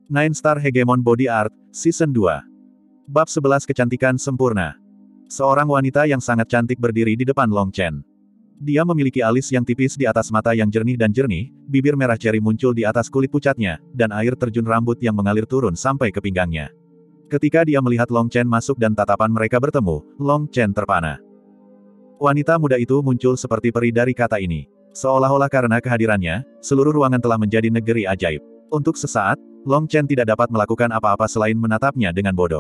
Nine Star Hegemon Body Art, Season 2. Bab 11 Kecantikan Sempurna. Seorang wanita yang sangat cantik berdiri di depan Long Chen. Dia memiliki alis yang tipis di atas mata yang jernih dan jernih, bibir merah ceri muncul di atas kulit pucatnya, dan air terjun rambut yang mengalir turun sampai ke pinggangnya. Ketika dia melihat Long Chen masuk dan tatapan mereka bertemu, Long Chen terpana. Wanita muda itu muncul seperti peri dari kata ini. Seolah-olah karena kehadirannya, seluruh ruangan telah menjadi negeri ajaib. Untuk sesaat, Long Chen tidak dapat melakukan apa-apa selain menatapnya dengan bodoh.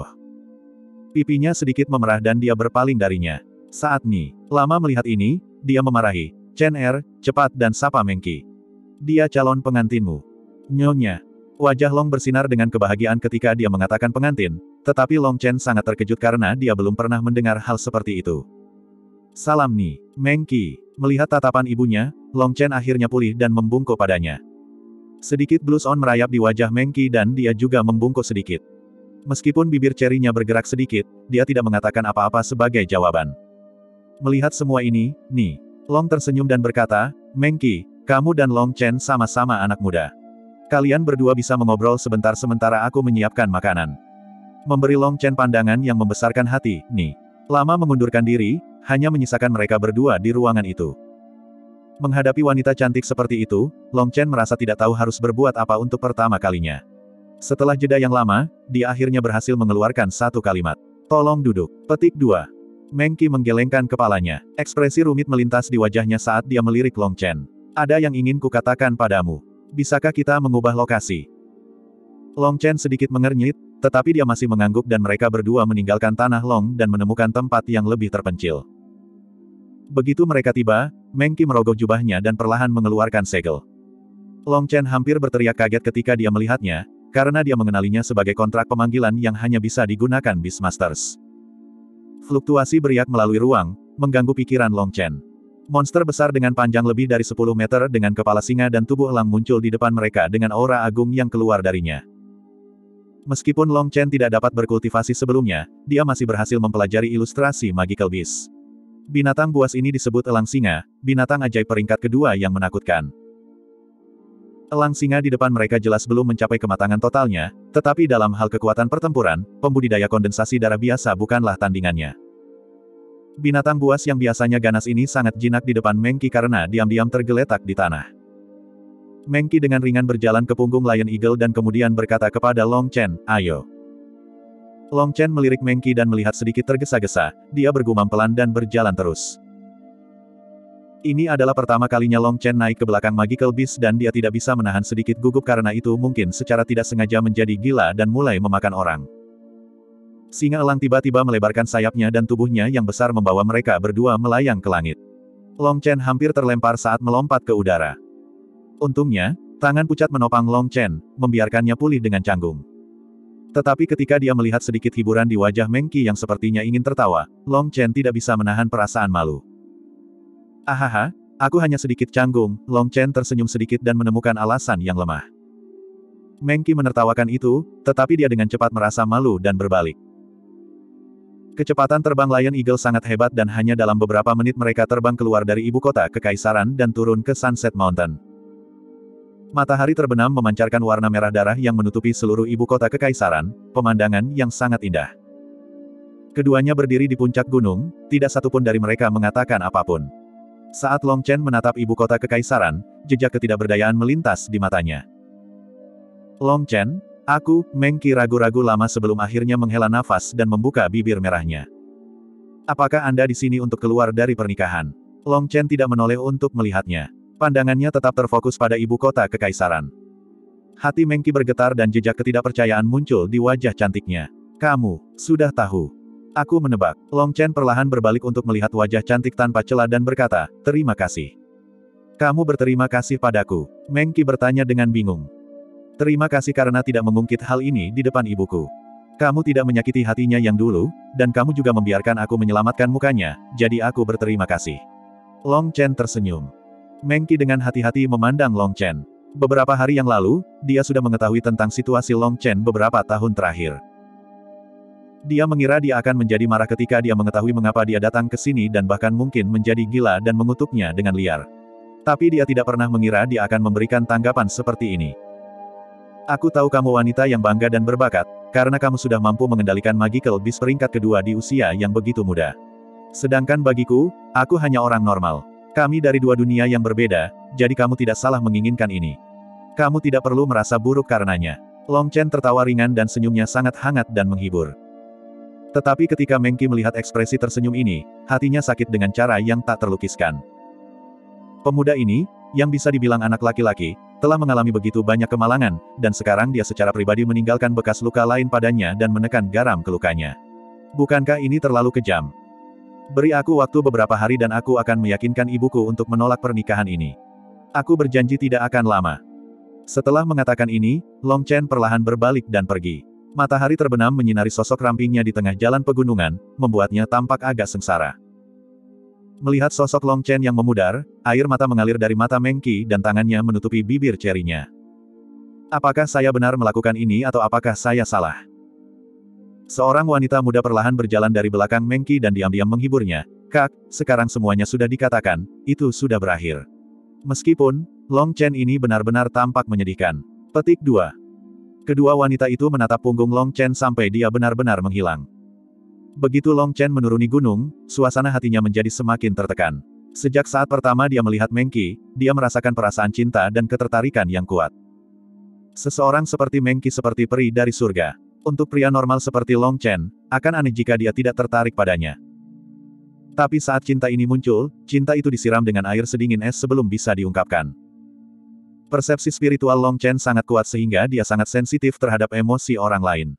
Pipinya sedikit memerah dan dia berpaling darinya. Saat Ni Lama melihat ini, dia memarahi, "Chen Er, cepat dan sapa Mengqi. Dia calon pengantinmu." Nyonya. Wajah Long bersinar dengan kebahagiaan ketika dia mengatakan pengantin, tetapi Long Chen sangat terkejut karena dia belum pernah mendengar hal seperti itu. "Salam Ni, Mengqi." Melihat tatapan ibunya, Long Chen akhirnya pulih dan membungkuk padanya. Sedikit blush on merayap di wajah Mengqi dan dia juga membungkuk sedikit. Meskipun bibir cerinya bergerak sedikit, dia tidak mengatakan apa-apa sebagai jawaban. Melihat semua ini, Ni Long tersenyum dan berkata, "Mengqi, kamu dan Long Chen sama-sama anak muda. Kalian berdua bisa mengobrol sebentar sementara aku menyiapkan makanan." Memberi Long Chen pandangan yang membesarkan hati, Ni Lama mengundurkan diri, hanya menyisakan mereka berdua di ruangan itu. Menghadapi wanita cantik seperti itu, Long Chen merasa tidak tahu harus berbuat apa untuk pertama kalinya. Setelah jeda yang lama, dia akhirnya berhasil mengeluarkan satu kalimat. "Tolong duduk." Petik 2. Mengqi menggelengkan kepalanya. Ekspresi rumit melintas di wajahnya saat dia melirik Long Chen. "Ada yang ingin kukatakan padamu. Bisakah kita mengubah lokasi?" Long Chen sedikit mengernyit, tetapi dia masih mengangguk dan mereka berdua meninggalkan tanah Long dan menemukan tempat yang lebih terpencil. Begitu mereka tiba, Mengqi merogoh jubahnya dan perlahan mengeluarkan segel. Long Chen hampir berteriak kaget ketika dia melihatnya, karena dia mengenalinya sebagai kontrak pemanggilan yang hanya bisa digunakan Beastmasters. Fluktuasi beriak melalui ruang, mengganggu pikiran Long Chen. Monster besar dengan panjang lebih dari 10 meter dengan kepala singa dan tubuh elang muncul di depan mereka dengan aura agung yang keluar darinya. Meskipun Long Chen tidak dapat berkultivasi sebelumnya, dia masih berhasil mempelajari ilustrasi Magical Beast. Binatang buas ini disebut elang singa, binatang ajaib peringkat kedua yang menakutkan. Elang singa di depan mereka jelas belum mencapai kematangan totalnya, tetapi dalam hal kekuatan pertempuran, pembudidaya kondensasi darah biasa bukanlah tandingannya. Binatang buas yang biasanya ganas ini sangat jinak di depan Mengqi karena diam-diam tergeletak di tanah. Mengqi dengan ringan berjalan ke punggung Lion Eagle dan kemudian berkata kepada Long Chen, "Ayo." Long Chen melirik Mengqi dan melihat sedikit tergesa-gesa, dia bergumam pelan dan berjalan terus. Ini adalah pertama kalinya Long Chen naik ke belakang Magical Beast dan dia tidak bisa menahan sedikit gugup karena itu mungkin secara tidak sengaja menjadi gila dan mulai memakan orang. Singa elang tiba-tiba melebarkan sayapnya dan tubuhnya yang besar membawa mereka berdua melayang ke langit. Long Chen hampir terlempar saat melompat ke udara. Untungnya, tangan pucat menopang Long Chen, membiarkannya pulih dengan canggung. Tetapi ketika dia melihat sedikit hiburan di wajah Mengqi yang sepertinya ingin tertawa, Long Chen tidak bisa menahan perasaan malu. "Ahaha, aku hanya sedikit canggung." Long Chen tersenyum sedikit dan menemukan alasan yang lemah. Mengqi menertawakan itu, tetapi dia dengan cepat merasa malu dan berbalik. Kecepatan terbang Lion Eagle sangat hebat dan hanya dalam beberapa menit mereka terbang keluar dari ibu kota kekaisaran dan turun ke Sunset Mountain. Matahari terbenam memancarkan warna merah darah yang menutupi seluruh ibu kota kekaisaran, pemandangan yang sangat indah. Keduanya berdiri di puncak gunung, tidak satupun dari mereka mengatakan apapun. Saat Long Chen menatap ibu kota kekaisaran, jejak ketidakberdayaan melintas di matanya. "Long Chen, aku," Mengqi ragu-ragu lama sebelum akhirnya menghela nafas dan membuka bibir merahnya. "Apakah Anda di sini untuk keluar dari pernikahan?" Long Chen tidak menoleh untuk melihatnya. Pandangannya tetap terfokus pada ibu kota kekaisaran. Hati Mengqi bergetar dan jejak ketidakpercayaan muncul di wajah cantiknya. "Kamu sudah tahu." "Aku menebak." Long Chen perlahan berbalik untuk melihat wajah cantik tanpa celah dan berkata, "Terima kasih." "Kamu berterima kasih padaku?" Mengqi bertanya dengan bingung. "Terima kasih karena tidak mengungkit hal ini di depan ibuku. Kamu tidak menyakiti hatinya yang dulu, dan kamu juga membiarkan aku menyelamatkan mukanya, jadi aku berterima kasih." Long Chen tersenyum. Mengqi dengan hati-hati memandang Long Chen. Beberapa hari yang lalu, dia sudah mengetahui tentang situasi Long Chen beberapa tahun terakhir. Dia mengira dia akan menjadi marah ketika dia mengetahui mengapa dia datang ke sini dan bahkan mungkin menjadi gila dan mengutuknya dengan liar. Tapi dia tidak pernah mengira dia akan memberikan tanggapan seperti ini. Aku tahu kamu wanita yang bangga dan berbakat, karena kamu sudah mampu mengendalikan Magical Beast peringkat kedua di usia yang begitu muda. Sedangkan bagiku, aku hanya orang normal. Kami dari dua dunia yang berbeda, jadi kamu tidak salah menginginkan ini. Kamu tidak perlu merasa buruk karenanya. Long Chen tertawa ringan dan senyumnya sangat hangat dan menghibur. Tetapi ketika Meng Qi melihat ekspresi tersenyum ini, hatinya sakit dengan cara yang tak terlukiskan. Pemuda ini, yang bisa dibilang anak laki-laki, telah mengalami begitu banyak kemalangan, dan sekarang dia secara pribadi meninggalkan bekas luka lain padanya dan menekan garam ke lukanya. Bukankah ini terlalu kejam? Beri aku waktu beberapa hari dan aku akan meyakinkan ibuku untuk menolak pernikahan ini. Aku berjanji tidak akan lama. Setelah mengatakan ini, Long Chen perlahan berbalik dan pergi. Matahari terbenam menyinari sosok rampingnya di tengah jalan pegunungan, membuatnya tampak agak sengsara. Melihat sosok Long Chen yang memudar, air mata mengalir dari mata Meng Qi dan tangannya menutupi bibir cerinya. Apakah saya benar melakukan ini atau apakah saya salah? Seorang wanita muda perlahan berjalan dari belakang Meng Qi dan diam-diam menghiburnya. Kak, sekarang semuanya sudah dikatakan, itu sudah berakhir. Meskipun, Long Chen ini benar-benar tampak menyedihkan. Petik 2. Kedua wanita itu menatap punggung Long Chen sampai dia benar-benar menghilang. Begitu Long Chen menuruni gunung, suasana hatinya menjadi semakin tertekan. Sejak saat pertama dia melihat Meng Qi, dia merasakan perasaan cinta dan ketertarikan yang kuat. Seseorang seperti Meng Qi seperti peri dari surga. Untuk pria normal seperti Long Chen, akan aneh jika dia tidak tertarik padanya. Tapi saat cinta ini muncul, cinta itu disiram dengan air sedingin es sebelum bisa diungkapkan. Persepsi spiritual Long Chen sangat kuat sehingga dia sangat sensitif terhadap emosi orang lain.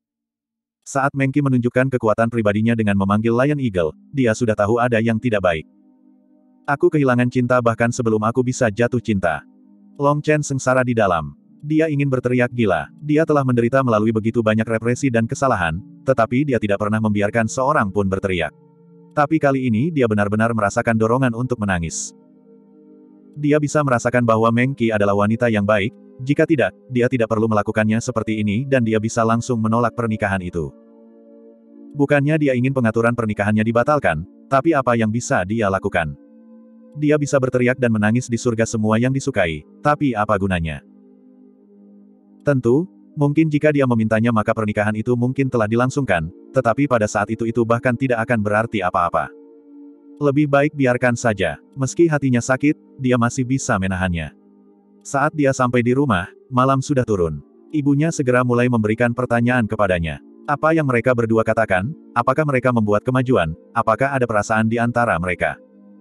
Saat Meng Qi menunjukkan kekuatan pribadinya dengan memanggil Lion Eagle, dia sudah tahu ada yang tidak baik. Aku kehilangan cinta bahkan sebelum aku bisa jatuh cinta. Long Chen sengsara di dalam. Dia ingin berteriak gila. Dia telah menderita melalui begitu banyak represi dan kesalahan, tetapi dia tidak pernah membiarkan seorang pun berteriak. Tapi kali ini dia benar-benar merasakan dorongan untuk menangis. Dia bisa merasakan bahwa Meng Qi adalah wanita yang baik, jika tidak, dia tidak perlu melakukannya seperti ini dan dia bisa langsung menolak pernikahan itu. Bukannya dia ingin pengaturan pernikahannya dibatalkan, tapi apa yang bisa dia lakukan? Dia bisa berteriak dan menangis di surga semua yang disukai, tapi apa gunanya? Tentu, mungkin jika dia memintanya maka pernikahan itu mungkin telah dilangsungkan, tetapi pada saat itu bahkan tidak akan berarti apa-apa. Lebih baik biarkan saja, meski hatinya sakit, dia masih bisa menahannya. Saat dia sampai di rumah, malam sudah turun. Ibunya segera mulai memberikan pertanyaan kepadanya. Apa yang mereka berdua katakan? Apakah mereka membuat kemajuan? Apakah ada perasaan di antara mereka?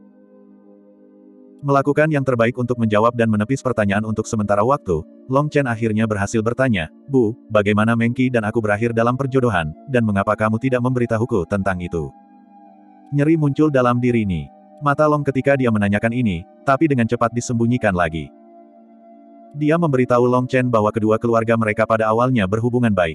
Melakukan yang terbaik untuk menjawab dan menepis pertanyaan untuk sementara waktu, Long Chen akhirnya berhasil bertanya, Bu, bagaimana Meng Qi dan aku berakhir dalam perjodohan, dan mengapa kamu tidak memberitahuku tentang itu? Nyeri muncul dalam diri ini. Mata Long ketika dia menanyakan ini, tapi dengan cepat disembunyikan lagi. Dia memberitahu Long Chen bahwa kedua keluarga mereka pada awalnya berhubungan baik.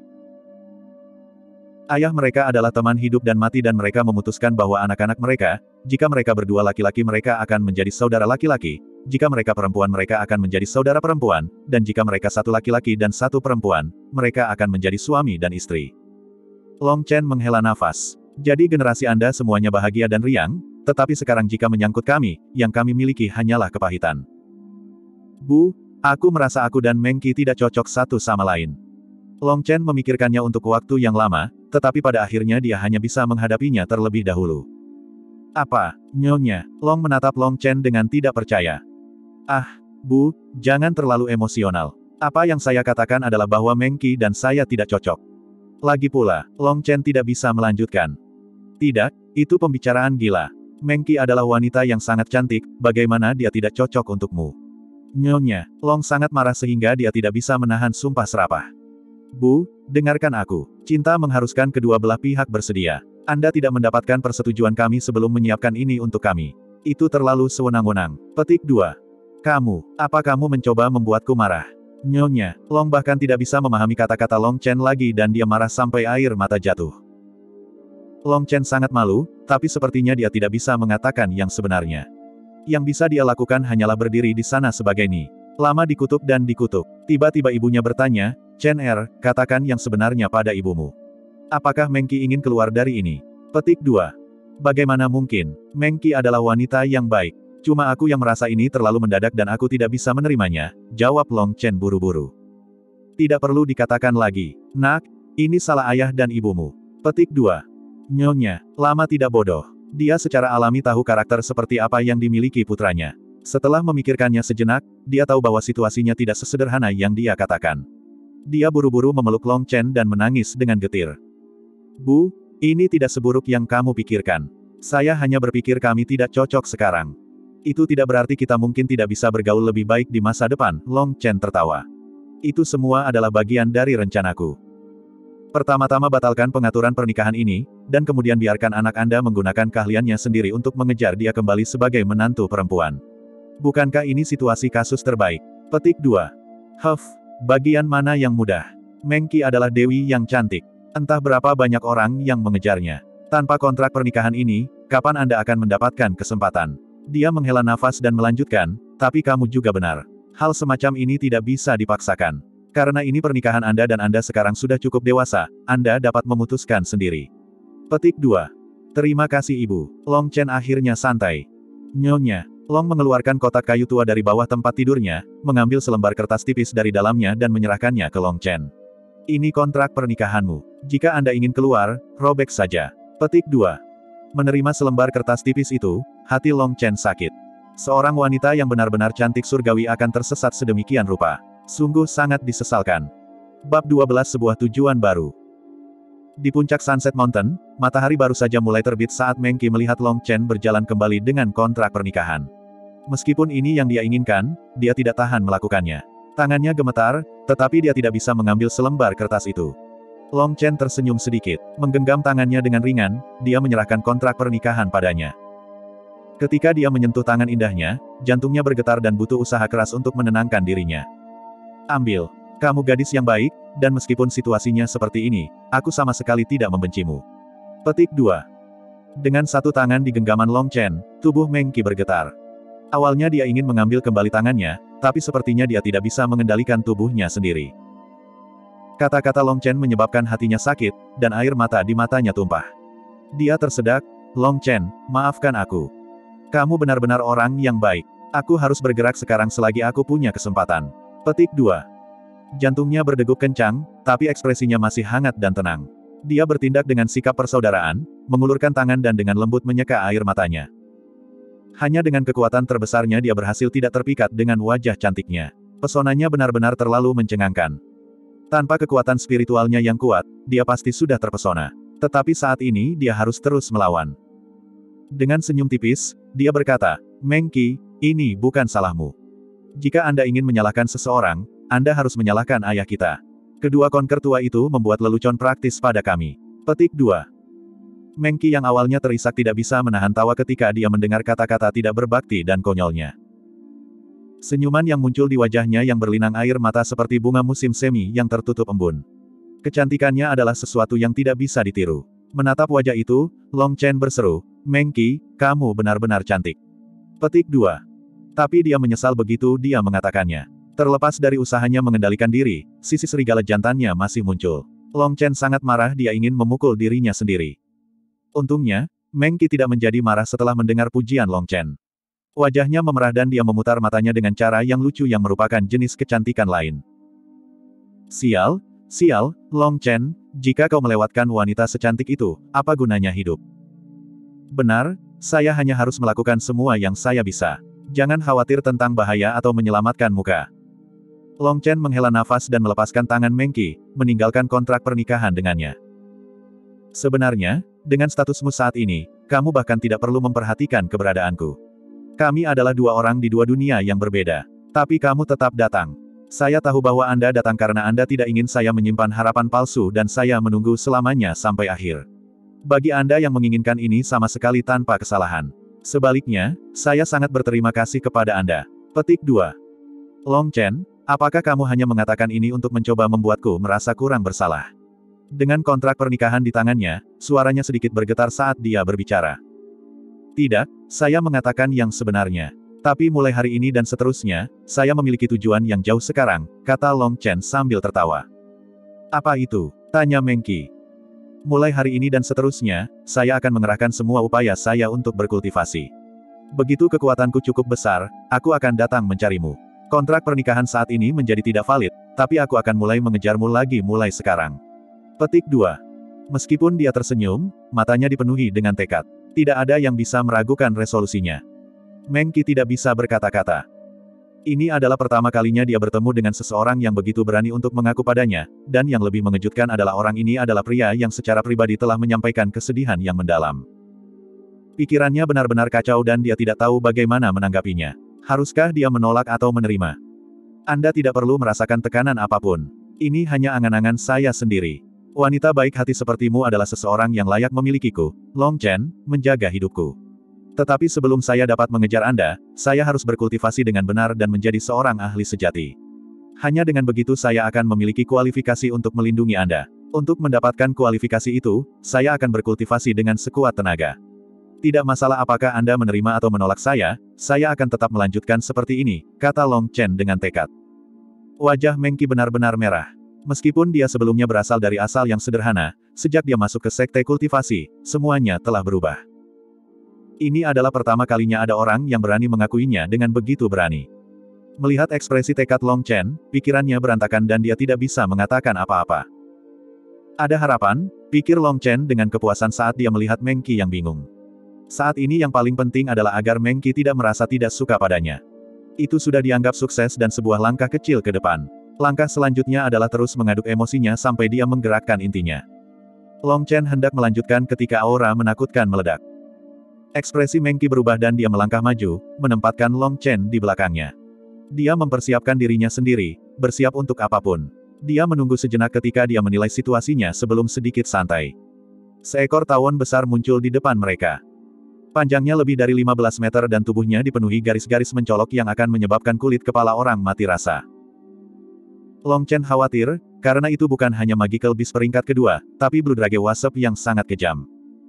Ayah mereka adalah teman hidup dan mati dan mereka memutuskan bahwa anak-anak mereka, jika mereka berdua laki-laki mereka akan menjadi saudara laki-laki, jika mereka perempuan mereka akan menjadi saudara perempuan, dan jika mereka satu laki-laki dan satu perempuan, mereka akan menjadi suami dan istri. Long Chen menghela nafas. Jadi generasi Anda semuanya bahagia dan riang, tetapi sekarang jika menyangkut kami, yang kami miliki hanyalah kepahitan. Bu, aku merasa aku dan Meng Qi tidak cocok satu sama lain. Long Chen memikirkannya untuk waktu yang lama, tetapi pada akhirnya dia hanya bisa menghadapinya terlebih dahulu. Apa, Nyonya? Long menatap Long Chen dengan tidak percaya. Ah, Bu, jangan terlalu emosional. Apa yang saya katakan adalah bahwa Meng Qi dan saya tidak cocok. Lagi pula, Long Chen tidak bisa melanjutkan. Tidak, itu pembicaraan gila. Meng Qi adalah wanita yang sangat cantik, bagaimana dia tidak cocok untukmu? Nyonya, Long sangat marah sehingga dia tidak bisa menahan sumpah serapah. Bu, dengarkan aku. Cinta mengharuskan kedua belah pihak bersedia. Anda tidak mendapatkan persetujuan kami sebelum menyiapkan ini untuk kami. Itu terlalu sewenang-wenang. Petik 2. Apa kamu mencoba membuatku marah? Nyonya, Long bahkan tidak bisa memahami kata-kata Long Chen lagi dan dia marah sampai air mata jatuh. Long Chen sangat malu, tapi sepertinya dia tidak bisa mengatakan yang sebenarnya. Yang bisa dia lakukan hanyalah berdiri di sana sebagai Ni. Lama dikutuk dan dikutuk. Tiba-tiba ibunya bertanya, Chen Er, katakan yang sebenarnya pada ibumu. Apakah Meng Qi ingin keluar dari ini? Petik 2. Bagaimana mungkin? Meng Qi adalah wanita yang baik. Cuma aku yang merasa ini terlalu mendadak dan aku tidak bisa menerimanya, jawab Long Chen buru-buru. Tidak perlu dikatakan lagi. Nak, ini salah ayah dan ibumu. Petik 2. Nyonya, lama tidak bodoh. Dia secara alami tahu karakter seperti apa yang dimiliki putranya. Setelah memikirkannya sejenak, dia tahu bahwa situasinya tidak sesederhana yang dia katakan. Dia buru-buru memeluk Long Chen dan menangis dengan getir. Bu, ini tidak seburuk yang kamu pikirkan. Saya hanya berpikir kami tidak cocok sekarang. Itu tidak berarti kita mungkin tidak bisa bergaul lebih baik di masa depan, Long Chen tertawa. Itu semua adalah bagian dari rencanaku. Pertama-tama batalkan pengaturan pernikahan ini, dan kemudian biarkan anak Anda menggunakan keahliannya sendiri untuk mengejar dia kembali sebagai menantu perempuan. Bukankah ini situasi kasus terbaik? Petik 2. Bagian mana yang mudah? Meng Qi adalah dewi yang cantik. Entah berapa banyak orang yang mengejarnya. Tanpa kontrak pernikahan ini, kapan Anda akan mendapatkan kesempatan? Dia menghela nafas dan melanjutkan, tapi kamu juga benar. Hal semacam ini tidak bisa dipaksakan. Karena ini pernikahan Anda dan Anda sekarang sudah cukup dewasa, Anda dapat memutuskan sendiri. Petik 2. Terima kasih Ibu. Long Chen akhirnya santai. Nyonya. Long mengeluarkan kotak kayu tua dari bawah tempat tidurnya, mengambil selembar kertas tipis dari dalamnya dan menyerahkannya ke Long Chen. Ini kontrak pernikahanmu. Jika Anda ingin keluar, robek saja. Petik 2. Menerima selembar kertas tipis itu, hati Long Chen sakit. Seorang wanita yang benar-benar cantik surgawi akan tersesat sedemikian rupa. Sungguh sangat disesalkan. Bab 12 Sebuah tujuan baru. Di puncak Sunset Mountain, matahari baru saja mulai terbit saat Meng Qi melihat Long Chen berjalan kembali dengan kontrak pernikahan. Meskipun ini yang dia inginkan, dia tidak tahan melakukannya. Tangannya gemetar, tetapi dia tidak bisa mengambil selembar kertas itu. Long Chen tersenyum sedikit, menggenggam tangannya dengan ringan, dia menyerahkan kontrak pernikahan padanya. Ketika dia menyentuh tangan indahnya, jantungnya bergetar dan butuh usaha keras untuk menenangkan dirinya. Ambil. Kamu gadis yang baik, dan meskipun situasinya seperti ini, aku sama sekali tidak membencimu. Petik 2. Dengan satu tangan di genggaman Long Chen, tubuh Meng Qi bergetar. Awalnya dia ingin mengambil kembali tangannya, tapi sepertinya dia tidak bisa mengendalikan tubuhnya sendiri. Kata-kata Long Chen menyebabkan hatinya sakit, dan air mata di matanya tumpah. Dia tersedak, Long Chen, maafkan aku. Kamu benar-benar orang yang baik. Aku harus bergerak sekarang selagi aku punya kesempatan. Petik 2. Jantungnya berdegup kencang, tapi ekspresinya masih hangat dan tenang. Dia bertindak dengan sikap persaudaraan, mengulurkan tangan dan dengan lembut menyeka air matanya. Hanya dengan kekuatan terbesarnya dia berhasil tidak terpikat dengan wajah cantiknya. Pesonanya benar-benar terlalu mencengangkan. Tanpa kekuatan spiritualnya yang kuat, dia pasti sudah terpesona. Tetapi saat ini dia harus terus melawan. Dengan senyum tipis, dia berkata, Meng Qi, ini bukan salahmu. Jika Anda ingin menyalahkan seseorang, Anda harus menyalahkan ayah kita. Kedua konker tua itu membuat lelucon praktis pada kami. Petik 2. Meng Qi yang awalnya terisak tidak bisa menahan tawa ketika dia mendengar kata-kata tidak berbakti dan konyolnya. Senyuman yang muncul di wajahnya yang berlinang air mata seperti bunga musim semi yang tertutup embun. Kecantikannya adalah sesuatu yang tidak bisa ditiru. Menatap wajah itu, Long Chen berseru, Meng Qi, kamu benar-benar cantik. Petik 2. Tapi dia menyesal begitu dia mengatakannya. Terlepas dari usahanya mengendalikan diri, sisi serigala jantannya masih muncul. Long Chen sangat marah dia ingin memukul dirinya sendiri. Untungnya, Meng Qi tidak menjadi marah setelah mendengar pujian Long Chen. Wajahnya memerah dan dia memutar matanya dengan cara yang lucu yang merupakan jenis kecantikan lain. Sial, Long Chen, jika kau melewatkan wanita secantik itu, apa gunanya hidup? Benar, saya hanya harus melakukan semua yang saya bisa. Jangan khawatir tentang bahaya atau menyelamatkan muka. Long Chen menghela nafas dan melepaskan tangan Meng Qi, meninggalkan kontrak pernikahan dengannya. Sebenarnya, dengan statusmu saat ini, kamu bahkan tidak perlu memperhatikan keberadaanku. Kami adalah dua orang di dua dunia yang berbeda. Tapi kamu tetap datang. Saya tahu bahwa Anda datang karena Anda tidak ingin saya menyimpan harapan palsu dan saya menunggu selamanya sampai akhir. Bagi Anda yang menginginkan ini sama sekali tanpa kesalahan. Sebaliknya, saya sangat berterima kasih kepada Anda. Petik 2. Long Chen, apakah kamu hanya mengatakan ini untuk mencoba membuatku merasa kurang bersalah? Dengan kontrak pernikahan di tangannya, suaranya sedikit bergetar saat dia berbicara. Tidak, saya mengatakan yang sebenarnya. Tapi mulai hari ini dan seterusnya, saya memiliki tujuan yang jauh sekarang, kata Long Chen sambil tertawa. Apa itu? Tanya Meng Qi. Mulai hari ini dan seterusnya, saya akan mengerahkan semua upaya saya untuk berkultivasi. Begitu kekuatanku cukup besar, aku akan datang mencarimu. Kontrak pernikahan saat ini menjadi tidak valid, tapi aku akan mulai mengejarmu lagi mulai sekarang. Petik 2. Meskipun dia tersenyum, matanya dipenuhi dengan tekad. Tidak ada yang bisa meragukan resolusinya. Meng Qi tidak bisa berkata-kata. Ini adalah pertama kalinya dia bertemu dengan seseorang yang begitu berani untuk mengaku padanya, dan yang lebih mengejutkan adalah orang ini adalah pria yang secara pribadi telah menyampaikan kesedihan yang mendalam. Pikirannya benar-benar kacau dan dia tidak tahu bagaimana menanggapinya. Haruskah dia menolak atau menerima? Anda tidak perlu merasakan tekanan apapun. Ini hanya angan-angan saya sendiri. Wanita baik hati sepertimu adalah seseorang yang layak memilikiku, Long Chen, menjaga hidupku. Tetapi sebelum saya dapat mengejar Anda, saya harus berkultivasi dengan benar dan menjadi seorang ahli sejati. Hanya dengan begitu saya akan memiliki kualifikasi untuk melindungi Anda. Untuk mendapatkan kualifikasi itu, saya akan berkultivasi dengan sekuat tenaga. Tidak masalah apakah Anda menerima atau menolak saya akan tetap melanjutkan seperti ini, kata Long Chen dengan tekad. Wajah Meng Qi benar-benar merah. Meskipun dia sebelumnya berasal dari asal yang sederhana, sejak dia masuk ke sekte kultivasi, semuanya telah berubah. Ini adalah pertama kalinya ada orang yang berani mengakuinya dengan begitu berani. Melihat ekspresi tekad Long Chen, pikirannya berantakan dan dia tidak bisa mengatakan apa-apa. Ada harapan, pikir Long Chen dengan kepuasan saat dia melihat Meng Qi yang bingung. Saat ini yang paling penting adalah agar Meng Qi tidak merasa tidak suka padanya. Itu sudah dianggap sukses dan sebuah langkah kecil ke depan. Langkah selanjutnya adalah terus mengaduk emosinya sampai dia menggerakkan intinya. Long Chen hendak melanjutkan ketika aura menakutkan meledak. Ekspresi Meng Qi berubah dan dia melangkah maju, menempatkan Long Chen di belakangnya. Dia mempersiapkan dirinya sendiri, bersiap untuk apapun. Dia menunggu sejenak ketika dia menilai situasinya sebelum sedikit santai. Seekor tawon besar muncul di depan mereka. Panjangnya lebih dari 15 meter dan tubuhnya dipenuhi garis-garis mencolok yang akan menyebabkan kulit kepala orang mati rasa. Long Chen khawatir, karena itu bukan hanya Magical Beast peringkat kedua, tapi Blue Drage Wasp yang sangat kejam.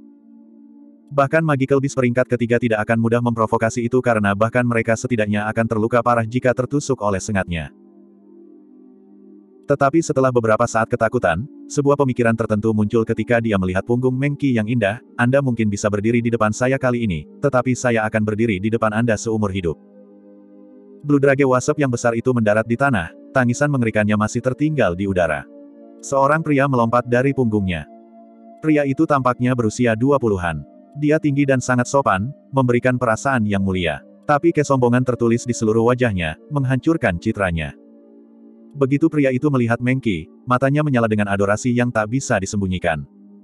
Bahkan Magical Beast peringkat ketiga tidak akan mudah memprovokasi itu karena bahkan mereka setidaknya akan terluka parah jika tertusuk oleh sengatnya. Tetapi setelah beberapa saat ketakutan, sebuah pemikiran tertentu muncul ketika dia melihat punggung Meng Qi yang indah. Anda mungkin bisa berdiri di depan saya kali ini, tetapi saya akan berdiri di depan Anda seumur hidup. Blue Drage Wasp yang besar itu mendarat di tanah, tangisan mengerikannya masih tertinggal di udara. Seorang pria melompat dari punggungnya. Pria itu tampaknya berusia 20-an. Dia tinggi dan sangat sopan, memberikan perasaan yang mulia. Tapi kesombongan tertulis di seluruh wajahnya, menghancurkan citranya. Begitu pria itu melihat Meng Qi, matanya menyala dengan adorasi yang tak bisa disembunyikan.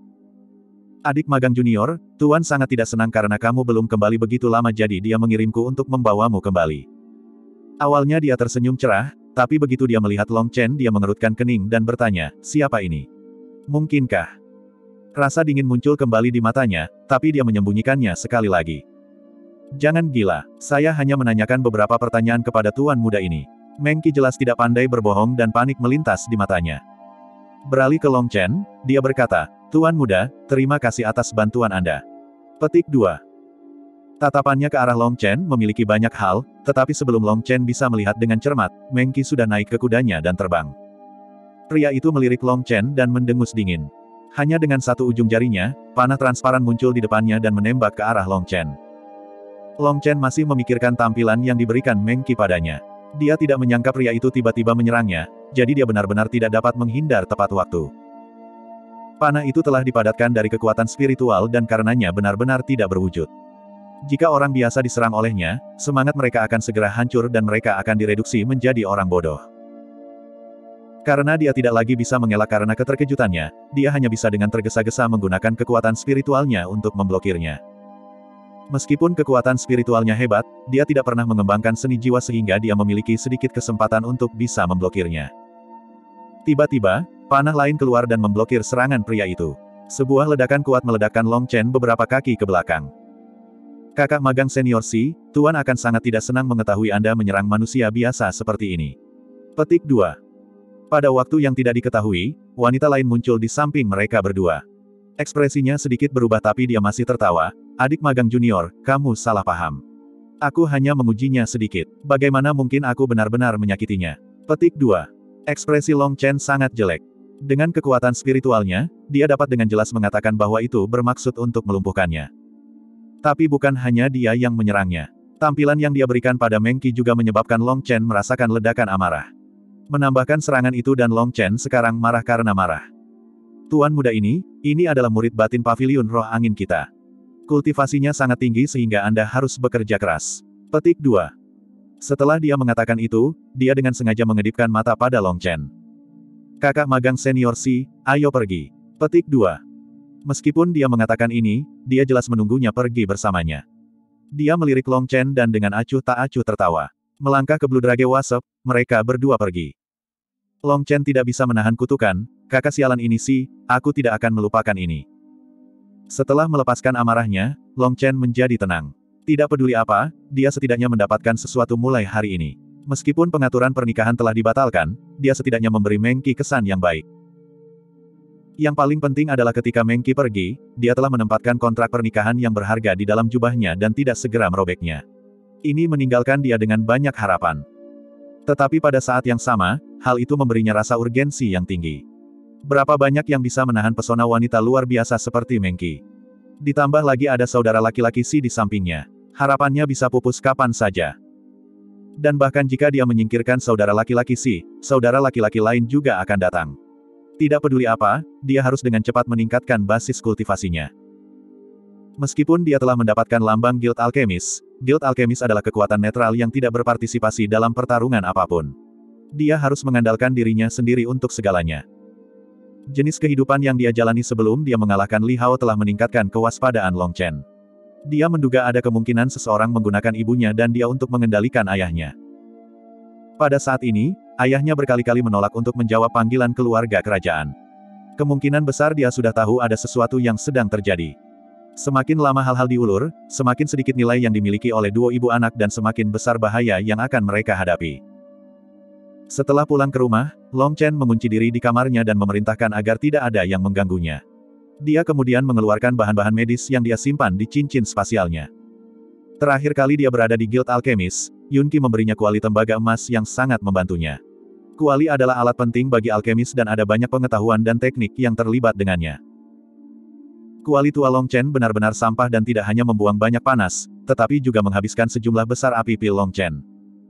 Adik magang junior, Tuan sangat tidak senang karena kamu belum kembali begitu lama jadi dia mengirimku untuk membawamu kembali. Awalnya dia tersenyum cerah, tapi begitu dia melihat Long Chen dia mengerutkan kening dan bertanya, siapa ini? Mungkinkah? Rasa dingin muncul kembali di matanya, tapi dia menyembunyikannya sekali lagi. Jangan gila, saya hanya menanyakan beberapa pertanyaan kepada tuan muda ini. Meng Qi jelas tidak pandai berbohong dan panik melintas di matanya. Beralih ke Long Chen, dia berkata, Tuan muda, terima kasih atas bantuan Anda. Petik 2. Tatapannya ke arah Long Chen memiliki banyak hal, tetapi sebelum Long Chen bisa melihat dengan cermat, Meng Qi sudah naik ke kudanya dan terbang. Pria itu melirik Long Chen dan mendengus dingin. Hanya dengan satu ujung jarinya, panah transparan muncul di depannya dan menembak ke arah Long Chen. Long Chen masih memikirkan tampilan yang diberikan Meng Qi padanya. Dia tidak menyangka pria itu tiba-tiba menyerangnya, jadi dia benar-benar tidak dapat menghindar tepat waktu. Panah itu telah dipadatkan dari kekuatan spiritual dan karenanya benar-benar tidak berwujud. Jika orang biasa diserang olehnya, semangat mereka akan segera hancur dan mereka akan direduksi menjadi orang bodoh. Karena dia tidak lagi bisa mengelak karena keterkejutannya, dia hanya bisa dengan tergesa-gesa menggunakan kekuatan spiritualnya untuk memblokirnya. Meskipun kekuatan spiritualnya hebat, dia tidak pernah mengembangkan seni jiwa sehingga dia memiliki sedikit kesempatan untuk bisa memblokirnya. Tiba-tiba, panah lain keluar dan memblokir serangan pria itu. Sebuah ledakan kuat meledakkan Long Chen beberapa kaki ke belakang. Kakak magang senior Si, Tuan akan sangat tidak senang mengetahui Anda menyerang manusia biasa seperti ini. Petik 2. Pada waktu yang tidak diketahui, wanita lain muncul di samping mereka berdua. Ekspresinya sedikit berubah tapi dia masih tertawa, adik magang junior, kamu salah paham. Aku hanya mengujinya sedikit. Bagaimana mungkin aku benar-benar menyakitinya? Petik 2. Ekspresi Long Chen sangat jelek. Dengan kekuatan spiritualnya, dia dapat dengan jelas mengatakan bahwa itu bermaksud untuk melumpuhkannya. Tapi bukan hanya dia yang menyerangnya. Tampilan yang dia berikan pada Meng Qi juga menyebabkan Long Chen merasakan ledakan amarah. Menambahkan serangan itu dan Long Chen sekarang marah karena marah. Tuan muda ini adalah murid batin pavilion roh angin kita. Kultivasinya sangat tinggi sehingga Anda harus bekerja keras. Petik 2. Setelah dia mengatakan itu, dia dengan sengaja mengedipkan mata pada Long Chen. Kakak magang senior Si, ayo pergi. Petik 2. Meskipun dia mengatakan ini, dia jelas menunggunya pergi bersamanya. Dia melirik Long Chen dan dengan acuh tak acuh tertawa. Melangkah ke Blue Drage Wasp, mereka berdua pergi. Long Chen tidak bisa menahan kutukan, kakak sialan ini Si, aku tidak akan melupakan ini. Setelah melepaskan amarahnya, Long Chen menjadi tenang. Tidak peduli apa, dia setidaknya mendapatkan sesuatu mulai hari ini. Meskipun pengaturan pernikahan telah dibatalkan, dia setidaknya memberi Meng Qi kesan yang baik. Yang paling penting adalah ketika Meng Qi pergi, dia telah menempatkan kontrak pernikahan yang berharga di dalam jubahnya dan tidak segera merobeknya. Ini meninggalkan dia dengan banyak harapan. Tetapi pada saat yang sama, hal itu memberinya rasa urgensi yang tinggi. Berapa banyak yang bisa menahan pesona wanita luar biasa seperti Meng Qi? Ditambah lagi ada saudara laki-laki Si di sampingnya. Harapannya bisa pupus kapan saja. Dan bahkan jika dia menyingkirkan saudara laki-laki Si, saudara laki-laki lain juga akan datang. Tidak peduli apa, dia harus dengan cepat meningkatkan basis kultivasinya. Meskipun dia telah mendapatkan lambang Guild Alchemist adalah kekuatan netral yang tidak berpartisipasi dalam pertarungan apapun. Dia harus mengandalkan dirinya sendiri untuk segalanya. Jenis kehidupan yang dia jalani sebelum dia mengalahkan Li Hao telah meningkatkan kewaspadaan Long Chen. Dia menduga ada kemungkinan seseorang menggunakan ibunya dan dia untuk mengendalikan ayahnya. Pada saat ini, ayahnya berkali-kali menolak untuk menjawab panggilan keluarga kerajaan. Kemungkinan besar dia sudah tahu ada sesuatu yang sedang terjadi. Semakin lama hal-hal diulur, semakin sedikit nilai yang dimiliki oleh duo ibu anak dan semakin besar bahaya yang akan mereka hadapi. Setelah pulang ke rumah, Long Chen mengunci diri di kamarnya dan memerintahkan agar tidak ada yang mengganggunya. Dia kemudian mengeluarkan bahan-bahan medis yang dia simpan di cincin spasialnya. Terakhir kali dia berada di Guild Alchemist, Yun Qi memberinya kuali tembaga emas yang sangat membantunya. Kuali adalah alat penting bagi alkemis dan ada banyak pengetahuan dan teknik yang terlibat dengannya. Kuali tua Long Chen benar-benar sampah dan tidak hanya membuang banyak panas, tetapi juga menghabiskan sejumlah besar api pil Long Chen.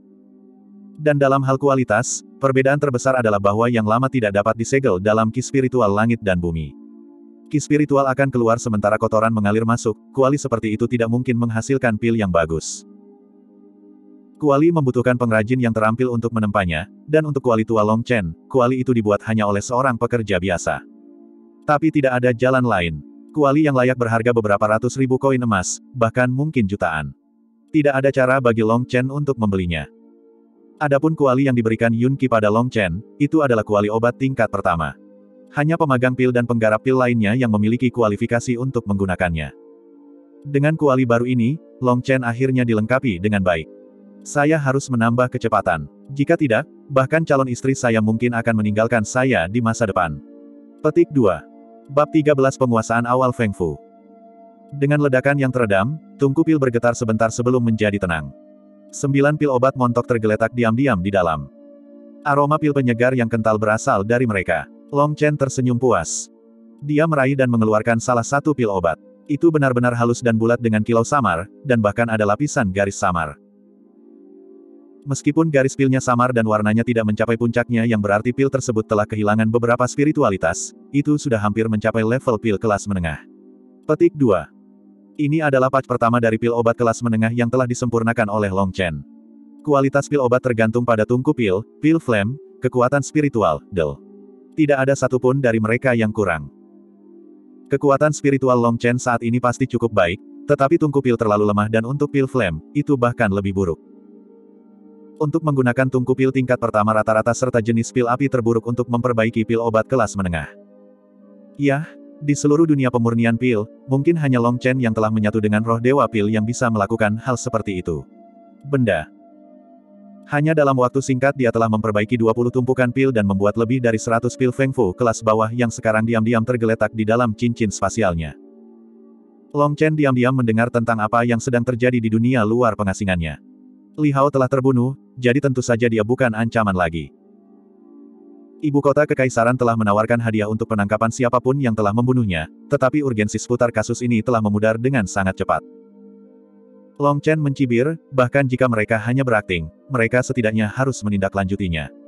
Dan dalam hal kualitas, perbedaan terbesar adalah bahwa yang lama tidak dapat disegel dalam ki spiritual langit dan bumi. Ki spiritual akan keluar sementara kotoran mengalir masuk, kuali seperti itu tidak mungkin menghasilkan pil yang bagus. Kuali membutuhkan pengrajin yang terampil untuk menempanya, dan untuk kuali tua Long Chen, kuali itu dibuat hanya oleh seorang pekerja biasa. Tapi tidak ada jalan lain. Kuali yang layak berharga beberapa ratus ribu koin emas, bahkan mungkin jutaan. Tidak ada cara bagi Long Chen untuk membelinya. Adapun kuali yang diberikan Yun Qi pada Long Chen, itu adalah kuali obat tingkat pertama. Hanya pemagang pil dan penggarap pil lainnya yang memiliki kualifikasi untuk menggunakannya. Dengan kuali baru ini, Long Chen akhirnya dilengkapi dengan baik. Saya harus menambah kecepatan. Jika tidak, bahkan calon istri saya mungkin akan meninggalkan saya di masa depan. Petik 2. Bab 13 Penguasaan Awal Feng Fu. Dengan ledakan yang teredam, tungku pil bergetar sebentar sebelum menjadi tenang. 9 pil obat montok tergeletak diam-diam di dalam. Aroma pil penyegar yang kental berasal dari mereka. Long Chen tersenyum puas. Dia meraih dan mengeluarkan salah satu pil obat. Itu benar-benar halus dan bulat dengan kilau samar, dan bahkan ada lapisan garis samar. Meskipun garis pilnya samar dan warnanya tidak mencapai puncaknya yang berarti pil tersebut telah kehilangan beberapa spiritualitas, itu sudah hampir mencapai level pil kelas menengah. Petik 2. Ini adalah patch pertama dari pil obat kelas menengah yang telah disempurnakan oleh Long Chen. Kualitas pil obat tergantung pada tungku pil flame, kekuatan spiritual, del. Tidak ada satupun dari mereka yang kurang. Kekuatan spiritual Long Chen saat ini pasti cukup baik, tetapi tungku pil terlalu lemah dan untuk pil flame, itu bahkan lebih buruk. Untuk menggunakan tungku pil tingkat pertama rata-rata serta jenis pil api terburuk untuk memperbaiki pil obat kelas menengah. Yah, di seluruh dunia pemurnian pil, mungkin hanya Long Chen yang telah menyatu dengan roh dewa pil yang bisa melakukan hal seperti itu. Benda. Hanya dalam waktu singkat dia telah memperbaiki 20 tumpukan pil dan membuat lebih dari 100 pil Feng Fu kelas bawah yang sekarang diam-diam tergeletak di dalam cincin spasialnya. Long Chen diam-diam mendengar tentang apa yang sedang terjadi di dunia luar pengasingannya. Li Hao telah terbunuh, jadi tentu saja dia bukan ancaman lagi. Ibu kota kekaisaran telah menawarkan hadiah untuk penangkapan siapapun yang telah membunuhnya, tetapi urgensi seputar kasus ini telah memudar dengan sangat cepat. Long Chen mencibir, bahkan jika mereka hanya berakting, mereka setidaknya harus menindaklanjutinya.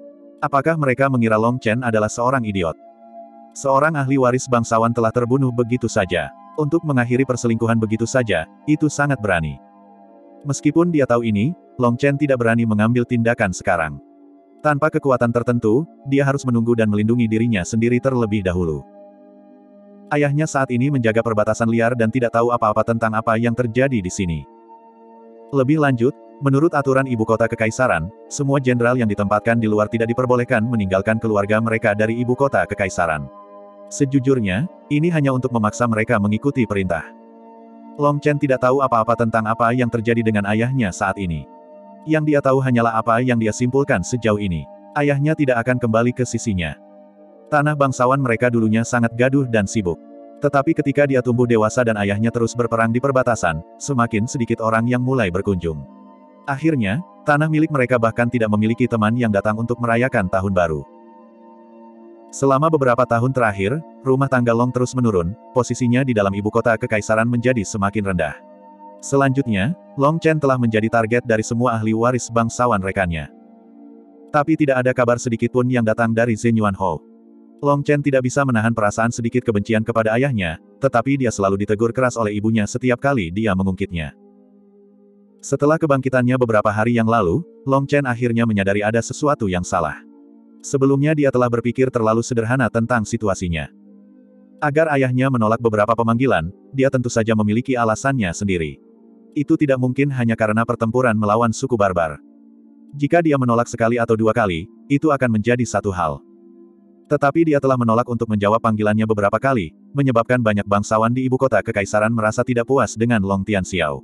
Apakah mereka mengira Long Chen adalah seorang idiot? Seorang ahli waris bangsawan telah terbunuh begitu saja. Untuk mengakhiri perselingkuhan begitu saja, itu sangat berani. Meskipun dia tahu ini, Long Chen tidak berani mengambil tindakan sekarang. Tanpa kekuatan tertentu, dia harus menunggu dan melindungi dirinya sendiri terlebih dahulu. Ayahnya saat ini menjaga perbatasan liar dan tidak tahu apa-apa tentang apa yang terjadi di sini. Lebih lanjut, menurut aturan ibu kota kekaisaran, semua jenderal yang ditempatkan di luar tidak diperbolehkan meninggalkan keluarga mereka dari ibu kota kekaisaran. Sejujurnya, ini hanya untuk memaksa mereka mengikuti perintah. Long Chen tidak tahu apa-apa tentang apa yang terjadi dengan ayahnya saat ini. Yang dia tahu hanyalah apa yang dia simpulkan sejauh ini. Ayahnya tidak akan kembali ke sisinya. Tanah bangsawan mereka dulunya sangat gaduh dan sibuk. Tetapi ketika dia tumbuh dewasa dan ayahnya terus berperang di perbatasan, semakin sedikit orang yang mulai berkunjung. Akhirnya, tanah milik mereka bahkan tidak memiliki teman yang datang untuk merayakan tahun baru. Selama beberapa tahun terakhir, rumah tangga Long terus menurun, posisinya di dalam ibu kota kekaisaran menjadi semakin rendah. Selanjutnya, Long Chen telah menjadi target dari semua ahli waris bangsawan rekannya. Tapi tidak ada kabar sedikit pun yang datang dari Zhen Yuanhou. Long Chen tidak bisa menahan perasaan sedikit kebencian kepada ayahnya, tetapi dia selalu ditegur keras oleh ibunya setiap kali dia mengungkitnya. Setelah kebangkitannya beberapa hari yang lalu, Long Chen akhirnya menyadari ada sesuatu yang salah. Sebelumnya dia telah berpikir terlalu sederhana tentang situasinya. Agar ayahnya menolak beberapa pemanggilan, dia tentu saja memiliki alasannya sendiri. Itu tidak mungkin hanya karena pertempuran melawan suku barbar. Jika dia menolak sekali atau dua kali, itu akan menjadi satu hal. Tetapi dia telah menolak untuk menjawab panggilannya beberapa kali, menyebabkan banyak bangsawan di ibu kota kekaisaran merasa tidak puas dengan Long Tianxiao.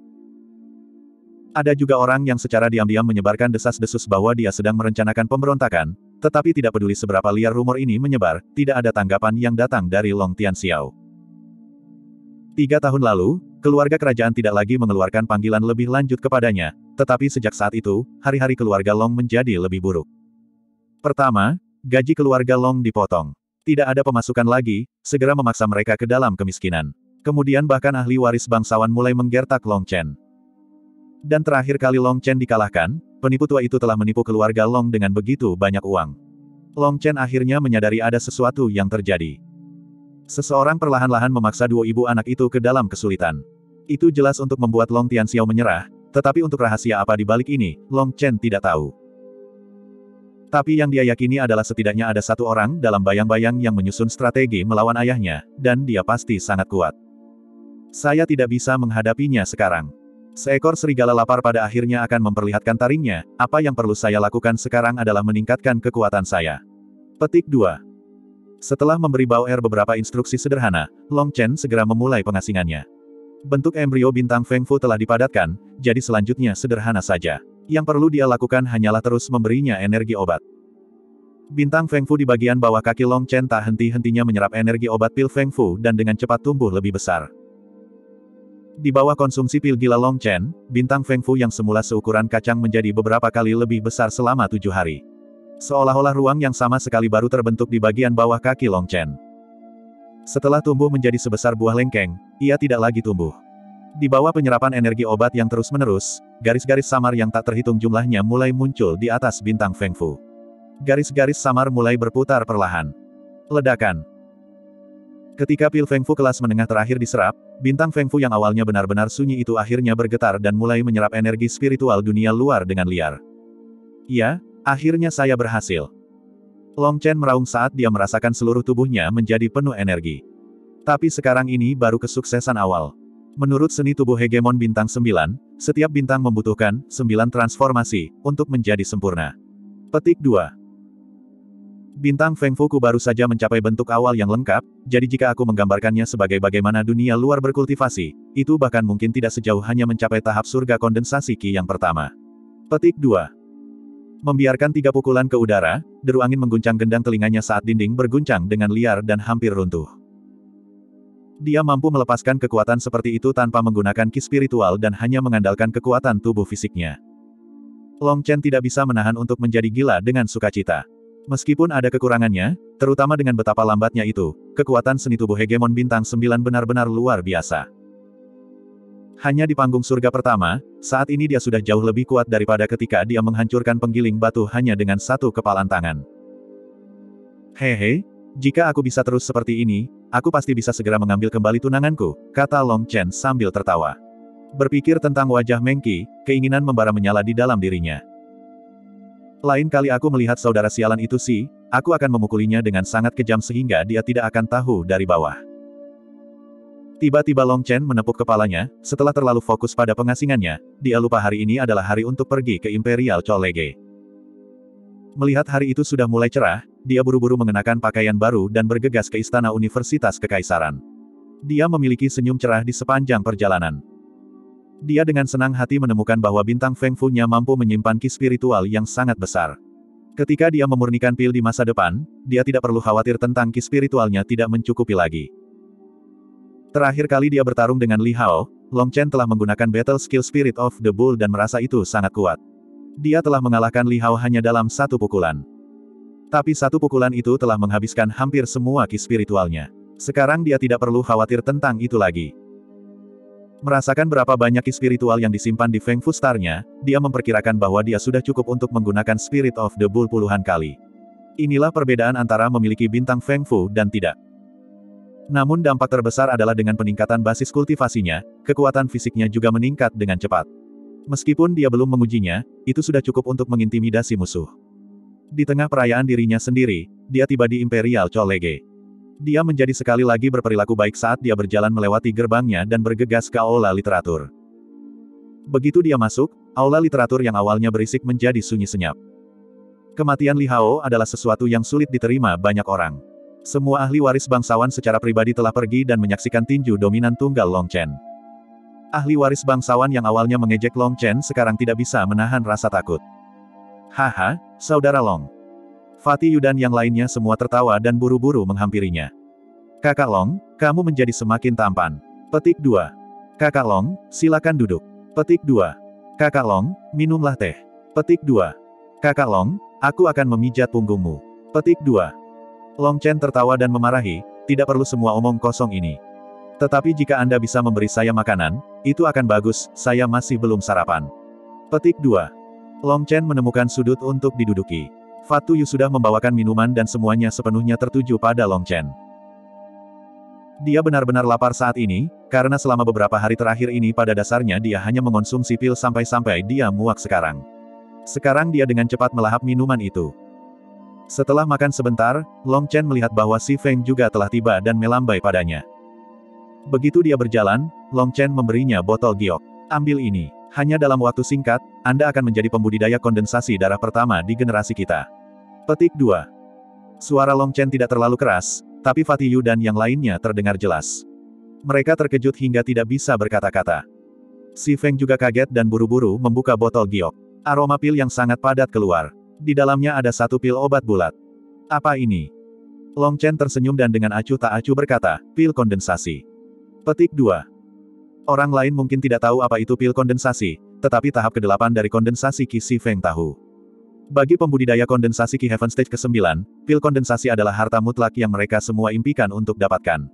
Ada juga orang yang secara diam-diam menyebarkan desas-desus bahwa dia sedang merencanakan pemberontakan, tetapi tidak peduli seberapa liar rumor ini menyebar, tidak ada tanggapan yang datang dari Long Tianxiao. 3 tahun lalu, keluarga kerajaan tidak lagi mengeluarkan panggilan lebih lanjut kepadanya, tetapi sejak saat itu, hari-hari keluarga Long menjadi lebih buruk. Pertama, gaji keluarga Long dipotong. Tidak ada pemasukan lagi, segera memaksa mereka ke dalam kemiskinan. Kemudian bahkan ahli waris bangsawan mulai menggertak Long Chen. Dan terakhir kali Long Chen dikalahkan, penipu tua itu telah menipu keluarga Long dengan begitu banyak uang. Long Chen akhirnya menyadari ada sesuatu yang terjadi. Seseorang perlahan-lahan memaksa dua ibu anak itu ke dalam kesulitan. Itu jelas untuk membuat Long Tianxiao menyerah, tetapi untuk rahasia apa di balik ini, Long Chen tidak tahu. Tapi yang dia yakini adalah setidaknya ada satu orang dalam bayang-bayang yang menyusun strategi melawan ayahnya, dan dia pasti sangat kuat. Saya tidak bisa menghadapinya sekarang. Seekor serigala lapar pada akhirnya akan memperlihatkan taringnya, apa yang perlu saya lakukan sekarang adalah meningkatkan kekuatan saya. Petik 2. Setelah memberi Bao-er beberapa instruksi sederhana, Long Chen segera memulai pengasingannya. Bentuk embrio bintang Feng Fu telah dipadatkan, jadi selanjutnya sederhana saja. Yang perlu dia lakukan hanyalah terus memberinya energi obat. Bintang Feng Fu di bagian bawah kaki Long Chen tak henti-hentinya menyerap energi obat pil Feng Fu dan dengan cepat tumbuh lebih besar. Di bawah konsumsi pil gila Long Chen, bintang Feng Fu yang semula seukuran kacang menjadi beberapa kali lebih besar selama 7 hari. Seolah-olah ruang yang sama sekali baru terbentuk di bagian bawah kaki Long Chen. Setelah tumbuh menjadi sebesar buah lengkeng, ia tidak lagi tumbuh. Di bawah penyerapan energi obat yang terus-menerus, garis-garis samar yang tak terhitung jumlahnya mulai muncul di atas bintang Feng Fu. Garis-garis samar mulai berputar perlahan. Ledakan. Ketika pil Feng Fu kelas menengah terakhir diserap, bintang Feng Fu yang awalnya benar-benar sunyi itu akhirnya bergetar dan mulai menyerap energi spiritual dunia luar dengan liar. Ya, akhirnya saya berhasil. Long Chen meraung saat dia merasakan seluruh tubuhnya menjadi penuh energi. Tapi sekarang ini baru kesuksesan awal. Menurut seni tubuh hegemon bintang 9, setiap bintang membutuhkan 9 transformasi untuk menjadi sempurna. Petik 2. Bintang Feng Fu ku baru saja mencapai bentuk awal yang lengkap, jadi jika aku menggambarkannya sebagai bagaimana dunia luar berkultivasi, itu bahkan mungkin tidak sejauh hanya mencapai tahap surga kondensasi Qi yang pertama. Petik 2. Membiarkan 3 pukulan ke udara, deru angin mengguncang gendang telinganya saat dinding berguncang dengan liar dan hampir runtuh. Dia mampu melepaskan kekuatan seperti itu tanpa menggunakan Qi spiritual dan hanya mengandalkan kekuatan tubuh fisiknya. Long Chen tidak bisa menahan untuk menjadi gila dengan sukacita. Meskipun ada kekurangannya, terutama dengan betapa lambatnya itu, kekuatan seni tubuh hegemon bintang 9 benar-benar luar biasa. Hanya di panggung surga pertama, saat ini dia sudah jauh lebih kuat daripada ketika dia menghancurkan penggiling batu hanya dengan satu kepalan tangan. Hehe, jika aku bisa terus seperti ini, aku pasti bisa segera mengambil kembali tunanganku, kata Long Chen sambil tertawa. Berpikir tentang wajah Meng Qi, keinginan membara menyala di dalam dirinya. Lain kali aku melihat saudara sialan itu sih, aku akan memukulinya dengan sangat kejam sehingga dia tidak akan tahu dari bawah. Tiba-tiba Long Chen menepuk kepalanya, setelah terlalu fokus pada pengasingannya, dia lupa hari ini adalah hari untuk pergi ke Imperial Chollege. Melihat hari itu sudah mulai cerah, dia buru-buru mengenakan pakaian baru dan bergegas ke Istana Universitas Kekaisaran. Dia memiliki senyum cerah di sepanjang perjalanan. Dia dengan senang hati menemukan bahwa bintang Feng Fu-nya mampu menyimpan ki spiritual yang sangat besar. Ketika dia memurnikan pil di masa depan, dia tidak perlu khawatir tentang ki spiritualnya tidak mencukupi lagi. Terakhir kali dia bertarung dengan Li Hao, Long Chen telah menggunakan Battle Skill Spirit of the Bull dan merasa itu sangat kuat. Dia telah mengalahkan Li Hao hanya dalam satu pukulan. Tapi satu pukulan itu telah menghabiskan hampir semua ki spiritualnya. Sekarang dia tidak perlu khawatir tentang itu lagi. Merasakan berapa banyak ki spiritual yang disimpan di Feng Fu Star-nya, dia memperkirakan bahwa dia sudah cukup untuk menggunakan Spirit of the Bull puluhan kali. Inilah perbedaan antara memiliki bintang Feng Fu dan tidak. Namun dampak terbesar adalah dengan peningkatan basis kultivasinya, kekuatan fisiknya juga meningkat dengan cepat. Meskipun dia belum mengujinya, itu sudah cukup untuk mengintimidasi musuh. Di tengah perayaan dirinya sendiri, dia tiba di Imperial Chollege. Dia menjadi sekali lagi berperilaku baik saat dia berjalan melewati gerbangnya dan bergegas ke aula literatur. Begitu dia masuk, aula literatur yang awalnya berisik menjadi sunyi senyap. Kematian Li Hao adalah sesuatu yang sulit diterima banyak orang. Semua ahli waris bangsawan secara pribadi telah pergi dan menyaksikan tinju dominan tunggal Long Chen. Ahli waris bangsawan yang awalnya mengejek Long Chen sekarang tidak bisa menahan rasa takut. Haha, saudara Long. Fatih Yu dan yang lainnya semua tertawa dan buru-buru menghampirinya. Kakak Long, kamu menjadi semakin tampan. Petik 2. Kakak Long, silakan duduk. Petik 2. Kakak Long, minumlah teh. Petik 2. Kakak Long, aku akan memijat punggungmu. Petik 2. Long Chen tertawa dan memarahi, tidak perlu semua omong kosong ini. Tetapi jika Anda bisa memberi saya makanan, itu akan bagus, saya masih belum sarapan. Petik 2. Long Chen menemukan sudut untuk diduduki. Fatu Yu sudah membawakan minuman dan semuanya sepenuhnya tertuju pada Long Chen. Dia benar-benar lapar saat ini, karena selama beberapa hari terakhir ini pada dasarnya dia hanya mengonsumsi pil sampai-sampai dia muak sekarang. Sekarang dia dengan cepat melahap minuman itu. Setelah makan sebentar, Long Chen melihat bahwa Si Feng juga telah tiba dan melambai padanya. Begitu dia berjalan, Long Chen memberinya botol giok. Ambil ini. Hanya dalam waktu singkat, Anda akan menjadi pembudidaya kondensasi darah pertama di generasi kita. Petik 2. Suara Long Chen tidak terlalu keras, tapi Fatih Yu dan yang lainnya terdengar jelas. Mereka terkejut hingga tidak bisa berkata-kata. Si Feng juga kaget dan buru-buru membuka botol giok. Aroma pil yang sangat padat keluar. Di dalamnya ada satu pil obat bulat. Apa ini? Long Chen tersenyum dan dengan acuh tak acuh berkata, pil kondensasi. Petik 2. Orang lain mungkin tidak tahu apa itu pil kondensasi, tetapi tahap ke-8 dari kondensasi Qi Si Feng tahu. Bagi pembudidaya kondensasi Qi Heaven Stage ke-9, pil kondensasi adalah harta mutlak yang mereka semua impikan untuk dapatkan.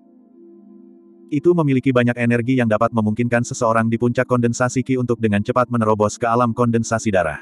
Itu memiliki banyak energi yang dapat memungkinkan seseorang di puncak kondensasi Qi untuk dengan cepat menerobos ke alam kondensasi darah.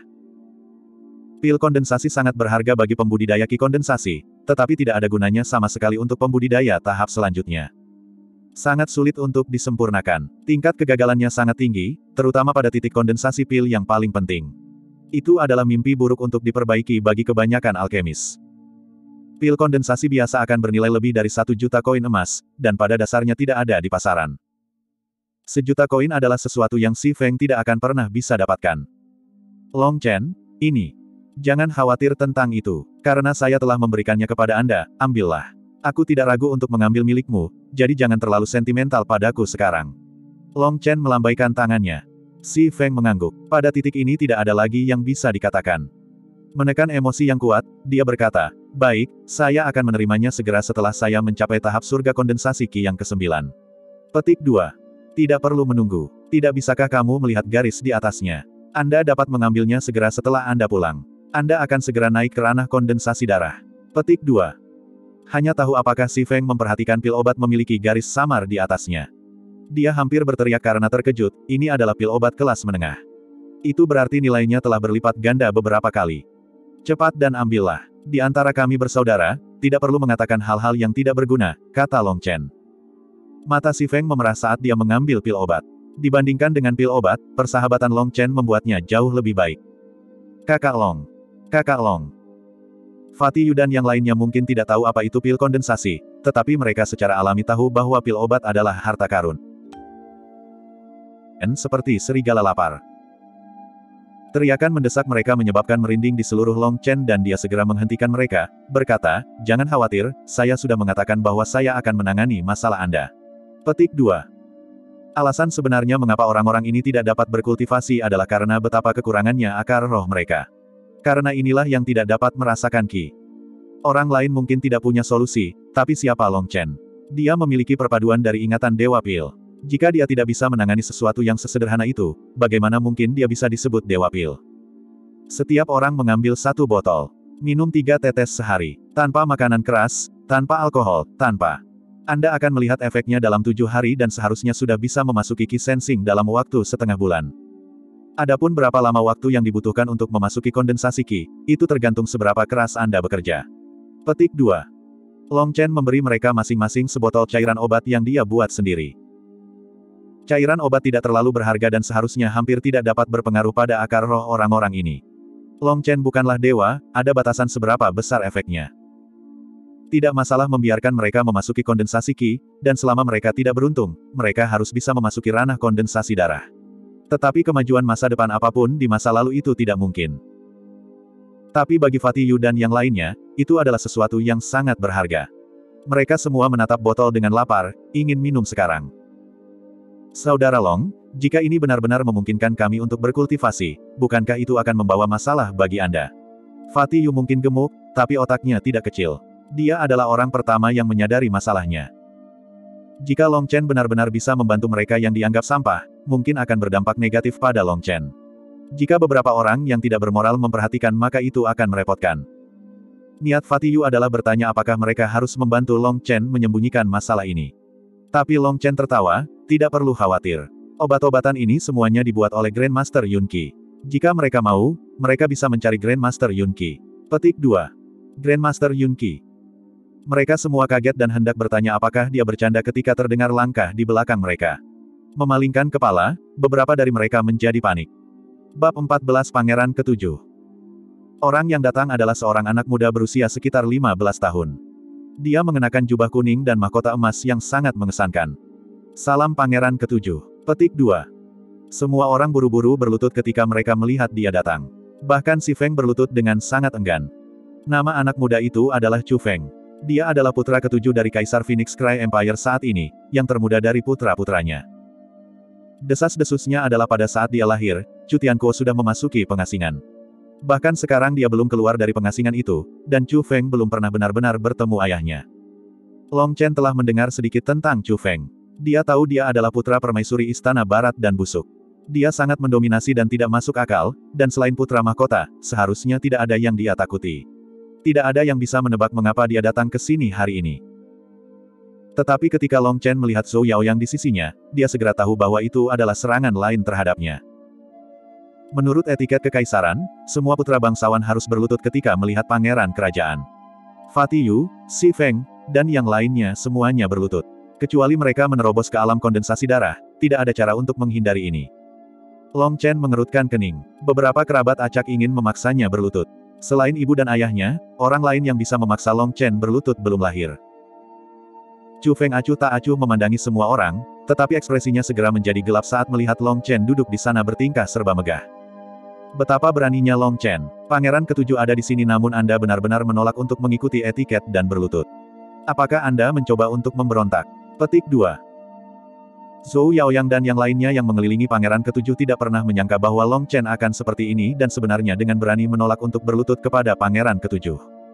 Pil kondensasi sangat berharga bagi pembudidaya Qi kondensasi, tetapi tidak ada gunanya sama sekali untuk pembudidaya tahap selanjutnya. Sangat sulit untuk disempurnakan. Tingkat kegagalannya sangat tinggi, terutama pada titik kondensasi pil yang paling penting. Itu adalah mimpi buruk untuk diperbaiki bagi kebanyakan alkemis. Pil kondensasi biasa akan bernilai lebih dari 1 juta koin emas, dan pada dasarnya tidak ada di pasaran. 1 juta koin adalah sesuatu yang Si Feng tidak akan pernah bisa dapatkan. Long Chen, ini. Jangan khawatir tentang itu. Karena saya telah memberikannya kepada Anda, ambillah. Aku tidak ragu untuk mengambil milikmu, jadi jangan terlalu sentimental padaku sekarang. Long Chen melambaikan tangannya. Si Feng mengangguk. Pada titik ini tidak ada lagi yang bisa dikatakan. Menekan emosi yang kuat, dia berkata, baik, saya akan menerimanya segera setelah saya mencapai tahap surga kondensasi Qi yang ke-9. Petik 2. Tidak perlu menunggu. Tidak bisakah kamu melihat garis di atasnya? Anda dapat mengambilnya segera setelah Anda pulang. Anda akan segera naik ke ranah kondensasi darah. Petik 2. Hanya tahu apakah Si Feng memperhatikan pil obat memiliki garis samar di atasnya. Dia hampir berteriak karena terkejut, ini adalah pil obat kelas menengah. Itu berarti nilainya telah berlipat ganda beberapa kali. Cepat dan ambillah. Di antara kami bersaudara, tidak perlu mengatakan hal-hal yang tidak berguna, kata Long Chen. Mata Si Feng memerah saat dia mengambil pil obat. Dibandingkan dengan pil obat, persahabatan Long Chen membuatnya jauh lebih baik. Kakak Long. Kakak Long. Fatih Yu dan yang lainnya mungkin tidak tahu apa itu pil kondensasi, tetapi mereka secara alami tahu bahwa pil obat adalah harta karun. Seperti serigala lapar. Teriakan mendesak mereka menyebabkan merinding di seluruh Long Chen dan dia segera menghentikan mereka, berkata, jangan khawatir, saya sudah mengatakan bahwa saya akan menangani masalah Anda. Petik 2. Alasan sebenarnya mengapa orang-orang ini tidak dapat berkultivasi adalah karena betapa kekurangannya akar roh mereka. Karena inilah yang tidak dapat merasakan Qi. Orang lain mungkin tidak punya solusi, tapi siapa Long Chen? Dia memiliki perpaduan dari ingatan Dewa Pil. Jika dia tidak bisa menangani sesuatu yang sesederhana itu, bagaimana mungkin dia bisa disebut Dewa Pil? Setiap orang mengambil 1 botol. Minum 3 tetes sehari. Tanpa makanan keras, tanpa alkohol, tanpa. Anda akan melihat efeknya dalam 7 hari dan seharusnya sudah bisa memasuki Qi Sensing dalam waktu setengah bulan. Adapun berapa lama waktu yang dibutuhkan untuk memasuki kondensasi Qi, itu tergantung seberapa keras Anda bekerja. Petik 2. Long Chen memberi mereka masing-masing sebotol cairan obat yang dia buat sendiri. Cairan obat tidak terlalu berharga dan seharusnya hampir tidak dapat berpengaruh pada akar roh orang-orang ini. Long Chen bukanlah dewa, ada batasan seberapa besar efeknya. Tidak masalah membiarkan mereka memasuki kondensasi Qi, dan selama mereka tidak beruntung, mereka harus bisa memasuki ranah kondensasi darah. Tetapi kemajuan masa depan apapun di masa lalu itu tidak mungkin. Tapi bagi Fatih Yu dan yang lainnya, itu adalah sesuatu yang sangat berharga. Mereka semua menatap botol dengan lapar, ingin minum sekarang. Saudara Long, jika ini benar-benar memungkinkan kami untuk berkultivasi, bukankah itu akan membawa masalah bagi Anda? Fatih Yu mungkin gemuk, tapi otaknya tidak kecil. Dia adalah orang pertama yang menyadari masalahnya. Jika Long Chen benar-benar bisa membantu mereka yang dianggap sampah, mungkin akan berdampak negatif pada Long Chen. Jika beberapa orang yang tidak bermoral memperhatikan maka itu akan merepotkan. Niat Fatih Yu adalah bertanya apakah mereka harus membantu Long Chen menyembunyikan masalah ini. Tapi Long Chen tertawa, tidak perlu khawatir. Obat-obatan ini semuanya dibuat oleh Grandmaster Yun Qi. Jika mereka mau, mereka bisa mencari Grandmaster Yun Qi. Petik 2. Grandmaster Yun Qi. Mereka semua kaget dan hendak bertanya apakah dia bercanda ketika terdengar langkah di belakang mereka. Memalingkan kepala, beberapa dari mereka menjadi panik. Bab 14 Pangeran ke-7. Orang yang datang adalah seorang anak muda berusia sekitar 15 tahun. Dia mengenakan jubah kuning dan mahkota emas yang sangat mengesankan. Salam Pangeran ke-7. Petik 2. Semua orang buru-buru berlutut ketika mereka melihat dia datang. Bahkan Si Feng berlutut dengan sangat enggan. Nama anak muda itu adalah Chu Feng. Dia adalah putra ke-7 dari Kaisar Phoenix Cry Empire saat ini, yang termuda dari putra-putranya. Desas-desusnya adalah pada saat dia lahir, Chu Tianquo sudah memasuki pengasingan. Bahkan sekarang dia belum keluar dari pengasingan itu, dan Chu Feng belum pernah benar-benar bertemu ayahnya. Long Chen telah mendengar sedikit tentang Chu Feng. Dia tahu dia adalah putra permaisuri Istana Barat dan busuk. Dia sangat mendominasi dan tidak masuk akal, dan selain putra mahkota, seharusnya tidak ada yang dia takuti. Tidak ada yang bisa menebak mengapa dia datang ke sini hari ini. Tetapi ketika Long Chen melihat Zhou Yaoyang di sisinya, dia segera tahu bahwa itu adalah serangan lain terhadapnya. Menurut etiket kekaisaran, semua putra bangsawan harus berlutut ketika melihat pangeran kerajaan. Fatih Yu, Si Feng, dan yang lainnya semuanya berlutut. Kecuali mereka menerobos ke alam kondensasi darah, tidak ada cara untuk menghindari ini. Long Chen mengerutkan kening. Beberapa kerabat acak ingin memaksanya berlutut. Selain ibu dan ayahnya, orang lain yang bisa memaksa Long Chen berlutut belum lahir. Chu Feng acuh tak acuh memandangi semua orang, tetapi ekspresinya segera menjadi gelap saat melihat Long Chen duduk di sana bertingkah serba megah. Betapa beraninya Long Chen. Pangeran ke-7 ada di sini namun Anda benar-benar menolak untuk mengikuti etiket dan berlutut. Apakah Anda mencoba untuk memberontak? Petik 2. Zhou Yaoyang dan yang lainnya yang mengelilingi Pangeran ke-7 tidak pernah menyangka bahwa Long Chen akan seperti ini dan sebenarnya dengan berani menolak untuk berlutut kepada Pangeran ke-7.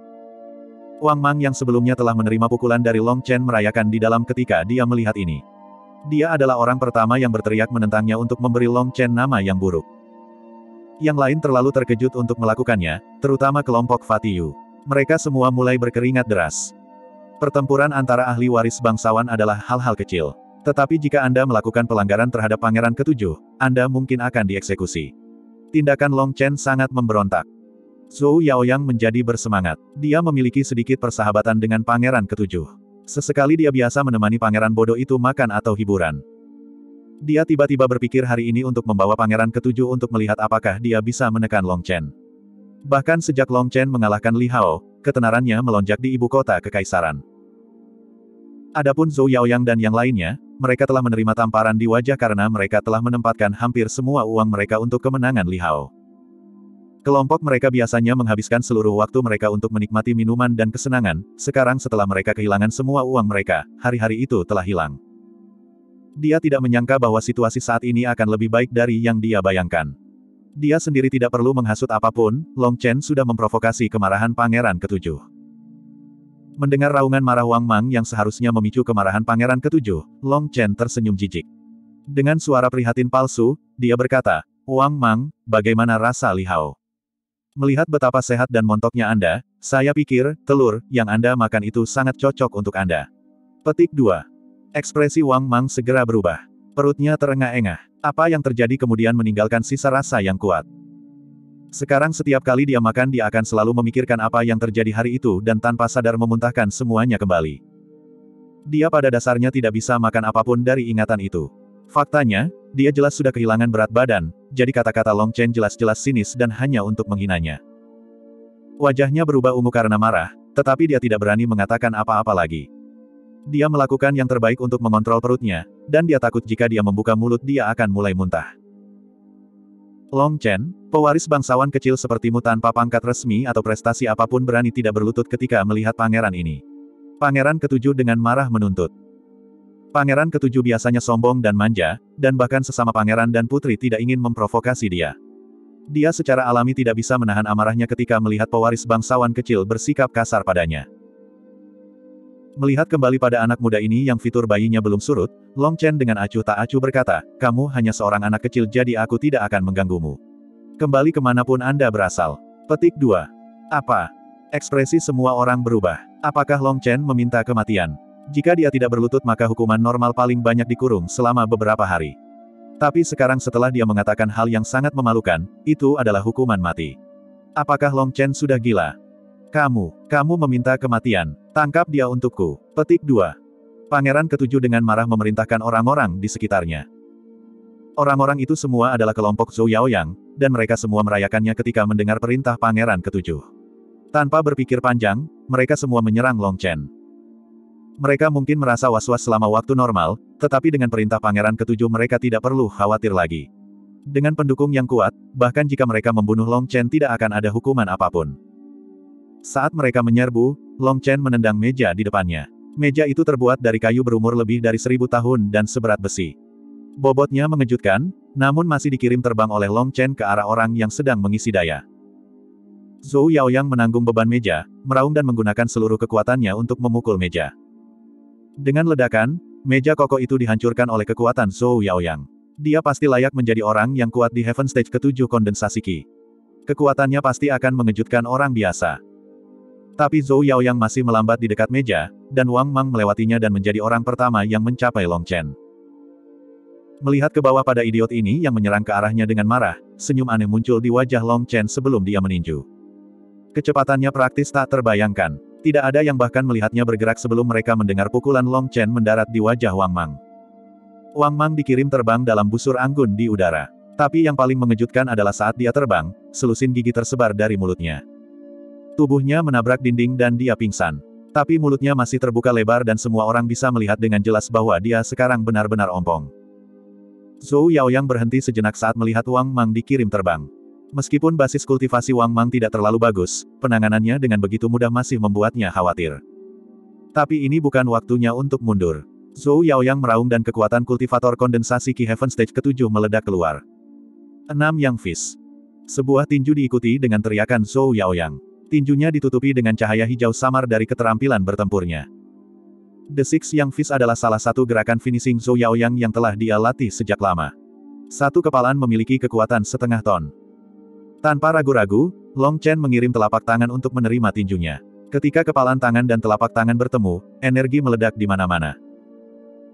Wang Mang yang sebelumnya telah menerima pukulan dari Long Chen merayakan di dalam ketika dia melihat ini. Dia adalah orang pertama yang berteriak menentangnya untuk memberi Long Chen nama yang buruk. Yang lain terlalu terkejut untuk melakukannya, terutama kelompok Fatih Yu. Mereka semua mulai berkeringat deras. Pertempuran antara ahli waris bangsawan adalah hal-hal kecil. Tetapi jika Anda melakukan pelanggaran terhadap Pangeran Ketujuh, Anda mungkin akan dieksekusi. Tindakan Long Chen sangat memberontak. Zhou Yaoyang menjadi bersemangat. Dia memiliki sedikit persahabatan dengan Pangeran Ketujuh. Sesekali dia biasa menemani pangeran bodoh itu makan atau hiburan. Dia tiba-tiba berpikir hari ini untuk membawa Pangeran Ketujuh untuk melihat apakah dia bisa menekan Long Chen. Bahkan sejak Long Chen mengalahkan Li Hao, ketenarannya melonjak di ibu kota kekaisaran. Adapun Zhou Yaoyang dan yang lainnya, mereka telah menerima tamparan di wajah karena mereka telah menempatkan hampir semua uang mereka untuk kemenangan Li Hao. Kelompok mereka biasanya menghabiskan seluruh waktu mereka untuk menikmati minuman dan kesenangan, sekarang setelah mereka kehilangan semua uang mereka, hari-hari itu telah hilang. Dia tidak menyangka bahwa situasi saat ini akan lebih baik dari yang dia bayangkan. Dia sendiri tidak perlu menghasut apapun, Long Chen sudah memprovokasi kemarahan Pangeran Ketujuh. Mendengar raungan marah Wang Mang yang seharusnya memicu kemarahan Pangeran Ketujuh, Long Chen tersenyum jijik. Dengan suara prihatin palsu, dia berkata, "Wang Mang, bagaimana rasa Li Hao? Melihat betapa sehat dan montoknya Anda, saya pikir, telur, yang Anda makan itu sangat cocok untuk Anda." Petik 2. Ekspresi Wang Mang segera berubah. Perutnya terengah-engah. Apa yang terjadi kemudian meninggalkan sisa rasa yang kuat. Sekarang setiap kali dia makan dia akan selalu memikirkan apa yang terjadi hari itu dan tanpa sadar memuntahkan semuanya kembali. Dia pada dasarnya tidak bisa makan apapun dari ingatan itu. Faktanya, dia jelas sudah kehilangan berat badan, jadi kata-kata Long Chen jelas-jelas sinis dan hanya untuk menghinanya. Wajahnya berubah ungu karena marah, tetapi dia tidak berani mengatakan apa-apa lagi. Dia melakukan yang terbaik untuk mengontrol perutnya, dan dia takut jika dia membuka mulut dia akan mulai muntah. Long Chen, pewaris bangsawan kecil sepertimu tanpa pangkat resmi atau prestasi apapun berani tidak berlutut ketika melihat pangeran ini. Pangeran Ketujuh dengan marah menuntut. Pangeran Ketujuh biasanya sombong dan manja, dan bahkan sesama pangeran dan putri tidak ingin memprovokasi dia. Dia secara alami tidak bisa menahan amarahnya ketika melihat pewaris bangsawan kecil bersikap kasar padanya. Melihat kembali pada anak muda ini yang fitur bayinya belum surut, Long Chen dengan acuh tak acuh berkata, "Kamu hanya seorang anak kecil jadi aku tidak akan mengganggumu. Kembali kemanapun Anda berasal." Petik 2. Apa? Ekspresi semua orang berubah. Apakah Long Chen meminta kematian? Jika dia tidak berlutut maka hukuman normal paling banyak dikurung selama beberapa hari. Tapi sekarang setelah dia mengatakan hal yang sangat memalukan, itu adalah hukuman mati. Apakah Long Chen sudah gila? Kamu meminta kematian. Tangkap dia untukku. Petik 2. Pangeran Ketujuh dengan marah memerintahkan orang-orang di sekitarnya. Orang-orang itu semua adalah kelompok Zhou Yaoyang, dan mereka semua merayakannya ketika mendengar perintah Pangeran Ketujuh. Tanpa berpikir panjang, mereka semua menyerang Long Chen. Mereka mungkin merasa was-was selama waktu normal, tetapi dengan perintah Pangeran Ketujuh mereka tidak perlu khawatir lagi. Dengan pendukung yang kuat, bahkan jika mereka membunuh Long Chen tidak akan ada hukuman apapun. Saat mereka menyerbu, Long Chen menendang meja di depannya. Meja itu terbuat dari kayu berumur lebih dari 1000 tahun dan seberat besi. Bobotnya mengejutkan, namun masih dikirim terbang oleh Long Chen ke arah orang yang sedang mengisi daya. Zhou Yaoyang menanggung beban meja, meraung dan menggunakan seluruh kekuatannya untuk memukul meja. Dengan ledakan, meja kokoh itu dihancurkan oleh kekuatan Zhou Yaoyang. Dia pasti layak menjadi orang yang kuat di Heaven Stage ke-7 kondensasi Qi. Kekuatannya pasti akan mengejutkan orang biasa. Tapi Zhou Yaoyang masih melambat di dekat meja, dan Wang Mang melewatinya dan menjadi orang pertama yang mencapai Long Chen. Melihat ke bawah pada idiot ini yang menyerang ke arahnya dengan marah, senyum aneh muncul di wajah Long Chen sebelum dia meninju. Kecepatannya praktis tak terbayangkan. Tidak ada yang bahkan melihatnya bergerak sebelum mereka mendengar pukulan Long Chen mendarat di wajah Wang Mang. Wang Mang dikirim terbang dalam busur anggun di udara. Tapi yang paling mengejutkan adalah saat dia terbang, selusin gigi tersebar dari mulutnya. Tubuhnya menabrak dinding dan dia pingsan. Tapi mulutnya masih terbuka lebar dan semua orang bisa melihat dengan jelas bahwa dia sekarang benar-benar ompong. Zhou Yaoyang berhenti sejenak saat melihat Wang Mang dikirim terbang. Meskipun basis kultivasi Wang Mang tidak terlalu bagus, penanganannya dengan begitu mudah masih membuatnya khawatir. Tapi ini bukan waktunya untuk mundur. Zhou Yaoyang meraung dan kekuatan kultivator kondensasi Qi Heaven Stage ke-7 meledak keluar. 6 Yang Fist. Sebuah tinju diikuti dengan teriakan Zhou Yaoyang. Tinjunya ditutupi dengan cahaya hijau samar dari keterampilan bertempurnya. The Six Yang Fist adalah salah satu gerakan finishing Zhou Yaoyang yang telah dia latih sejak lama. Satu kepalan memiliki kekuatan setengah ton. Tanpa ragu-ragu, Long Chen mengirim telapak tangan untuk menerima tinjunya. Ketika kepalan tangan dan telapak tangan bertemu, energi meledak di mana-mana.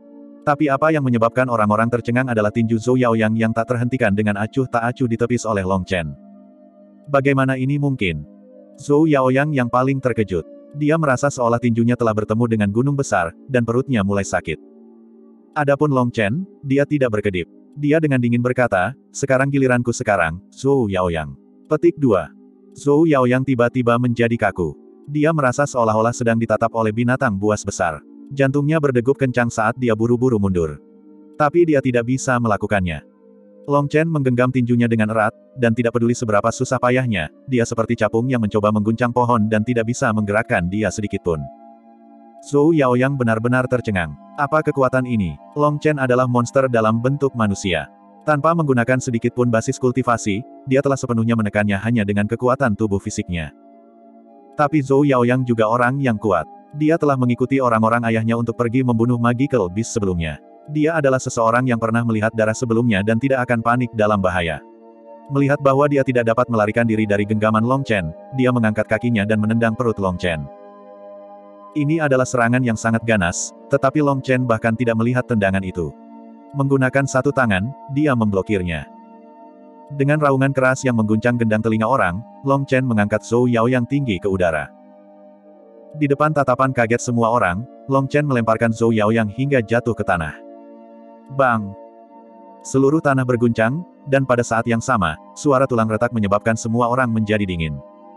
Tapi apa yang menyebabkan orang-orang tercengang adalah tinju Zhou Yaoyang yang tak terhentikan dengan acuh tak acuh ditepis oleh Long Chen. Bagaimana ini mungkin? Zhou Yaoyang yang paling terkejut. Dia merasa seolah tinjunya telah bertemu dengan gunung besar, dan perutnya mulai sakit. Adapun Long Chen, dia tidak berkedip. Dia dengan dingin berkata, sekarang giliranku sekarang, Zhou Yaoyang. Petik 2. Zhou Yaoyang tiba-tiba menjadi kaku. Dia merasa seolah-olah sedang ditatap oleh binatang buas besar. Jantungnya berdegup kencang saat dia buru-buru mundur. Tapi dia tidak bisa melakukannya. Long Chen menggenggam tinjunya dengan erat, dan tidak peduli seberapa susah payahnya, dia seperti capung yang mencoba mengguncang pohon dan tidak bisa menggerakkan dia sedikitpun. Zhou Yaoyang benar-benar tercengang. Apa kekuatan ini? Long Chen adalah monster dalam bentuk manusia. Tanpa menggunakan sedikitpun basis kultivasi, dia telah sepenuhnya menekannya hanya dengan kekuatan tubuh fisiknya. Tapi Zhou Yaoyang juga orang yang kuat. Dia telah mengikuti orang-orang ayahnya untuk pergi membunuh Magical Beast sebelumnya. Dia adalah seseorang yang pernah melihat darah sebelumnya dan tidak akan panik dalam bahaya. Melihat bahwa dia tidak dapat melarikan diri dari genggaman Long Chen, dia mengangkat kakinya dan menendang perut Long Chen. Ini adalah serangan yang sangat ganas, tetapi Long Chen bahkan tidak melihat tendangan itu. Menggunakan satu tangan, dia memblokirnya. Dengan raungan keras yang mengguncang gendang telinga orang, Long Chen mengangkat Zhou Yaoyang tinggi ke udara. Di depan tatapan kaget semua orang, Long Chen melemparkan Zhou Yaoyang hingga jatuh ke tanah. Bang! Seluruh tanah berguncang, dan pada saat yang sama, suara tulang retak menyebabkan semua orang menjadi dingin.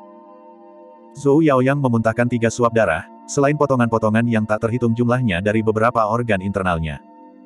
Zhou Yaoyang memuntahkan 3 suap darah, selain potongan-potongan yang tak terhitung jumlahnya dari beberapa organ internalnya.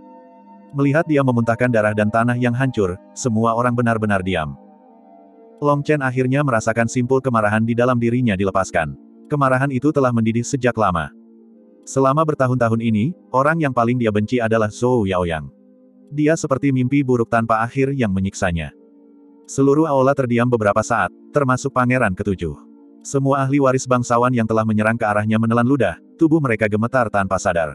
Melihat dia memuntahkan darah dan tanah yang hancur, semua orang benar-benar diam. Long Chen akhirnya merasakan simpul kemarahan di dalam dirinya dilepaskan. Kemarahan itu telah mendidih sejak lama. Selama bertahun-tahun ini, orang yang paling dia benci adalah Zhou Yaoyang. Dia seperti mimpi buruk tanpa akhir yang menyiksanya. Seluruh aula terdiam beberapa saat, termasuk Pangeran Ketujuh. Semua ahli waris bangsawan yang telah menyerang ke arahnya menelan ludah, tubuh mereka gemetar tanpa sadar.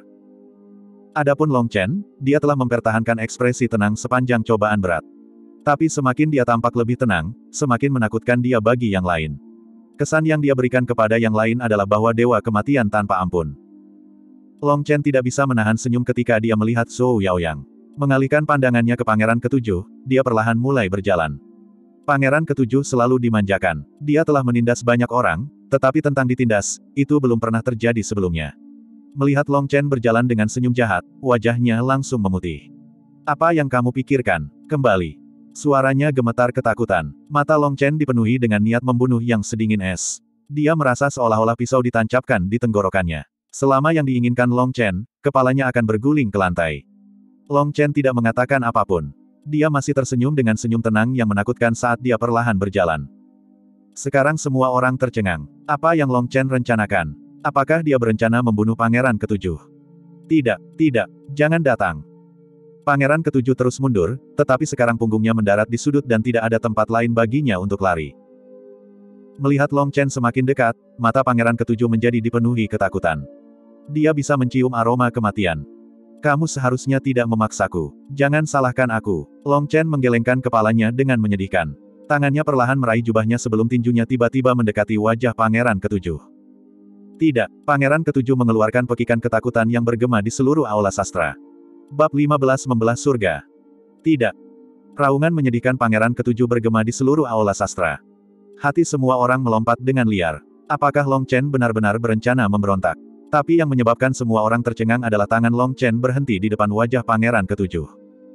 Adapun Long Chen, dia telah mempertahankan ekspresi tenang sepanjang cobaan berat. Tapi semakin dia tampak lebih tenang, semakin menakutkan dia bagi yang lain. Kesan yang dia berikan kepada yang lain adalah bahwa dewa kematian tanpa ampun. Long Chen tidak bisa menahan senyum ketika dia melihat Zhou Yaoyang. Mengalihkan pandangannya ke Pangeran Ketujuh, dia perlahan mulai berjalan. Pangeran Ketujuh selalu dimanjakan. Dia telah menindas banyak orang, tetapi tentang ditindas, itu belum pernah terjadi sebelumnya. Melihat Long Chen berjalan dengan senyum jahat, wajahnya langsung memutih. Apa yang kamu pikirkan? Kembali. Suaranya gemetar ketakutan. Mata Long Chen dipenuhi dengan niat membunuh yang sedingin es. Dia merasa seolah-olah pisau ditancapkan di tenggorokannya. Selama yang diinginkan Long Chen, kepalanya akan berguling ke lantai. Long Chen tidak mengatakan apapun. Dia masih tersenyum dengan senyum tenang yang menakutkan saat dia perlahan berjalan. Sekarang semua orang tercengang. Apa yang Long Chen rencanakan? Apakah dia berencana membunuh Pangeran Ketujuh? Tidak, tidak, jangan datang. Pangeran Ketujuh terus mundur, tetapi sekarang punggungnya mendarat di sudut dan tidak ada tempat lain baginya untuk lari. Melihat Long Chen semakin dekat, mata Pangeran Ketujuh menjadi dipenuhi ketakutan. Dia bisa mencium aroma kematian. Kamu seharusnya tidak memaksaku. Jangan salahkan aku. Long Chen menggelengkan kepalanya dengan menyedihkan. Tangannya perlahan meraih jubahnya sebelum tinjunya tiba-tiba mendekati wajah Pangeran Ketujuh. Tidak, Pangeran Ketujuh mengeluarkan pekikan ketakutan yang bergema di seluruh aula sastra. Bab 15 Membelah Surga. Tidak. Raungan menyedihkan Pangeran Ketujuh bergema di seluruh aula sastra. Hati semua orang melompat dengan liar. Apakah Long Chen benar-benar berencana memberontak? Tapi yang menyebabkan semua orang tercengang adalah tangan Long Chen berhenti di depan wajah Pangeran Ketujuh.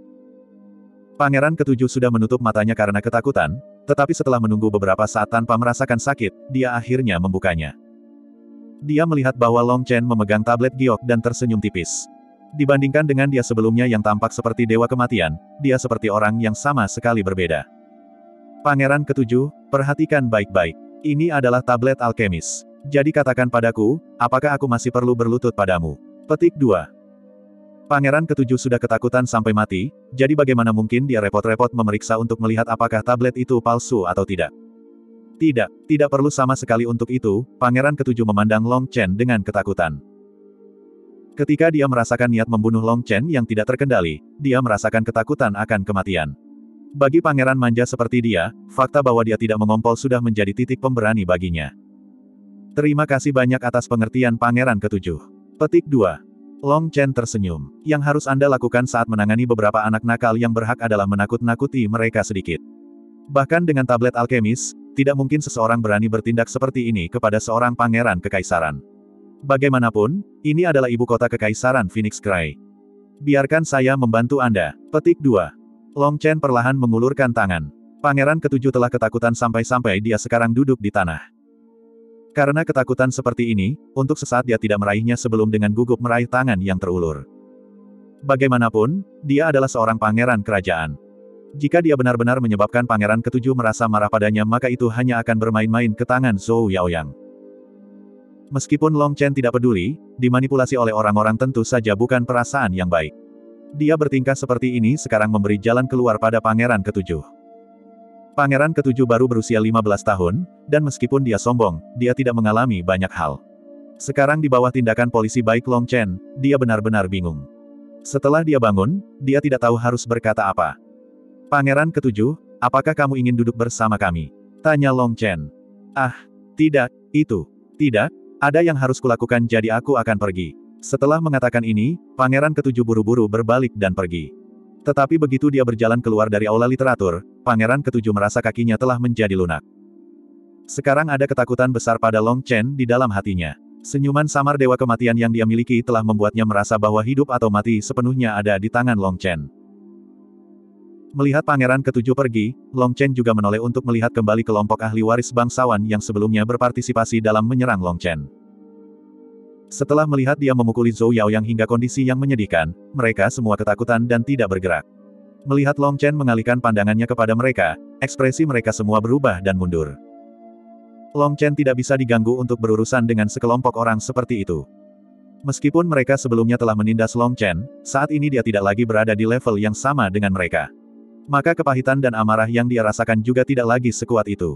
Pangeran Ketujuh sudah menutup matanya karena ketakutan, tetapi setelah menunggu beberapa saat tanpa merasakan sakit, dia akhirnya membukanya. Dia melihat bahwa Long Chen memegang tablet giok dan tersenyum tipis. Dibandingkan dengan dia sebelumnya yang tampak seperti dewa kematian, dia seperti orang yang sama sekali berbeda. Pangeran Ketujuh, perhatikan baik-baik. Ini adalah tablet alkemis. Jadi katakan padaku, apakah aku masih perlu berlutut padamu? Petik 2. Pangeran Ketujuh sudah ketakutan sampai mati, jadi bagaimana mungkin dia repot-repot memeriksa untuk melihat apakah tablet itu palsu atau tidak? Tidak, tidak perlu sama sekali untuk itu, Pangeran Ketujuh memandang Long Chen dengan ketakutan. Ketika dia merasakan niat membunuh Long Chen yang tidak terkendali, dia merasakan ketakutan akan kematian. Bagi pangeran manja seperti dia, fakta bahwa dia tidak mengompol sudah menjadi titik pemberani baginya. Terima kasih banyak atas pengertian Pangeran Ketujuh. Petik 2. Long Chen tersenyum. Yang harus Anda lakukan saat menangani beberapa anak nakal yang berhak adalah menakut-nakuti mereka sedikit. Bahkan dengan tablet alkemis, tidak mungkin seseorang berani bertindak seperti ini kepada seorang pangeran kekaisaran. Bagaimanapun, ini adalah ibu kota kekaisaran Phoenix Cry. Biarkan saya membantu Anda. Petik 2. Long Chen perlahan mengulurkan tangan. Pangeran ketujuh telah ketakutan sampai-sampai dia sekarang duduk di tanah. Karena ketakutan seperti ini, untuk sesaat dia tidak meraihnya sebelum dengan gugup meraih tangan yang terulur. Bagaimanapun, dia adalah seorang pangeran kerajaan. Jika dia benar-benar menyebabkan pangeran ketujuh merasa marah padanya maka itu hanya akan bermain-main ke tangan Zhou Yaoyang. Meskipun Long Chen tidak peduli, dimanipulasi oleh orang-orang tentu saja bukan perasaan yang baik. Dia bertingkah seperti ini sekarang memberi jalan keluar pada pangeran ketujuh. Pangeran ketujuh baru berusia 15 tahun, dan meskipun dia sombong, dia tidak mengalami banyak hal. Sekarang di bawah tindakan polisi baik Long Chen, dia benar-benar bingung. Setelah dia bangun, dia tidak tahu harus berkata apa. Pangeran ketujuh, apakah kamu ingin duduk bersama kami? Tanya Long Chen. Ah, tidak, itu. Tidak, ada yang harus kulakukan jadi aku akan pergi. Setelah mengatakan ini, pangeran ketujuh buru-buru berbalik dan pergi. Tetapi begitu dia berjalan keluar dari aula literatur, pangeran ketujuh merasa kakinya telah menjadi lunak. Sekarang ada ketakutan besar pada Long Chen di dalam hatinya. Senyuman samar dewa kematian yang dia miliki telah membuatnya merasa bahwa hidup atau mati sepenuhnya ada di tangan Long Chen. Melihat pangeran ketujuh pergi, Long Chen juga menoleh untuk melihat kembali kelompok ahli waris bangsawan yang sebelumnya berpartisipasi dalam menyerang Long Chen. Setelah melihat dia memukuli Zhou Yaoyang hingga kondisi yang menyedihkan, mereka semua ketakutan dan tidak bergerak. Melihat Long Chen mengalihkan pandangannya kepada mereka, ekspresi mereka semua berubah dan mundur. Long Chen tidak bisa diganggu untuk berurusan dengan sekelompok orang seperti itu. Meskipun mereka sebelumnya telah menindas Long Chen, saat ini dia tidak lagi berada di level yang sama dengan mereka. Maka kepahitan dan amarah yang dia rasakan juga tidak lagi sekuat itu.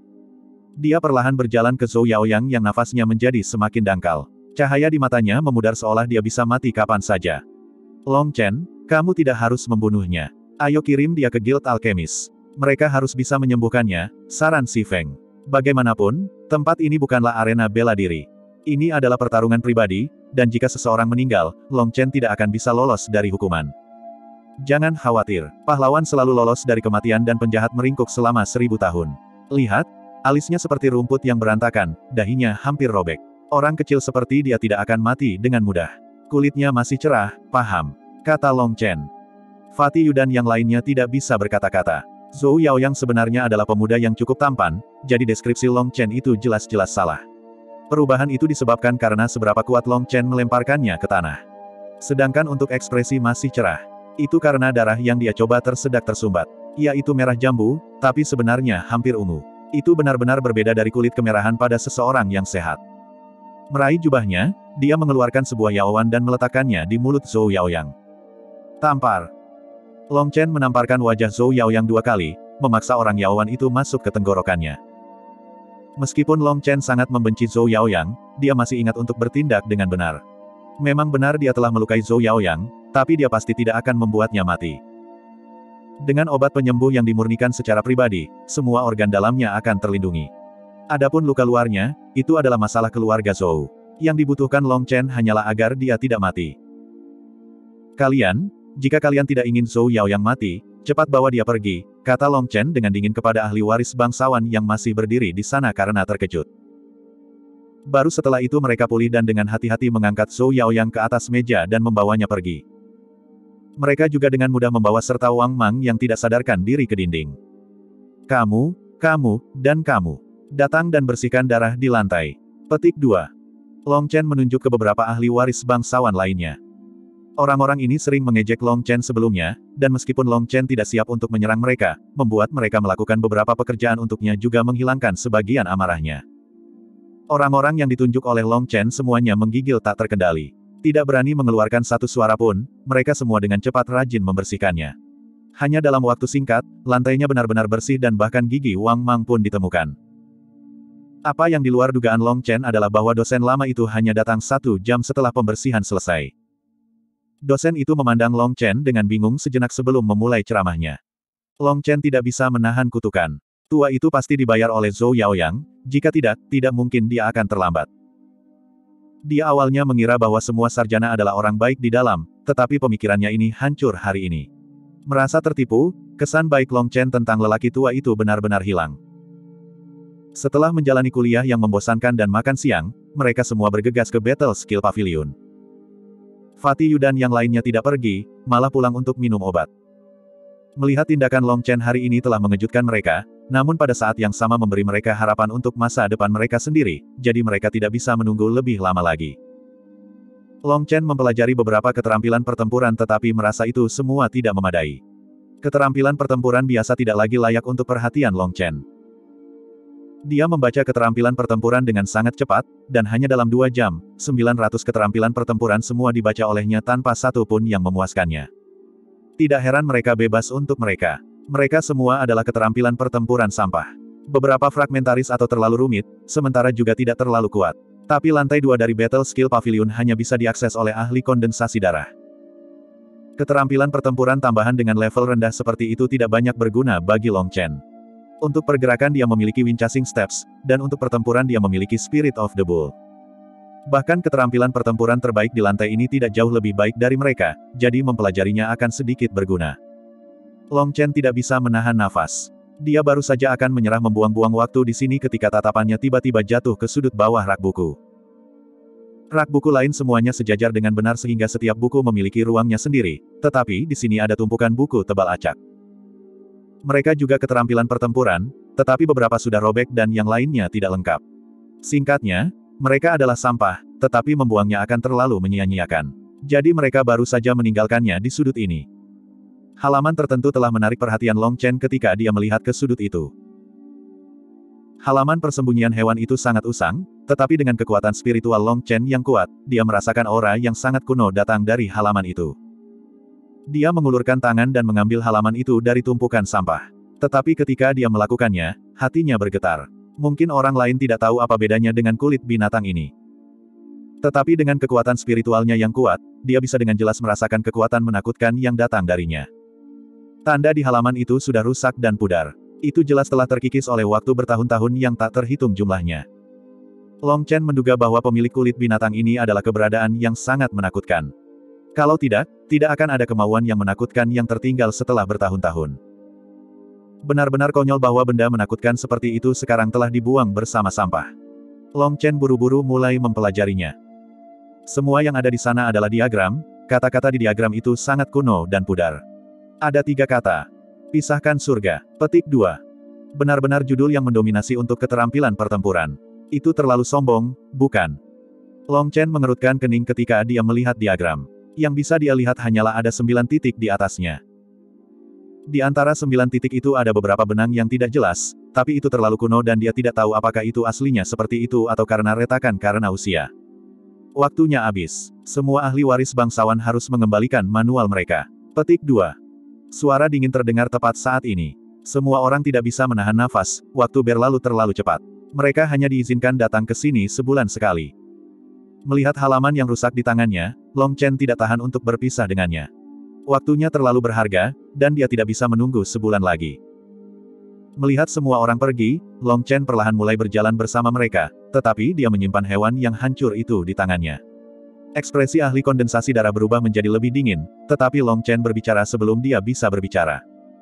Dia perlahan berjalan ke Zhou Yaoyang yang nafasnya menjadi semakin dangkal. Cahaya di matanya memudar seolah dia bisa mati kapan saja. Long Chen, kamu tidak harus membunuhnya. Ayo kirim dia ke Guild Alkemis. Mereka harus bisa menyembuhkannya, saran Si Feng. Bagaimanapun, tempat ini bukanlah arena bela diri. Ini adalah pertarungan pribadi, dan jika seseorang meninggal, Long Chen tidak akan bisa lolos dari hukuman. Jangan khawatir, pahlawan selalu lolos dari kematian dan penjahat meringkuk selama 1000 tahun. Lihat, alisnya seperti rumput yang berantakan, dahinya hampir robek. Orang kecil seperti dia tidak akan mati dengan mudah. Kulitnya masih cerah, paham, kata Long Chen. Fatih Yu dan yang lainnya tidak bisa berkata-kata. Zhou Yaoyang sebenarnya adalah pemuda yang cukup tampan, jadi deskripsi Long Chen itu jelas-jelas salah. Perubahan itu disebabkan karena seberapa kuat Long Chen melemparkannya ke tanah. Sedangkan untuk ekspresi masih cerah. Itu karena darah yang dia coba tersedak tersumbat. Yaitu merah jambu, tapi sebenarnya hampir ungu. Itu benar-benar berbeda dari kulit kemerahan pada seseorang yang sehat. Meraih jubahnya, dia mengeluarkan sebuah yaowan dan meletakkannya di mulut Zhou Yaoyang. Tampar. Long Chen menamparkan wajah Zhou Yaoyang 2 kali, memaksa orang yaowan itu masuk ke tenggorokannya. Meskipun Long Chen sangat membenci Zhou Yaoyang, dia masih ingat untuk bertindak dengan benar. Memang benar dia telah melukai Zhou Yaoyang, tapi dia pasti tidak akan membuatnya mati. Dengan obat penyembuh yang dimurnikan secara pribadi, semua organ dalamnya akan terlindungi. Adapun luka luarnya, itu adalah masalah keluarga Zhou. Yang dibutuhkan Long Chen hanyalah agar dia tidak mati. Jika kalian tidak ingin Zhou Yaoyang mati, cepat bawa dia pergi, kata Long Chen dengan dingin kepada ahli waris bangsawan yang masih berdiri di sana karena terkejut. Baru setelah itu mereka pulih dan dengan hati-hati mengangkat Zhou Yaoyang ke atas meja dan membawanya pergi. Mereka juga dengan mudah membawa serta Wang Mang yang tidak sadarkan diri ke dinding. Kamu, dan kamu. Datang dan bersihkan darah di lantai. Petik 2. Long Chen menunjuk ke beberapa ahli waris bangsawan lainnya. Orang-orang ini sering mengejek Long Chen sebelumnya, dan meskipun Long Chen tidak siap untuk menyerang mereka, membuat mereka melakukan beberapa pekerjaan untuknya juga menghilangkan sebagian amarahnya. Orang-orang yang ditunjuk oleh Long Chen semuanya menggigil tak terkendali. Tidak berani mengeluarkan satu suara pun, mereka semua dengan cepat rajin membersihkannya. Hanya dalam waktu singkat, lantainya benar-benar bersih dan bahkan gigi Wang Mang pun ditemukan. Apa yang di luar dugaan Long Chen adalah bahwa dosen lama itu hanya datang 1 jam setelah pembersihan selesai. Dosen itu memandang Long Chen dengan bingung sejenak sebelum memulai ceramahnya. Long Chen tidak bisa menahan kutukan. Tua itu pasti dibayar oleh Zhou Yaoyang, jika tidak mungkin dia akan terlambat. Dia awalnya mengira bahwa semua sarjana adalah orang baik di dalam, tetapi pemikirannya ini hancur hari ini. Merasa tertipu, kesan baik Long Chen tentang lelaki tua itu benar-benar hilang. Setelah menjalani kuliah yang membosankan dan makan siang, mereka semua bergegas ke Battle Skill Pavilion. Fatih Yu dan yang lainnya tidak pergi, malah pulang untuk minum obat. Melihat tindakan Long Chen hari ini telah mengejutkan mereka, namun pada saat yang sama memberi mereka harapan untuk masa depan mereka sendiri, jadi mereka tidak bisa menunggu lebih lama lagi. Long Chen mempelajari beberapa keterampilan pertempuran tetapi merasa itu semua tidak memadai. Keterampilan pertempuran biasa tidak lagi layak untuk perhatian Long Chen. Dia membaca keterampilan pertempuran dengan sangat cepat, dan hanya dalam 2 jam, 900 keterampilan pertempuran semua dibaca olehnya tanpa satu pun yang memuaskannya. Tidak heran mereka bebas untuk mereka. Mereka semua adalah keterampilan pertempuran sampah. Beberapa fragmentaris atau terlalu rumit, sementara juga tidak terlalu kuat. Tapi lantai 2 dari Battle Skill Pavilion hanya bisa diakses oleh ahli kondensasi darah. Keterampilan pertempuran tambahan dengan level rendah seperti itu tidak banyak berguna bagi Long Chen. Untuk pergerakan dia memiliki Winchasing Steps, dan untuk pertempuran dia memiliki Spirit of the Bull. Bahkan keterampilan pertempuran terbaik di lantai ini tidak jauh lebih baik dari mereka, jadi mempelajarinya akan sedikit berguna. Long Chen tidak bisa menahan nafas. Dia baru saja akan menyerah membuang-buang waktu di sini ketika tatapannya tiba-tiba jatuh ke sudut bawah rak buku. Rak buku lain semuanya sejajar dengan benar sehingga setiap buku memiliki ruangnya sendiri, tetapi di sini ada tumpukan buku tebal acak. Mereka juga keterampilan pertempuran, tetapi beberapa sudah robek dan yang lainnya tidak lengkap. Singkatnya, mereka adalah sampah, tetapi membuangnya akan terlalu menyia-nyiakan. Jadi mereka baru saja meninggalkannya di sudut ini. Halaman tertentu telah menarik perhatian Long Chen ketika dia melihat ke sudut itu. Halaman persembunyian hewan itu sangat usang, tetapi dengan kekuatan spiritual Long Chen yang kuat, dia merasakan aura yang sangat kuno datang dari halaman itu. Dia mengulurkan tangan dan mengambil halaman itu dari tumpukan sampah. Tetapi ketika dia melakukannya, hatinya bergetar. Mungkin orang lain tidak tahu apa bedanya dengan kulit binatang ini. Tetapi dengan kekuatan spiritualnya yang kuat, dia bisa dengan jelas merasakan kekuatan menakutkan yang datang darinya. Tanda di halaman itu sudah rusak dan pudar. Itu jelas telah terkikis oleh waktu bertahun-tahun yang tak terhitung jumlahnya. Long Chen menduga bahwa pemilik kulit binatang ini adalah keberadaan yang sangat menakutkan. Kalau tidak, tidak akan ada kemauan yang menakutkan yang tertinggal setelah bertahun-tahun. Benar-benar konyol bahwa benda menakutkan seperti itu sekarang telah dibuang bersama sampah. Long Chen buru-buru mulai mempelajarinya. Semua yang ada di sana adalah diagram, kata-kata di diagram itu sangat kuno dan pudar. Ada 3 kata. Pisahkan surga. Petik 2. Benar-benar judul yang mendominasi untuk keterampilan pertempuran. Itu terlalu sombong, bukan? Long Chen mengerutkan kening ketika dia melihat diagram. Yang bisa dia lihat hanyalah ada 9 titik di atasnya. Di antara 9 titik itu ada beberapa benang yang tidak jelas, tapi itu terlalu kuno dan dia tidak tahu apakah itu aslinya seperti itu atau karena retakan karena usia. Waktunya habis. Semua ahli waris bangsawan harus mengembalikan manual mereka. Petik 2. Suara dingin terdengar tepat saat ini. Semua orang tidak bisa menahan nafas, waktu berlalu terlalu cepat. Mereka hanya diizinkan datang ke sini sebulan sekali. Melihat halaman yang rusak di tangannya, Long Chen tidak tahan untuk berpisah dengannya. Waktunya terlalu berharga, dan dia tidak bisa menunggu sebulan lagi. Melihat semua orang pergi, Long Chen perlahan mulai berjalan bersama mereka, tetapi dia menyimpan hewan yang hancur itu di tangannya. Ekspresi ahli kondensasi darah berubah menjadi lebih dingin, tetapi Long Chen berbicara sebelum dia bisa berbicara.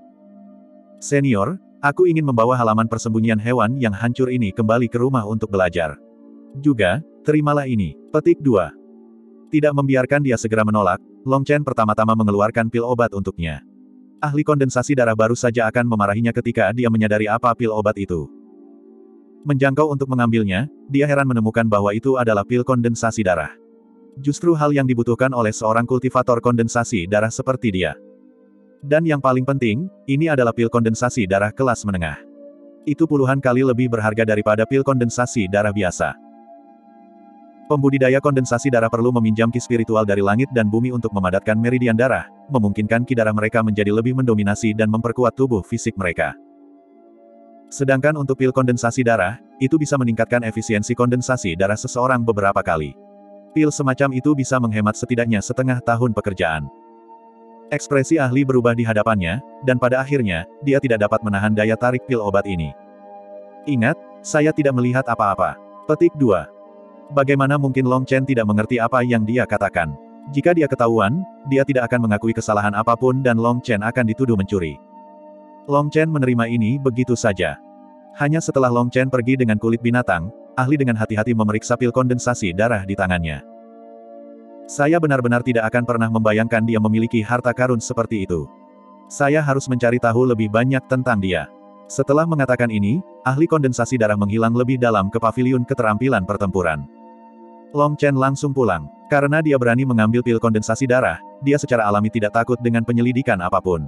Senior, aku ingin membawa halaman persembunyian hewan yang hancur ini kembali ke rumah untuk belajar. Juga, terimalah ini. Petik 2. Tidak membiarkan dia segera menolak, Long Chen pertama-tama mengeluarkan pil obat untuknya. Ahli kondensasi darah baru saja akan memarahinya ketika dia menyadari apa pil obat itu. Menjangkau untuk mengambilnya, dia heran menemukan bahwa itu adalah pil kondensasi darah. Justru hal yang dibutuhkan oleh seorang kultivator kondensasi darah seperti dia. Dan yang paling penting, ini adalah pil kondensasi darah kelas menengah. Itu puluhan kali lebih berharga daripada pil kondensasi darah biasa. Pembudidaya kondensasi darah perlu meminjam ki spiritual dari langit dan bumi untuk memadatkan meridian darah, memungkinkan ki darah mereka menjadi lebih mendominasi dan memperkuat tubuh fisik mereka. Sedangkan untuk pil kondensasi darah, itu bisa meningkatkan efisiensi kondensasi darah seseorang beberapa kali. Pil semacam itu bisa menghemat setidaknya setengah tahun pekerjaan. Ekspresi ahli berubah di hadapannya, dan pada akhirnya, dia tidak dapat menahan daya tarik pil obat ini. Ingat, saya tidak melihat apa-apa. Petik 2. Bagaimana mungkin Long Chen tidak mengerti apa yang dia katakan? Jika dia ketahuan, dia tidak akan mengakui kesalahan apapun dan Long Chen akan dituduh mencuri. Long Chen menerima ini begitu saja. Hanya setelah Long Chen pergi dengan kulit binatang, ahli dengan hati-hati memeriksa pil kondensasi darah di tangannya. Saya benar-benar tidak akan pernah membayangkan dia memiliki harta karun seperti itu. Saya harus mencari tahu lebih banyak tentang dia. Setelah mengatakan ini, ahli kondensasi darah menghilang lebih dalam ke paviliun keterampilan pertempuran. Long Chen langsung pulang. Karena dia berani mengambil pil kondensasi darah, dia secara alami tidak takut dengan penyelidikan apapun.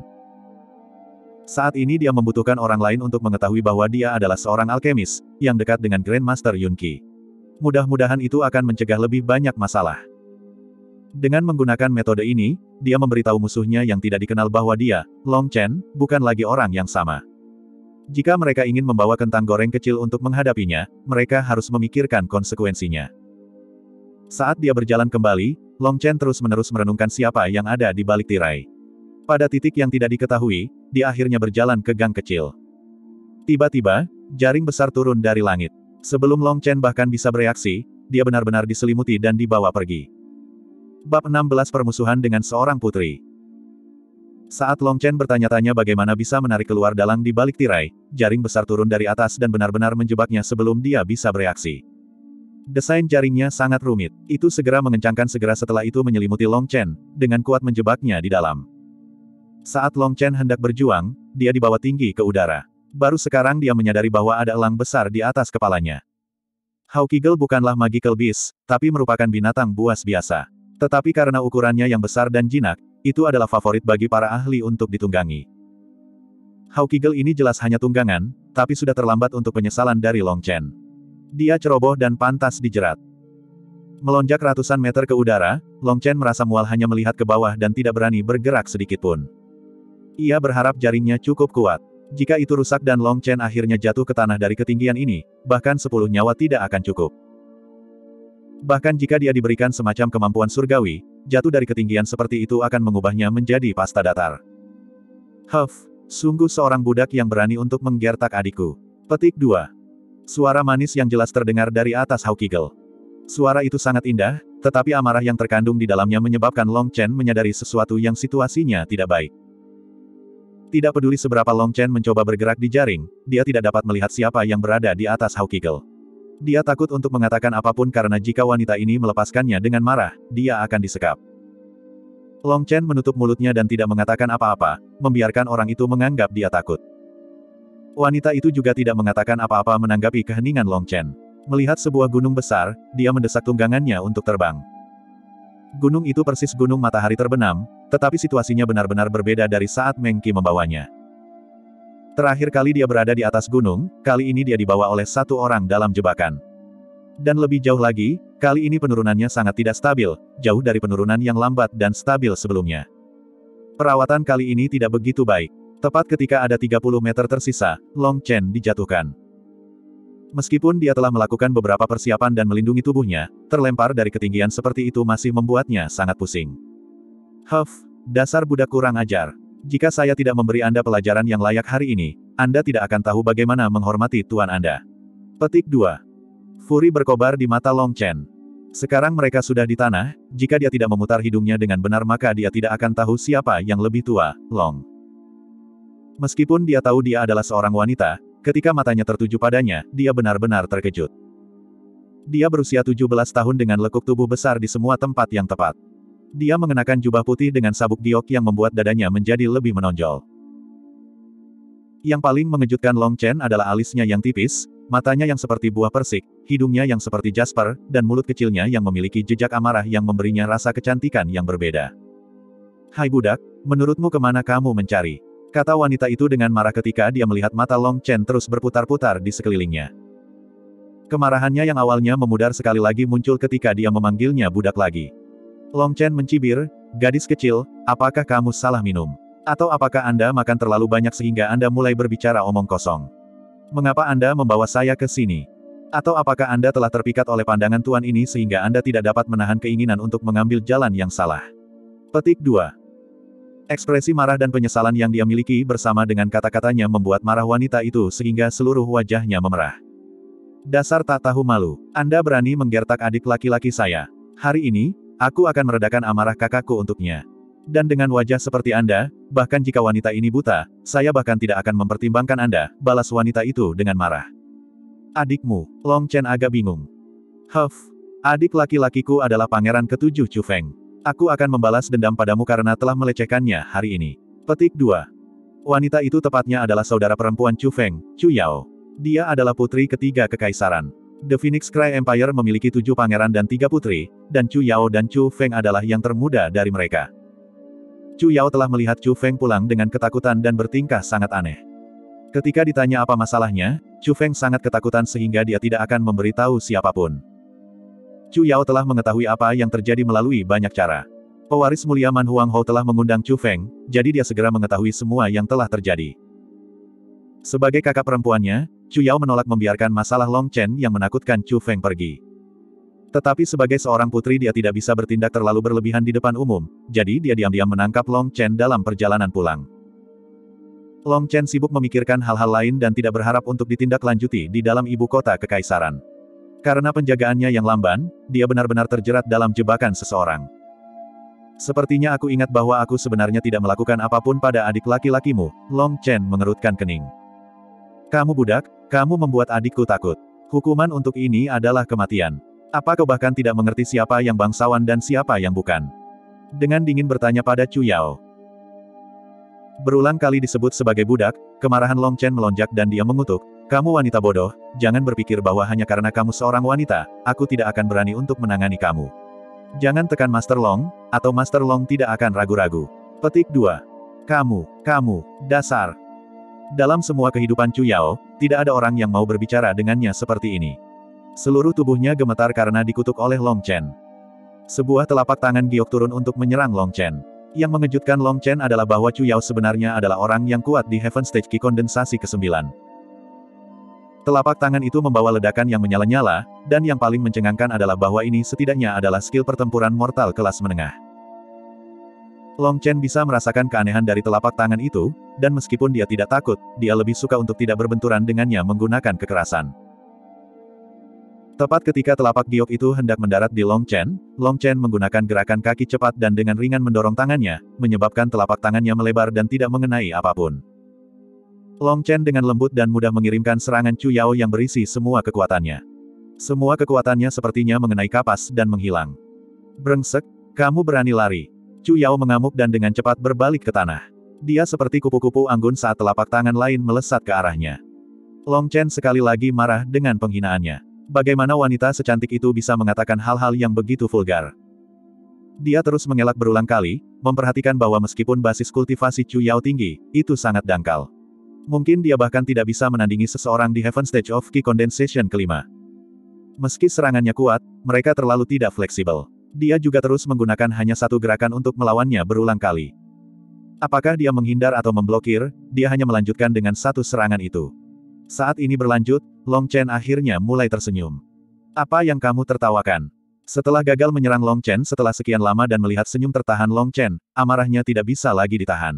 Saat ini dia membutuhkan orang lain untuk mengetahui bahwa dia adalah seorang alkemis, yang dekat dengan Grandmaster Yun Qi. Mudah-mudahan itu akan mencegah lebih banyak masalah. Dengan menggunakan metode ini, dia memberitahu musuhnya yang tidak dikenal bahwa dia, Long Chen, bukan lagi orang yang sama. Jika mereka ingin membawa kentang goreng kecil untuk menghadapinya, mereka harus memikirkan konsekuensinya. Saat dia berjalan kembali, Long Chen terus-menerus merenungkan siapa yang ada di balik tirai. Pada titik yang tidak diketahui, dia akhirnya berjalan ke gang kecil. Tiba-tiba, jaring besar turun dari langit. Sebelum Long Chen bahkan bisa bereaksi, dia benar-benar diselimuti dan dibawa pergi. Bab 16 Permusuhan dengan seorang putri. Saat Long Chen bertanya-tanya bagaimana bisa menarik keluar dalang di balik tirai, jaring besar turun dari atas dan benar-benar menjebaknya sebelum dia bisa bereaksi. Desain jaringnya sangat rumit. Itu segera mengencangkan segera setelah itu menyelimuti Long Chen, dengan kuat menjebaknya di dalam. Saat Long Chen hendak berjuang, dia dibawa tinggi ke udara. Baru sekarang dia menyadari bahwa ada elang besar di atas kepalanya. Hawkigel bukanlah magical beast, tapi merupakan binatang buas biasa. Tetapi karena ukurannya yang besar dan jinak, itu adalah favorit bagi para ahli untuk ditunggangi. Hawkigel ini jelas hanya tunggangan, tapi sudah terlambat untuk penyesalan dari Long Chen. Dia ceroboh dan pantas dijerat. Melonjak ratusan meter ke udara, Long Chen merasa mual hanya melihat ke bawah dan tidak berani bergerak sedikitpun. Ia berharap jaringnya cukup kuat. Jika itu rusak dan Long Chen akhirnya jatuh ke tanah dari ketinggian ini, bahkan 10 nyawa tidak akan cukup. Bahkan jika dia diberikan semacam kemampuan surgawi, jatuh dari ketinggian seperti itu akan mengubahnya menjadi pasta datar. Sungguh seorang budak yang berani untuk menggertak adikku. Petik 2. Suara manis yang jelas terdengar dari atas Hawkigel. Suara itu sangat indah, tetapi amarah yang terkandung di dalamnya menyebabkan Long Chen menyadari sesuatu yang situasinya tidak baik. Tidak peduli seberapa Long Chen mencoba bergerak di jaring, dia tidak dapat melihat siapa yang berada di atas Hawkigel. Dia takut untuk mengatakan apapun karena jika wanita ini melepaskannya dengan marah, dia akan disekap. Long Chen menutup mulutnya dan tidak mengatakan apa-apa, membiarkan orang itu menganggap dia takut. Wanita itu juga tidak mengatakan apa-apa menanggapi keheningan Long Chen. Melihat sebuah gunung besar, dia mendesak tunggangannya untuk terbang. Gunung itu persis gunung matahari terbenam, tetapi situasinya benar-benar berbeda dari saat Meng Qi membawanya. Terakhir kali dia berada di atas gunung, kali ini dia dibawa oleh satu orang dalam jebakan. Dan lebih jauh lagi, kali ini penurunannya sangat tidak stabil, jauh dari penurunan yang lambat dan stabil sebelumnya. Perawatan kali ini tidak begitu baik. Tepat ketika ada 30 meter tersisa, Long Chen dijatuhkan. Meskipun dia telah melakukan beberapa persiapan dan melindungi tubuhnya, terlempar dari ketinggian seperti itu masih membuatnya sangat pusing. Dasar budak kurang ajar. Jika saya tidak memberi Anda pelajaran yang layak hari ini, Anda tidak akan tahu bagaimana menghormati tuan Anda. Petik 2. Furi berkobar di mata Long Chen. Sekarang mereka sudah di tanah, jika dia tidak memutar hidungnya dengan benar maka dia tidak akan tahu siapa yang lebih tua, Long. Meskipun dia tahu dia adalah seorang wanita, ketika matanya tertuju padanya, dia benar-benar terkejut. Dia berusia 17 tahun dengan lekuk tubuh besar di semua tempat yang tepat. Dia mengenakan jubah putih dengan sabuk giok yang membuat dadanya menjadi lebih menonjol. Yang paling mengejutkan Long Chen adalah alisnya yang tipis, matanya yang seperti buah persik, hidungnya yang seperti jasper, dan mulut kecilnya yang memiliki jejak amarah yang memberinya rasa kecantikan yang berbeda. Hai budak, menurutmu kemana kamu mencari? Kata wanita itu dengan marah ketika dia melihat mata Long Chen terus berputar-putar di sekelilingnya. Kemarahannya yang awalnya memudar sekali lagi muncul ketika dia memanggilnya budak lagi. Long Chen mencibir, gadis kecil, apakah kamu salah minum? Atau apakah Anda makan terlalu banyak sehingga Anda mulai berbicara omong kosong? Mengapa Anda membawa saya ke sini? Atau apakah Anda telah terpikat oleh pandangan tuan ini sehingga Anda tidak dapat menahan keinginan untuk mengambil jalan yang salah? Petik 2. Ekspresi marah dan penyesalan yang dia miliki bersama dengan kata-katanya membuat marah wanita itu sehingga seluruh wajahnya memerah. Dasar tak tahu malu. Anda berani menggertak adik laki-laki saya. Hari ini, aku akan meredakan amarah kakakku untuknya. Dan dengan wajah seperti Anda, bahkan jika wanita ini buta, saya bahkan tidak akan mempertimbangkan Anda, balas wanita itu dengan marah. Adikmu, Long Chen agak bingung. Adik laki-lakiku adalah pangeran ketujuh Chu Feng. Aku akan membalas dendam padamu karena telah melecehkannya hari ini. Petik 2. Wanita itu tepatnya adalah saudara perempuan Chu Feng, Chu Yao. Dia adalah putri ketiga kekaisaran. The Phoenix Cry Empire memiliki 7 pangeran dan 3 putri, dan Chu Yao dan Chu Feng adalah yang termuda dari mereka. Chu Yao telah melihat Chu Feng pulang dengan ketakutan dan bertingkah sangat aneh. Ketika ditanya apa masalahnya, Chu Feng sangat ketakutan sehingga dia tidak akan memberitahu siapapun. Chu Yao telah mengetahui apa yang terjadi melalui banyak cara. Pewaris mulia Man Huang Ho telah mengundang Chu Feng, jadi dia segera mengetahui semua yang telah terjadi. Sebagai kakak perempuannya, Chu Yao menolak membiarkan masalah Long Chen yang menakutkan Chu Feng pergi. Tetapi sebagai seorang putri dia tidak bisa bertindak terlalu berlebihan di depan umum, jadi dia diam-diam menangkap Long Chen dalam perjalanan pulang. Long Chen sibuk memikirkan hal-hal lain dan tidak berharap untuk ditindaklanjuti di dalam ibu kota kekaisaran. Karena penjagaannya yang lamban, dia benar-benar terjerat dalam jebakan seseorang. Sepertinya aku ingat bahwa aku sebenarnya tidak melakukan apapun pada adik laki-lakimu, Long Chen mengerutkan kening. Kamu budak, kamu membuat adikku takut. Hukuman untuk ini adalah kematian. Apa kau bahkan tidak mengerti siapa yang bangsawan dan siapa yang bukan? Dengan dingin bertanya pada Chu Yao. Berulang kali disebut sebagai budak, kemarahan Long Chen melonjak dan dia mengutuk. Kamu wanita bodoh, jangan berpikir bahwa hanya karena kamu seorang wanita, aku tidak akan berani untuk menangani kamu. Jangan tekan Master Long, atau Master Long tidak akan ragu-ragu. Petik 2. Kamu, dasar. Dalam semua kehidupan Chu Yao, tidak ada orang yang mau berbicara dengannya seperti ini. Seluruh tubuhnya gemetar karena dikutuk oleh Long Chen. Sebuah telapak tangan giok turun untuk menyerang Long Chen. Yang mengejutkan Long Chen adalah bahwa Chu Yao sebenarnya adalah orang yang kuat di Heaven Stage Ki kondensasi ke-9. Telapak tangan itu membawa ledakan yang menyala-nyala, dan yang paling mencengangkan adalah bahwa ini setidaknya adalah skill pertempuran mortal kelas menengah. Long Chen bisa merasakan keanehan dari telapak tangan itu, dan meskipun dia tidak takut, dia lebih suka untuk tidak berbenturan dengannya menggunakan kekerasan. Tepat ketika telapak giok itu hendak mendarat di Long Chen menggunakan gerakan kaki cepat dan dengan ringan mendorong tangannya, menyebabkan telapak tangannya melebar dan tidak mengenai apapun. Long Chen dengan lembut dan mudah mengirimkan serangan Chu Yao yang berisi semua kekuatannya. Semua kekuatannya sepertinya mengenai kapas dan menghilang. Brengsek, kamu berani lari. Chu Yao mengamuk dan dengan cepat berbalik ke tanah. Dia seperti kupu-kupu anggun saat telapak tangan lain melesat ke arahnya. Long Chen sekali lagi marah dengan penghinaannya. Bagaimana wanita secantik itu bisa mengatakan hal-hal yang begitu vulgar? Dia terus mengelak berulang kali, memperhatikan bahwa meskipun basis kultivasi Chu Yao tinggi, itu sangat dangkal. Mungkin dia bahkan tidak bisa menandingi seseorang di Heaven Stage of Ki Condensation kelima. Meski serangannya kuat, mereka terlalu tidak fleksibel. Dia juga terus menggunakan hanya satu gerakan untuk melawannya berulang kali. Apakah dia menghindar atau memblokir, dia hanya melanjutkan dengan satu serangan itu. Saat ini berlanjut, Long Chen akhirnya mulai tersenyum. Apa yang kamu tertawakan? Setelah gagal menyerang Long Chen setelah sekian lama dan melihat senyum tertahan Long Chen, amarahnya tidak bisa lagi ditahan.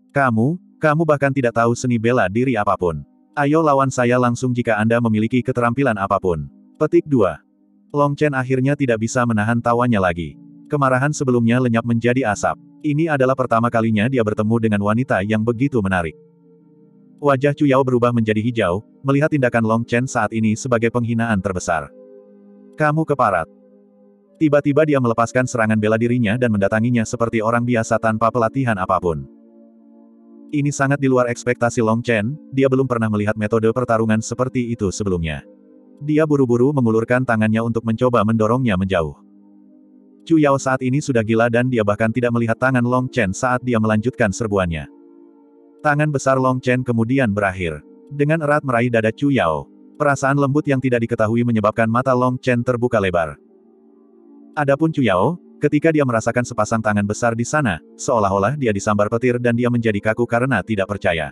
Kamu bahkan tidak tahu seni bela diri apapun. Ayo lawan saya langsung jika Anda memiliki keterampilan apapun. Petik 2. Long Chen akhirnya tidak bisa menahan tawanya lagi. Kemarahan sebelumnya lenyap menjadi asap. Ini adalah pertama kalinya dia bertemu dengan wanita yang begitu menarik. Wajah Chu Yao berubah menjadi hijau, melihat tindakan Long Chen saat ini sebagai penghinaan terbesar. Kamu keparat. Tiba-tiba dia melepaskan serangan bela dirinya dan mendatanginya seperti orang biasa tanpa pelatihan apapun. Ini sangat di luar ekspektasi Long Chen, dia belum pernah melihat metode pertarungan seperti itu sebelumnya. Dia buru-buru mengulurkan tangannya untuk mencoba mendorongnya menjauh. Chu Yao saat ini sudah gila dan dia bahkan tidak melihat tangan Long Chen saat dia melanjutkan serbuannya. Tangan besar Long Chen kemudian berakhir. Dengan erat meraih dada Chu Yao. Perasaan lembut yang tidak diketahui menyebabkan mata Long Chen terbuka lebar. Adapun Chu Yao, ketika dia merasakan sepasang tangan besar di sana, seolah-olah dia disambar petir dan dia menjadi kaku karena tidak percaya.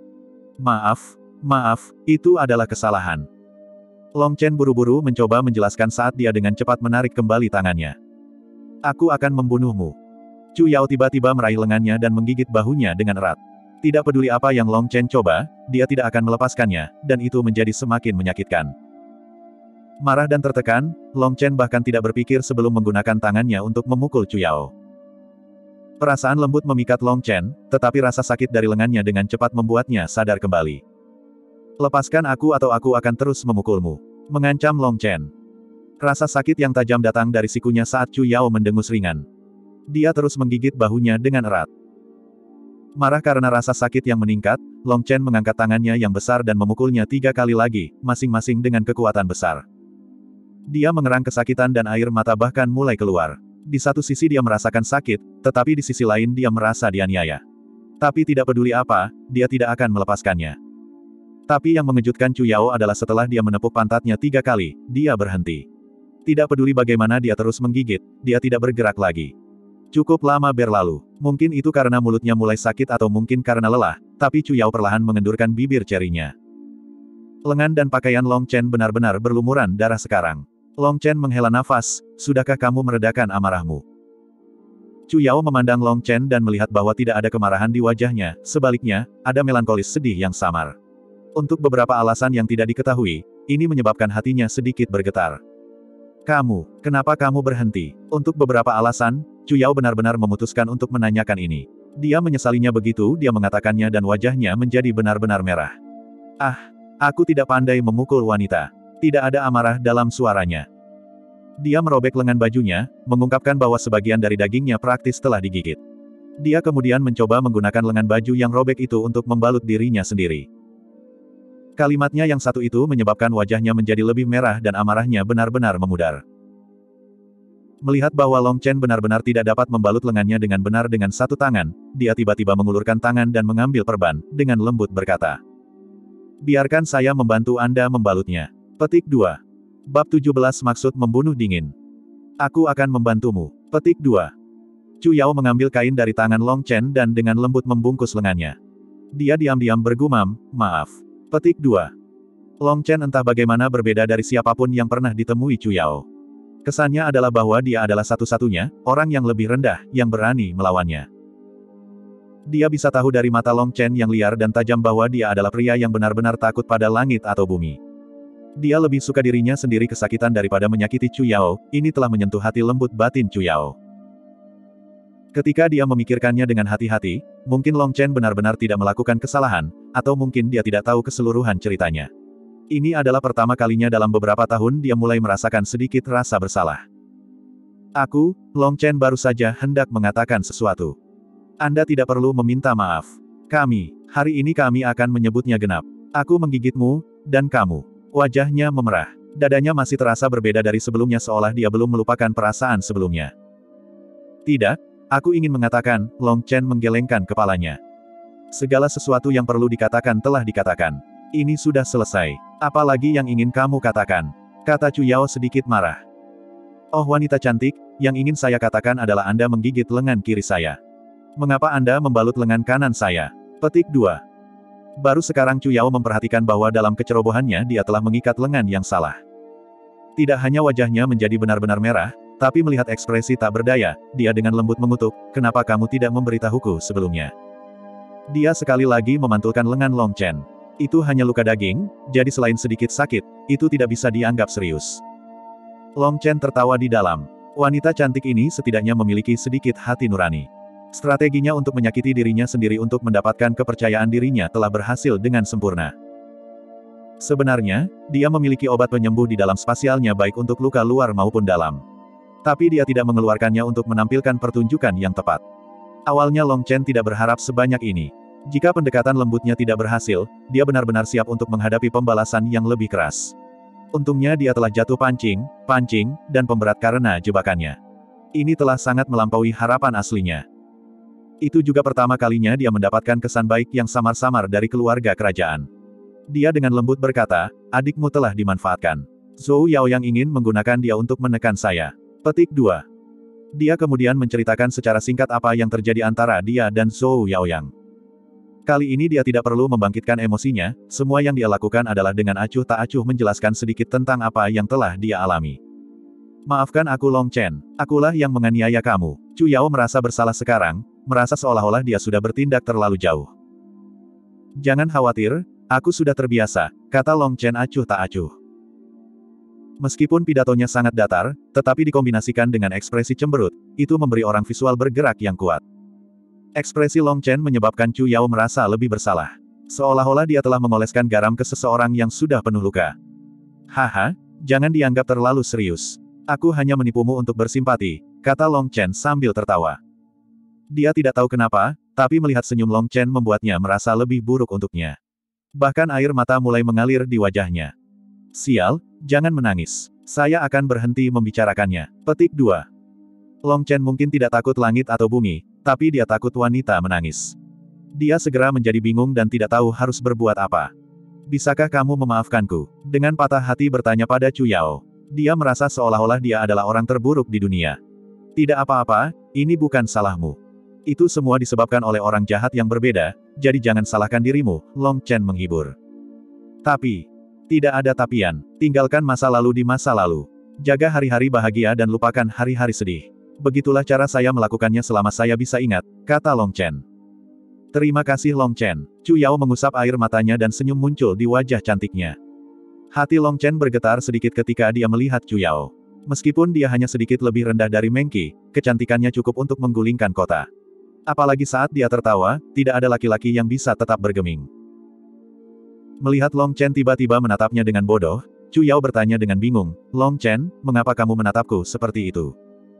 Maaf, itu adalah kesalahan. Long Chen buru-buru mencoba menjelaskan saat dia dengan cepat menarik kembali tangannya. Aku akan membunuhmu. Chu Yao tiba-tiba meraih lengannya dan menggigit bahunya dengan erat. Tidak peduli apa yang Long Chen coba, dia tidak akan melepaskannya, dan itu menjadi semakin menyakitkan. Marah dan tertekan, Long Chen bahkan tidak berpikir sebelum menggunakan tangannya untuk memukul Chu Yao. Perasaan lembut memikat Long Chen, tetapi rasa sakit dari lengannya dengan cepat membuatnya sadar kembali. Lepaskan aku atau aku akan terus memukulmu. Mengancam Long Chen. Rasa sakit yang tajam datang dari sikunya saat Chu Yao mendengus ringan. Dia terus menggigit bahunya dengan erat. Marah karena rasa sakit yang meningkat, Long Chen mengangkat tangannya yang besar dan memukulnya 3 kali lagi, masing-masing dengan kekuatan besar. Dia mengerang kesakitan dan air mata bahkan mulai keluar. Di satu sisi dia merasakan sakit, tetapi di sisi lain dia merasa dianiaya. Tapi tidak peduli apa, dia tidak akan melepaskannya. Tapi yang mengejutkan Chu Yao adalah setelah dia menepuk pantatnya 3 kali, dia berhenti. Tidak peduli bagaimana dia terus menggigit, dia tidak bergerak lagi. Cukup lama berlalu. Mungkin itu karena mulutnya mulai sakit atau mungkin karena lelah, tapi Chu Yao perlahan mengendurkan bibir cerinya. Lengan dan pakaian Long Chen benar-benar berlumuran darah sekarang. Long Chen menghela nafas, sudahkah kamu meredakan amarahmu? Chu Yao memandang Long Chen dan melihat bahwa tidak ada kemarahan di wajahnya, sebaliknya, ada melankolis sedih yang samar. Untuk beberapa alasan yang tidak diketahui, ini menyebabkan hatinya sedikit bergetar. Kenapa kamu berhenti? Untuk beberapa alasan, Chu Yao benar-benar memutuskan untuk menanyakan ini. Dia menyesalinya begitu dia mengatakannya dan wajahnya menjadi benar-benar merah. Aku tidak pandai memukul wanita. Tidak ada amarah dalam suaranya. Dia merobek lengan bajunya, mengungkapkan bahwa sebagian dari dagingnya praktis telah digigit. Dia kemudian mencoba menggunakan lengan baju yang robek itu untuk membalut dirinya sendiri. Kalimatnya yang satu itu menyebabkan wajahnya menjadi lebih merah dan amarahnya benar-benar memudar. Melihat bahwa Long Chen benar-benar tidak dapat membalut lengannya dengan benar dengan satu tangan, dia tiba-tiba mengulurkan tangan dan mengambil perban, dengan lembut berkata. Biarkan saya membantu Anda membalutnya. Petik 2. Bab 17 maksud membunuh dingin. Aku akan membantumu. Petik 2. Chu Yao mengambil kain dari tangan Long Chen dan dengan lembut membungkus lengannya. Dia diam-diam bergumam, maaf. Petik 2. Long Chen entah bagaimana berbeda dari siapapun yang pernah ditemui Chu Yao. Kesannya adalah bahwa dia adalah satu-satunya orang yang lebih rendah yang berani melawannya. Dia bisa tahu dari mata Long Chen yang liar dan tajam bahwa dia adalah pria yang benar-benar takut pada langit atau bumi. Dia lebih suka dirinya sendiri kesakitan daripada menyakiti Chu Yao, ini telah menyentuh hati lembut batin Chu Yao. Ketika dia memikirkannya dengan hati-hati, mungkin Long Chen benar-benar tidak melakukan kesalahan, atau mungkin dia tidak tahu keseluruhan ceritanya. Ini adalah pertama kalinya dalam beberapa tahun dia mulai merasakan sedikit rasa bersalah. Long Chen baru saja hendak mengatakan sesuatu. Anda tidak perlu meminta maaf. Hari ini kami akan menyebutnya genap. Aku menggigitmu, dan kamu. Wajahnya memerah. Dadanya masih terasa berbeda dari sebelumnya seolah dia belum melupakan perasaan sebelumnya. Tidak, aku ingin mengatakan, Long Chen menggelengkan kepalanya. Segala sesuatu yang perlu dikatakan telah dikatakan. Ini sudah selesai. Apalagi yang ingin kamu katakan? Kata Chu Yao sedikit marah. Oh wanita cantik, yang ingin saya katakan adalah Anda menggigit lengan kiri saya. Mengapa Anda membalut lengan kanan saya? Petik 2. Baru sekarang Chu Yao memperhatikan bahwa dalam kecerobohannya dia telah mengikat lengan yang salah. Tidak hanya wajahnya menjadi benar-benar merah, tapi melihat ekspresi tak berdaya, dia dengan lembut mengutuk, kenapa kamu tidak memberitahuku sebelumnya? Dia sekali lagi memantulkan lengan Long Chen. Itu hanya luka daging, jadi selain sedikit sakit, itu tidak bisa dianggap serius. Long Chen tertawa di dalam. Wanita cantik ini setidaknya memiliki sedikit hati nurani. Strateginya untuk menyakiti dirinya sendiri untuk mendapatkan kepercayaan dirinya telah berhasil dengan sempurna. Sebenarnya, dia memiliki obat penyembuh di dalam spasialnya baik untuk luka luar maupun dalam. Tapi dia tidak mengeluarkannya untuk menampilkan pertunjukan yang tepat. Awalnya Long Chen tidak berharap sebanyak ini. Jika pendekatan lembutnya tidak berhasil, dia benar-benar siap untuk menghadapi pembalasan yang lebih keras. Untungnya dia telah jatuh pancing, dan pemberat karena jebakannya. Ini telah sangat melampaui harapan aslinya. Itu juga pertama kalinya dia mendapatkan kesan baik yang samar-samar dari keluarga kerajaan. Dia dengan lembut berkata, adikmu telah dimanfaatkan. Zhou Yao yang ingin menggunakan dia untuk menekan saya. Petik 2. Dia kemudian menceritakan secara singkat apa yang terjadi antara dia dan Zhou Yaoyang. Kali ini dia tidak perlu membangkitkan emosinya, semua yang dia lakukan adalah dengan acuh tak acuh menjelaskan sedikit tentang apa yang telah dia alami. Maafkan aku Long Chen, akulah yang menganiaya kamu. Chu Yao merasa bersalah sekarang, merasa seolah-olah dia sudah bertindak terlalu jauh. Jangan khawatir, aku sudah terbiasa, kata Long Chen acuh tak acuh. Meskipun pidatonya sangat datar, tetapi dikombinasikan dengan ekspresi cemberut, itu memberi orang visual bergerak yang kuat. Ekspresi Long Chen menyebabkan Chu Yao merasa lebih bersalah. Seolah-olah dia telah mengoleskan garam ke seseorang yang sudah penuh luka. Haha, jangan dianggap terlalu serius. Aku hanya menipumu untuk bersimpati, kata Long Chen sambil tertawa. Dia tidak tahu kenapa, tapi melihat senyum Long Chen membuatnya merasa lebih buruk untuknya. Bahkan air mata mulai mengalir di wajahnya. Sial, jangan menangis. Saya akan berhenti membicarakannya. Petik 2. Long Chen mungkin tidak takut langit atau bumi, tapi dia takut wanita menangis. Dia segera menjadi bingung dan tidak tahu harus berbuat apa. Bisakah kamu memaafkanku? Dengan patah hati bertanya pada Chu Yao. Dia merasa seolah-olah dia adalah orang terburuk di dunia. Tidak apa-apa, ini bukan salahmu. Itu semua disebabkan oleh orang jahat yang berbeda, jadi jangan salahkan dirimu, Long Chen menghibur. Tapi, tidak ada tapian, tinggalkan masa lalu di masa lalu. Jaga hari-hari bahagia dan lupakan hari-hari sedih. Begitulah cara saya melakukannya selama saya bisa ingat, kata Long Chen. Terima kasih Long Chen. Chu Yao mengusap air matanya dan senyum muncul di wajah cantiknya. Hati Long Chen bergetar sedikit ketika dia melihat Chu Yao. Meskipun dia hanya sedikit lebih rendah dari Meng Qi, kecantikannya cukup untuk menggulingkan kota. Apalagi saat dia tertawa, tidak ada laki-laki yang bisa tetap bergeming. Melihat Long Chen tiba-tiba menatapnya dengan bodoh, Chu Yao bertanya dengan bingung, Long Chen, mengapa kamu menatapku seperti itu?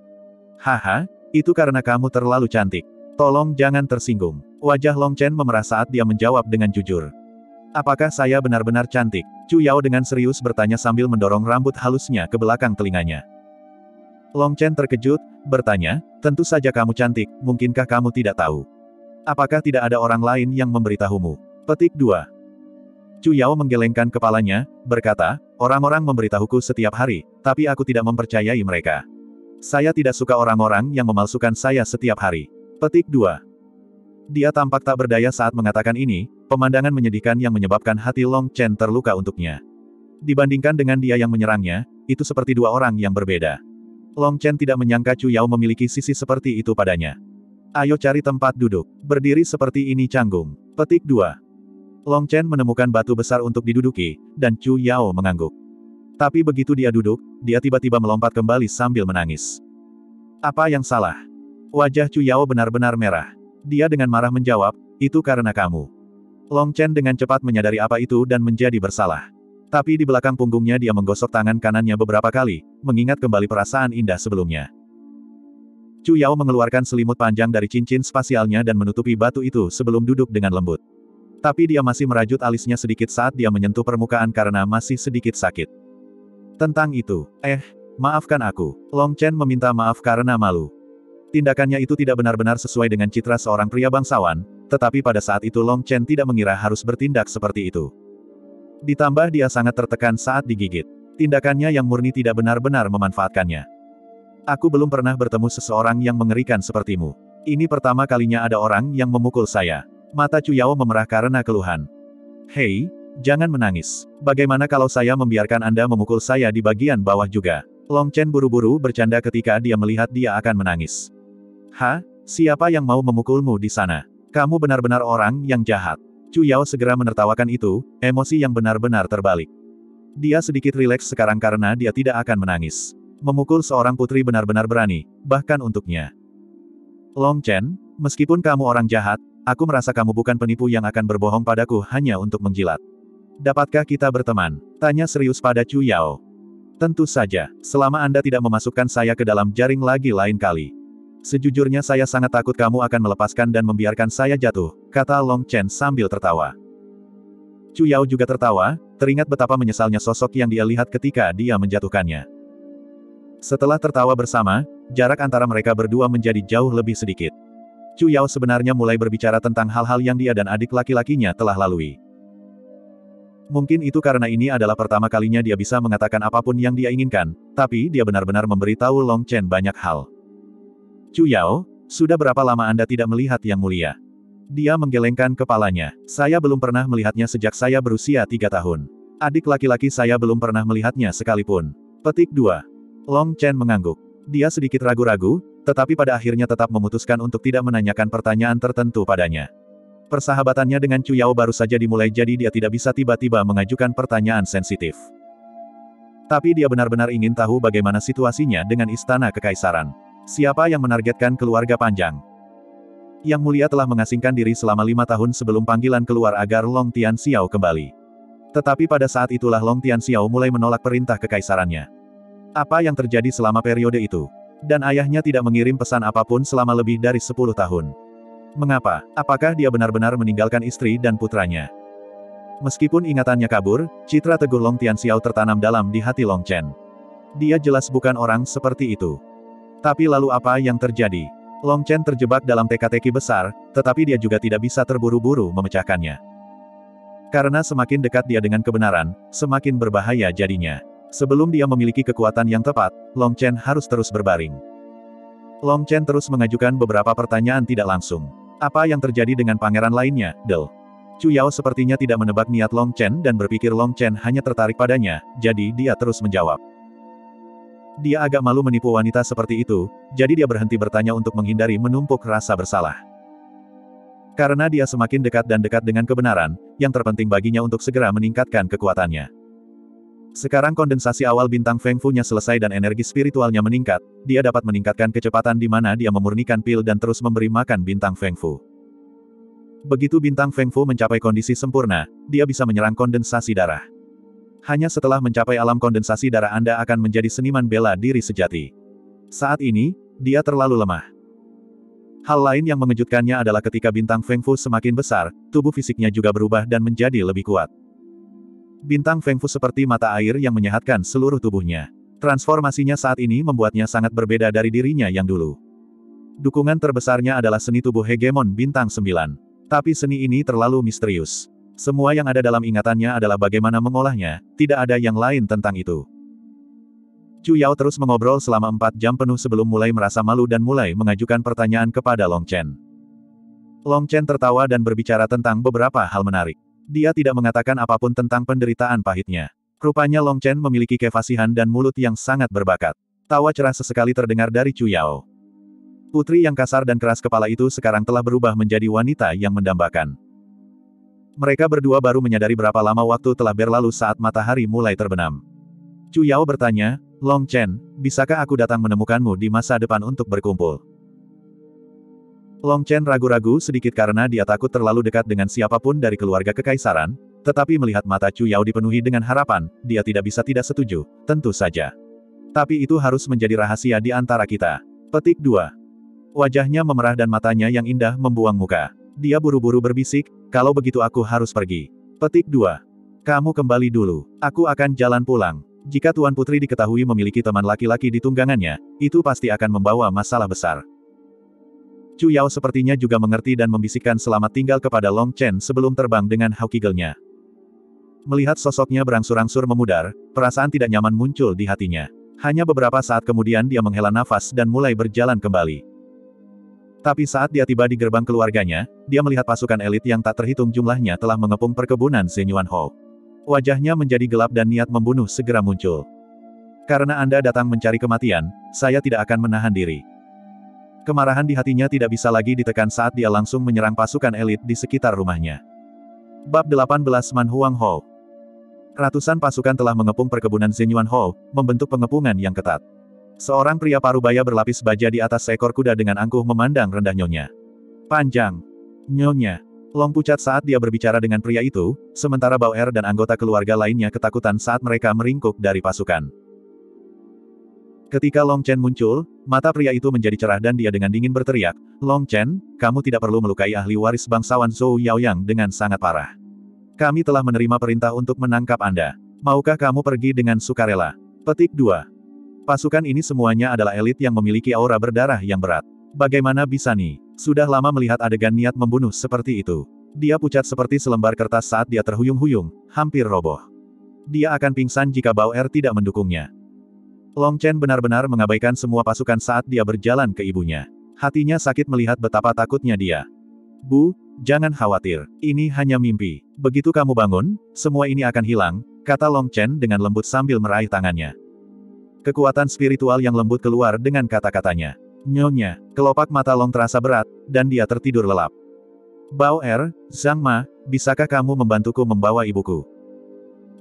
Haha, itu karena kamu terlalu cantik. Tolong jangan tersinggung. Wajah Long Chen memerah saat dia menjawab dengan jujur. Apakah saya benar-benar cantik? Chu Yao dengan serius bertanya sambil mendorong rambut halusnya ke belakang telinganya. Long Chen terkejut, bertanya, tentu saja kamu cantik, mungkinkah kamu tidak tahu? Apakah tidak ada orang lain yang memberitahumu? Petik 2. Chu Yao menggelengkan kepalanya, berkata, orang-orang memberitahuku setiap hari, tapi aku tidak mempercayai mereka. Saya tidak suka orang-orang yang memalsukan saya setiap hari. Petik 2. Dia tampak tak berdaya saat mengatakan ini, pemandangan menyedihkan yang menyebabkan hati Long Chen terluka untuknya. Dibandingkan dengan dia yang menyerangnya, itu seperti dua orang yang berbeda. Long Chen tidak menyangka Chu Yao memiliki sisi seperti itu padanya. Ayo cari tempat duduk. Berdiri seperti ini canggung. Petik 2. Long Chen menemukan batu besar untuk diduduki, dan Chu Yao mengangguk. Tapi begitu dia duduk, dia tiba-tiba melompat kembali sambil menangis. Apa yang salah? Wajah Chu Yao benar-benar merah. Dia dengan marah menjawab, itu karena kamu. Long Chen dengan cepat menyadari apa itu dan menjadi bersalah. Tapi di belakang punggungnya dia menggosok tangan kanannya beberapa kali, mengingat kembali perasaan indah sebelumnya. Chu Yao mengeluarkan selimut panjang dari cincin spasialnya dan menutupi batu itu sebelum duduk dengan lembut. Tapi dia masih merajut alisnya sedikit saat dia menyentuh permukaan karena masih sedikit sakit. Tentang itu, maafkan aku. Long Chen meminta maaf karena malu. Tindakannya itu tidak benar-benar sesuai dengan citra seorang pria bangsawan, tetapi pada saat itu Long Chen tidak mengira harus bertindak seperti itu. Ditambah dia sangat tertekan saat digigit. Tindakannya yang murni tidak benar-benar memanfaatkannya. Aku belum pernah bertemu seseorang yang mengerikan sepertimu. Ini pertama kalinya ada orang yang memukul saya. Mata Chu Yao memerah karena keluhan. Hei, jangan menangis. Bagaimana kalau saya membiarkan Anda memukul saya di bagian bawah juga? Long Chen buru-buru bercanda ketika dia melihat dia akan menangis. Siapa yang mau memukulmu di sana? Kamu benar-benar orang yang jahat. Chu Yao segera menertawakan itu, emosi yang benar-benar terbalik. Dia sedikit rileks sekarang karena dia tidak akan menangis. Memukul seorang putri benar-benar berani, bahkan untuknya. Long Chen, meskipun kamu orang jahat, aku merasa kamu bukan penipu yang akan berbohong padaku hanya untuk menjilat. Dapatkah kita berteman? Tanya serius pada Chu Yao. Tentu saja, selama Anda tidak memasukkan saya ke dalam jaring lagi lain kali. Sejujurnya saya sangat takut kamu akan melepaskan dan membiarkan saya jatuh, kata Long Chen sambil tertawa. Chu Yao juga tertawa, teringat betapa menyesalnya sosok yang dia lihat ketika dia menjatuhkannya. Setelah tertawa bersama, jarak antara mereka berdua menjadi jauh lebih sedikit. Chu Yao sebenarnya mulai berbicara tentang hal-hal yang dia dan adik laki-lakinya telah lalui. Mungkin itu karena ini adalah pertama kalinya dia bisa mengatakan apapun yang dia inginkan, tapi dia benar-benar memberitahu Long Chen banyak hal. Chu Yao, sudah berapa lama Anda tidak melihat Yang Mulia? Dia menggelengkan kepalanya. Saya belum pernah melihatnya sejak saya berusia 3 tahun. Adik laki-laki saya belum pernah melihatnya sekalipun. Petik 2. Long Chen mengangguk. Dia sedikit ragu-ragu, tetapi pada akhirnya tetap memutuskan untuk tidak menanyakan pertanyaan tertentu padanya. Persahabatannya dengan Chu Yao baru saja dimulai jadi dia tidak bisa tiba-tiba mengajukan pertanyaan sensitif. Tapi dia benar-benar ingin tahu bagaimana situasinya dengan istana kekaisaran. Siapa yang menargetkan keluarga panjang? Yang Mulia telah mengasingkan diri selama 5 tahun sebelum panggilan keluar agar Long Tianxiao kembali. Tetapi pada saat itulah Long Tianxiao mulai menolak perintah kekaisarannya. Apa yang terjadi selama periode itu? Dan ayahnya tidak mengirim pesan apapun selama lebih dari 10 tahun. Mengapa? Apakah dia benar-benar meninggalkan istri dan putranya? Meskipun ingatannya kabur, citra teguh Long Tianxiao tertanam dalam di hati Long Chen. Dia jelas bukan orang seperti itu. Tapi lalu apa yang terjadi? Long Chen terjebak dalam teka-teki besar, tetapi dia juga tidak bisa terburu-buru memecahkannya. Karena semakin dekat dia dengan kebenaran, semakin berbahaya jadinya. Sebelum dia memiliki kekuatan yang tepat, Long Chen harus terus berbaring. Long Chen terus mengajukan beberapa pertanyaan tidak langsung. Apa yang terjadi dengan pangeran lainnya, Del? Chu Yao sepertinya tidak menebak niat Long Chen dan berpikir Long Chen hanya tertarik padanya, jadi dia terus menjawab. Dia agak malu menipu wanita seperti itu, jadi dia berhenti bertanya untuk menghindari menumpuk rasa bersalah. Karena dia semakin dekat dan dekat dengan kebenaran, yang terpenting baginya untuk segera meningkatkan kekuatannya. Sekarang kondensasi awal bintang Feng Fu-nya selesai dan energi spiritualnya meningkat, dia dapat meningkatkan kecepatan di mana dia memurnikan pil dan terus memberi makan bintang Feng Fu. Begitu bintang Feng Fu mencapai kondisi sempurna, dia bisa menyerang kondensasi darah. Hanya setelah mencapai alam kondensasi darah Anda akan menjadi seniman bela diri sejati. Saat ini, dia terlalu lemah. Hal lain yang mengejutkannya adalah ketika bintang Feng Fu semakin besar, tubuh fisiknya juga berubah dan menjadi lebih kuat. Bintang Feng Fu seperti mata air yang menyehatkan seluruh tubuhnya. Transformasinya saat ini membuatnya sangat berbeda dari dirinya yang dulu. Dukungan terbesarnya adalah seni tubuh hegemon bintang 9. Tapi seni ini terlalu misterius. Semua yang ada dalam ingatannya adalah bagaimana mengolahnya, tidak ada yang lain tentang itu. Chu Yao terus mengobrol selama 4 jam penuh sebelum mulai merasa malu dan mulai mengajukan pertanyaan kepada Long Chen. Long Chen tertawa dan berbicara tentang beberapa hal menarik. Dia tidak mengatakan apapun tentang penderitaan pahitnya. Rupanya Long Chen memiliki kefasihan dan mulut yang sangat berbakat. Tawa cerah sesekali terdengar dari Chu Yao. Putri yang kasar dan keras kepala itu sekarang telah berubah menjadi wanita yang mendambakan. Mereka berdua baru menyadari berapa lama waktu telah berlalu saat matahari mulai terbenam. Chu Yao bertanya, Long Chen, bisakah aku datang menemukanmu di masa depan untuk berkumpul? Long Chen ragu-ragu sedikit karena dia takut terlalu dekat dengan siapapun dari keluarga kekaisaran, tetapi melihat mata Chu Yao dipenuhi dengan harapan, dia tidak bisa tidak setuju, tentu saja. Tapi itu harus menjadi rahasia di antara kita. Petik 2. Wajahnya memerah dan matanya yang indah membuang muka. Dia buru-buru berbisik, kalau begitu aku harus pergi. Petik 2. Kamu kembali dulu. Aku akan jalan pulang. Jika Tuan Putri diketahui memiliki teman laki-laki di tunggangannya, itu pasti akan membawa masalah besar. Chu Yao sepertinya juga mengerti dan membisikkan selamat tinggal kepada Long Chen sebelum terbang dengan Haukigelnya. Melihat sosoknya berangsur-angsur memudar, perasaan tidak nyaman muncul di hatinya. Hanya beberapa saat kemudian dia menghela nafas dan mulai berjalan kembali. Tapi saat dia tiba di gerbang keluarganya, dia melihat pasukan elit yang tak terhitung jumlahnya telah mengepung perkebunan Zenyuan Hall. Wajahnya menjadi gelap dan niat membunuh segera muncul. Karena Anda datang mencari kematian, saya tidak akan menahan diri. Kemarahan di hatinya tidak bisa lagi ditekan saat dia langsung menyerang pasukan elit di sekitar rumahnya. Bab 18 Man Huang Hall. Ratusan pasukan telah mengepung perkebunan Zenyuan Hall, membentuk pengepungan yang ketat. Seorang pria parubaya berlapis baja di atas seekor kuda dengan angkuh memandang rendah Nyonya. Panjang. Nyonya. Long pucat saat dia berbicara dengan pria itu, sementara Bauer dan anggota keluarga lainnya ketakutan saat mereka meringkuk dari pasukan. Ketika Long Chen muncul, mata pria itu menjadi cerah dan dia dengan dingin berteriak, Long Chen, kamu tidak perlu melukai ahli waris bangsawan Zhou Yaoyang dengan sangat parah. Kami telah menerima perintah untuk menangkap Anda. Maukah kamu pergi dengan sukarela? Petik 2. Pasukan ini semuanya adalah elit yang memiliki aura berdarah yang berat. Bagaimana bisa nih? Sudah lama melihat adegan niat membunuh seperti itu. Dia pucat seperti selembar kertas saat dia terhuyung-huyung, hampir roboh. Dia akan pingsan jika Bauer tidak mendukungnya. Long Chen benar-benar mengabaikan semua pasukan saat dia berjalan ke ibunya. Hatinya sakit melihat betapa takutnya dia. Bu, jangan khawatir, ini hanya mimpi. Begitu kamu bangun, semua ini akan hilang, kata Long Chen dengan lembut sambil meraih tangannya. Kekuatan spiritual yang lembut keluar dengan kata-katanya. Nyonya, kelopak mata Long terasa berat, dan dia tertidur lelap. Bauer, Zhang Ma, bisakah kamu membantuku membawa ibuku?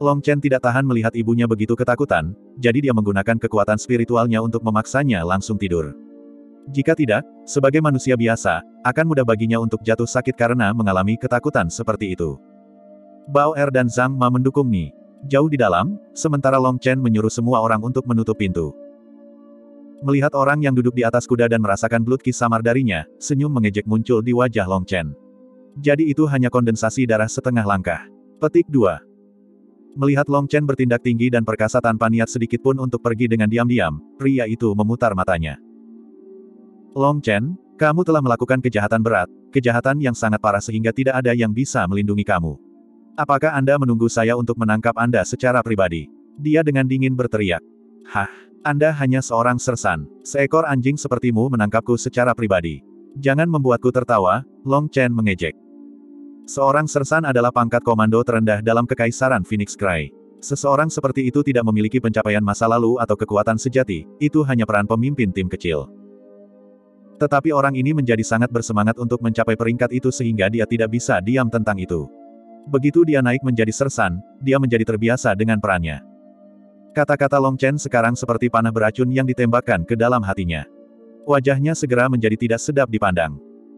Long Chen tidak tahan melihat ibunya begitu ketakutan, jadi dia menggunakan kekuatan spiritualnya untuk memaksanya langsung tidur. Jika tidak, sebagai manusia biasa, akan mudah baginya untuk jatuh sakit karena mengalami ketakutan seperti itu. Bao Er dan Zhang Ma mendukung Ni. Jauh di dalam, sementara Long Chen menyuruh semua orang untuk menutup pintu. Melihat orang yang duduk di atas kuda dan merasakan bloodkiss samar darinya, senyum mengejek muncul di wajah Long Chen. Jadi itu hanya kondensasi darah setengah langkah. Petik 2. Melihat Long Chen bertindak tinggi dan perkasa tanpa niat sedikit pun untuk pergi dengan diam-diam, pria itu memutar matanya. Long Chen, kamu telah melakukan kejahatan berat, kejahatan yang sangat parah sehingga tidak ada yang bisa melindungi kamu. Apakah Anda menunggu saya untuk menangkap Anda secara pribadi? Dia dengan dingin berteriak. Hah, Anda hanya seorang sersan. Seekor anjing sepertimu menangkapku secara pribadi. Jangan membuatku tertawa, Long Chen mengejek. Seorang sersan adalah pangkat komando terendah dalam Kekaisaran Phoenix Cry. Seseorang seperti itu tidak memiliki pencapaian masa lalu atau kekuatan sejati, itu hanya peran pemimpin tim kecil. Tetapi orang ini menjadi sangat bersemangat untuk mencapai peringkat itu sehingga dia tidak bisa diam tentang itu. Begitu dia naik menjadi sersan, dia menjadi terbiasa dengan perannya. Kata-kata Long Chen sekarang seperti panah beracun yang ditembakkan ke dalam hatinya. Wajahnya segera menjadi tidak sedap dipandang.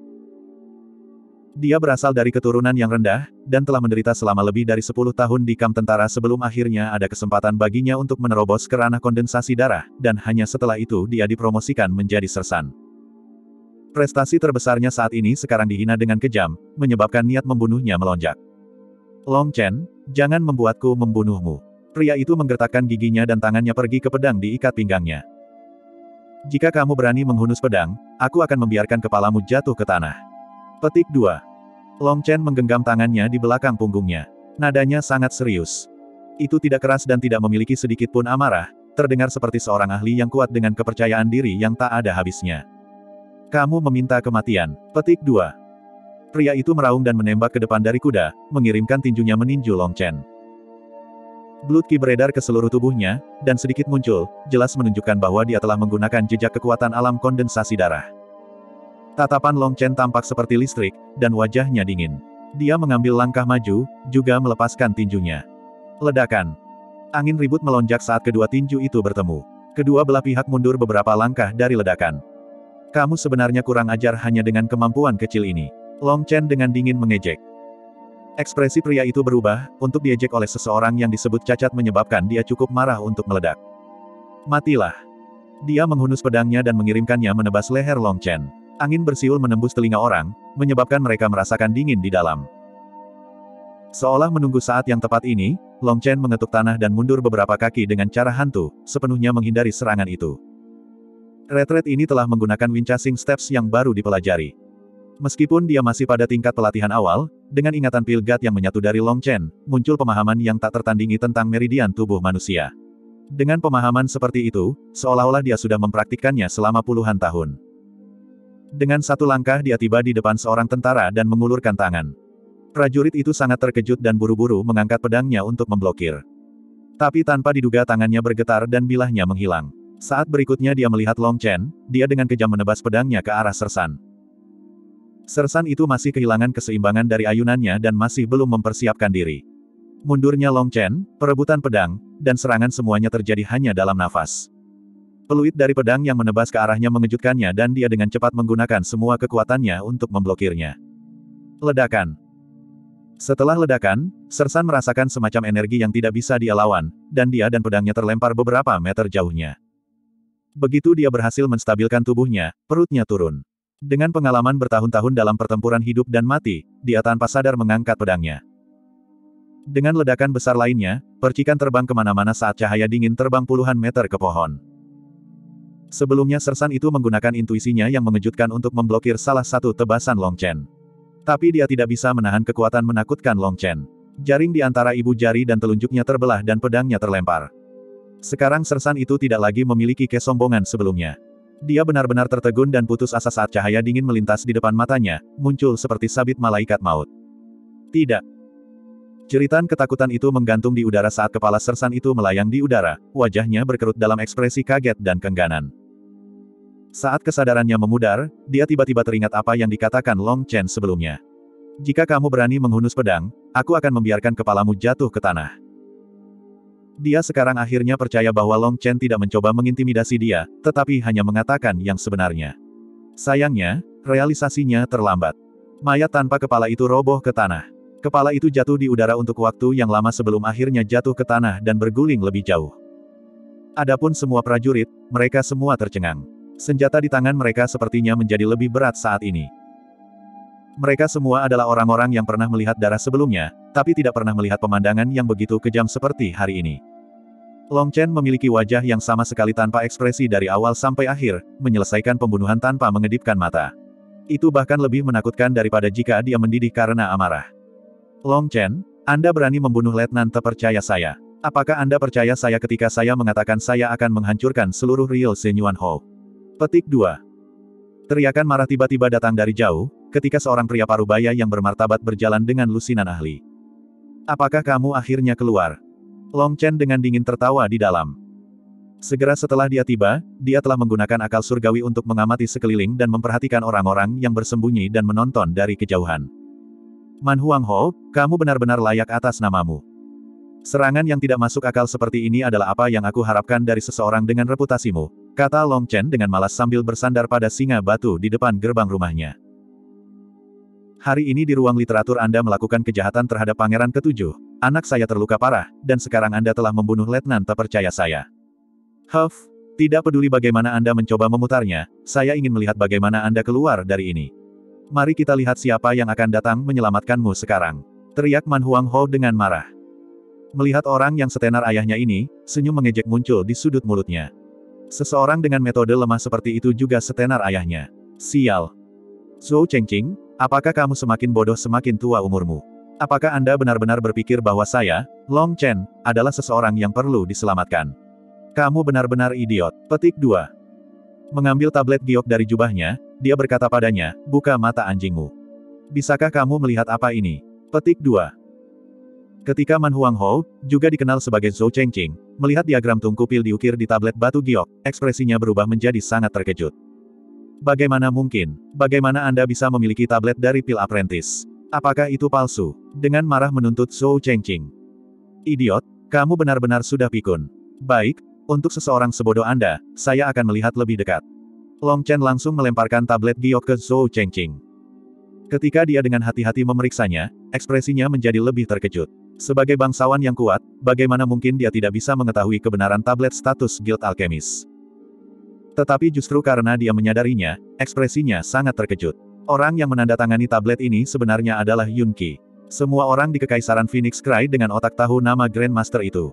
Dia berasal dari keturunan yang rendah, dan telah menderita selama lebih dari 10 tahun di kamp tentara sebelum akhirnya ada kesempatan baginya untuk menerobos ke ranah kondensasi darah, dan hanya setelah itu dia dipromosikan menjadi sersan. Prestasi terbesarnya saat ini sekarang dihina dengan kejam, menyebabkan niat membunuhnya melonjak. Long Chen, jangan membuatku membunuhmu. Pria itu menggertakkan giginya dan tangannya pergi ke pedang diikat pinggangnya. Jika kamu berani menghunus pedang, aku akan membiarkan kepalamu jatuh ke tanah. Petik 2. Long Chen menggenggam tangannya di belakang punggungnya. Nadanya sangat serius. Itu tidak keras dan tidak memiliki sedikit pun amarah, terdengar seperti seorang ahli yang kuat dengan kepercayaan diri yang tak ada habisnya. Kamu meminta kematian. Petik 2. Pria itu meraung dan menembak ke depan dari kuda, mengirimkan tinjunya meninju Long Chen. Blood Qi beredar ke seluruh tubuhnya, dan sedikit muncul, jelas menunjukkan bahwa dia telah menggunakan jejak kekuatan alam kondensasi darah. Tatapan Long Chen tampak seperti listrik, dan wajahnya dingin. Dia mengambil langkah maju, juga melepaskan tinjunya. Ledakan. Angin ribut melonjak saat kedua tinju itu bertemu. Kedua belah pihak mundur beberapa langkah dari ledakan. Kamu sebenarnya kurang ajar hanya dengan kemampuan kecil ini. Long Chen dengan dingin mengejek. Ekspresi pria itu berubah, untuk diejek oleh seseorang yang disebut cacat menyebabkan dia cukup marah untuk meledak. Matilah. Dia menghunus pedangnya dan mengirimkannya menebas leher Long Chen. Angin bersiul menembus telinga orang, menyebabkan mereka merasakan dingin di dalam. Seolah menunggu saat yang tepat ini, Long Chen mengetuk tanah dan mundur beberapa kaki dengan cara hantu, sepenuhnya menghindari serangan itu. Retret ini telah menggunakan Winchasing Steps yang baru dipelajari. Meskipun dia masih pada tingkat pelatihan awal, dengan ingatan Pilgat yang menyatu dari Long Chen, muncul pemahaman yang tak tertandingi tentang meridian tubuh manusia. Dengan pemahaman seperti itu, seolah-olah dia sudah mempraktikkannya selama puluhan tahun. Dengan satu langkah dia tiba di depan seorang tentara dan mengulurkan tangan. Prajurit itu sangat terkejut dan buru-buru mengangkat pedangnya untuk memblokir. Tapi tanpa diduga tangannya bergetar dan bilahnya menghilang. Saat berikutnya dia melihat Long Chen, dia dengan kejam menebas pedangnya ke arah sersan. Sersan itu masih kehilangan keseimbangan dari ayunannya dan masih belum mempersiapkan diri. Mundurnya Long Chen, perebutan pedang, dan serangan semuanya terjadi hanya dalam nafas. Peluit dari pedang yang menebas ke arahnya mengejutkannya dan dia dengan cepat menggunakan semua kekuatannya untuk memblokirnya. Ledakan. Setelah ledakan, sersan merasakan semacam energi yang tidak bisa dia lawan, dan dia dan pedangnya terlempar beberapa meter jauhnya. Begitu dia berhasil menstabilkan tubuhnya, perutnya turun. Dengan pengalaman bertahun-tahun dalam pertempuran hidup dan mati, dia tanpa sadar mengangkat pedangnya. Dengan ledakan besar lainnya, percikan terbang kemana-mana saat cahaya dingin terbang puluhan meter ke pohon. Sebelumnya sersan itu menggunakan intuisinya yang mengejutkan untuk memblokir salah satu tebasan Long Chen. Tapi dia tidak bisa menahan kekuatan menakutkan Long Chen. Jaring di antara ibu jari dan telunjuknya terbelah dan pedangnya terlempar. Sekarang sersan itu tidak lagi memiliki kesombongan sebelumnya. Dia benar-benar tertegun dan putus asa saat cahaya dingin melintas di depan matanya, muncul seperti sabit malaikat maut. Tidak. Jeritan ketakutan itu menggantung di udara saat kepala sersan itu melayang di udara, wajahnya berkerut dalam ekspresi kaget dan keengganan. Saat kesadarannya memudar, dia tiba-tiba teringat apa yang dikatakan Long Chen sebelumnya. Jika kamu berani menghunus pedang, aku akan membiarkan kepalamu jatuh ke tanah. Dia sekarang akhirnya percaya bahwa Long Chen tidak mencoba mengintimidasi dia, tetapi hanya mengatakan yang sebenarnya. Sayangnya, realisasinya terlambat. Mayat tanpa kepala itu roboh ke tanah. Kepala itu jatuh di udara untuk waktu yang lama sebelum akhirnya jatuh ke tanah dan berguling lebih jauh. Adapun semua prajurit, mereka semua tercengang. Senjata di tangan mereka sepertinya menjadi lebih berat saat ini. Mereka semua adalah orang-orang yang pernah melihat darah sebelumnya, tapi tidak pernah melihat pemandangan yang begitu kejam seperti hari ini. Long Chen memiliki wajah yang sama sekali tanpa ekspresi dari awal sampai akhir, menyelesaikan pembunuhan tanpa mengedipkan mata. Itu bahkan lebih menakutkan daripada jika dia mendidih karena amarah. Long Chen, Anda berani membunuh letnan terpercaya saya. Apakah Anda percaya saya ketika saya mengatakan saya akan menghancurkan seluruh Real Shenyuan Hou? Petik 2. Teriakan marah tiba-tiba datang dari jauh, ketika seorang pria parubaya yang bermartabat berjalan dengan lusinan ahli. Apakah kamu akhirnya keluar? Long Chen dengan dingin tertawa di dalam. Segera setelah dia tiba, dia telah menggunakan akal surgawi untuk mengamati sekeliling dan memperhatikan orang-orang yang bersembunyi dan menonton dari kejauhan. Man Huangho, kamu benar-benar layak atas namamu. Serangan yang tidak masuk akal seperti ini adalah apa yang aku harapkan dari seseorang dengan reputasimu, kata Long Chen dengan malas sambil bersandar pada singa batu di depan gerbang rumahnya. Hari ini di ruang literatur Anda melakukan kejahatan terhadap Pangeran Ketujuh, anak saya terluka parah, dan sekarang Anda telah membunuh letnan terpercaya saya. Tidak peduli bagaimana Anda mencoba memutarnya, saya ingin melihat bagaimana Anda keluar dari ini. Mari kita lihat siapa yang akan datang menyelamatkanmu sekarang. Teriak Man Huangho dengan marah. Melihat orang yang setenar ayahnya ini, senyum mengejek muncul di sudut mulutnya. Seseorang dengan metode lemah seperti itu juga setenar ayahnya. Sial. Zhou Chengqing, apakah kamu semakin bodoh semakin tua umurmu? Apakah Anda benar-benar berpikir bahwa saya, Long Chen, adalah seseorang yang perlu diselamatkan? Kamu benar-benar idiot. Petik 2. Mengambil tablet giok dari jubahnya, dia berkata padanya, buka mata anjingmu. Bisakah kamu melihat apa ini? Petik 2. Ketika Man Huangho, juga dikenal sebagai Zhou Chengqing, melihat diagram tungku pil diukir di tablet batu giok, ekspresinya berubah menjadi sangat terkejut. Bagaimana mungkin? Bagaimana Anda bisa memiliki tablet dari pil apprentice? Apakah itu palsu? Dengan marah menuntut Zhou Chengqing. Idiot, kamu benar-benar sudah pikun. Baik, untuk seseorang sebodoh Anda, saya akan melihat lebih dekat. Long Chen langsung melemparkan tablet giok ke Zhou Chengqing. Ketika dia dengan hati-hati memeriksanya, ekspresinya menjadi lebih terkejut. Sebagai bangsawan yang kuat, bagaimana mungkin dia tidak bisa mengetahui kebenaran tablet status Guild Alchemist? Tetapi justru karena dia menyadarinya, ekspresinya sangat terkejut. Orang yang menandatangani tablet ini sebenarnya adalah Yun Qi. Semua orang di Kekaisaran Phoenix Cry dengan otak tahu nama Grandmaster itu.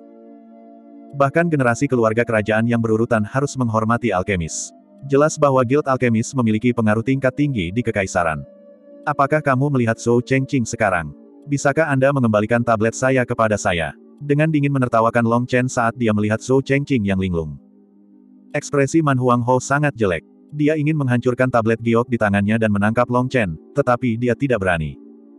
Bahkan generasi keluarga kerajaan yang berurutan harus menghormati alkemis. Jelas bahwa Guild Alchemist memiliki pengaruh tingkat tinggi di Kekaisaran. Apakah kamu melihat Zhou Chengqing sekarang? Bisakah Anda mengembalikan tablet saya kepada saya? Dengan dingin menertawakan Long Chen saat dia melihat Zhou Chengqing yang linglung. Ekspresi Man Huangho sangat jelek. Dia ingin menghancurkan tablet giok di tangannya dan menangkap Long Chen, tetapi dia tidak berani.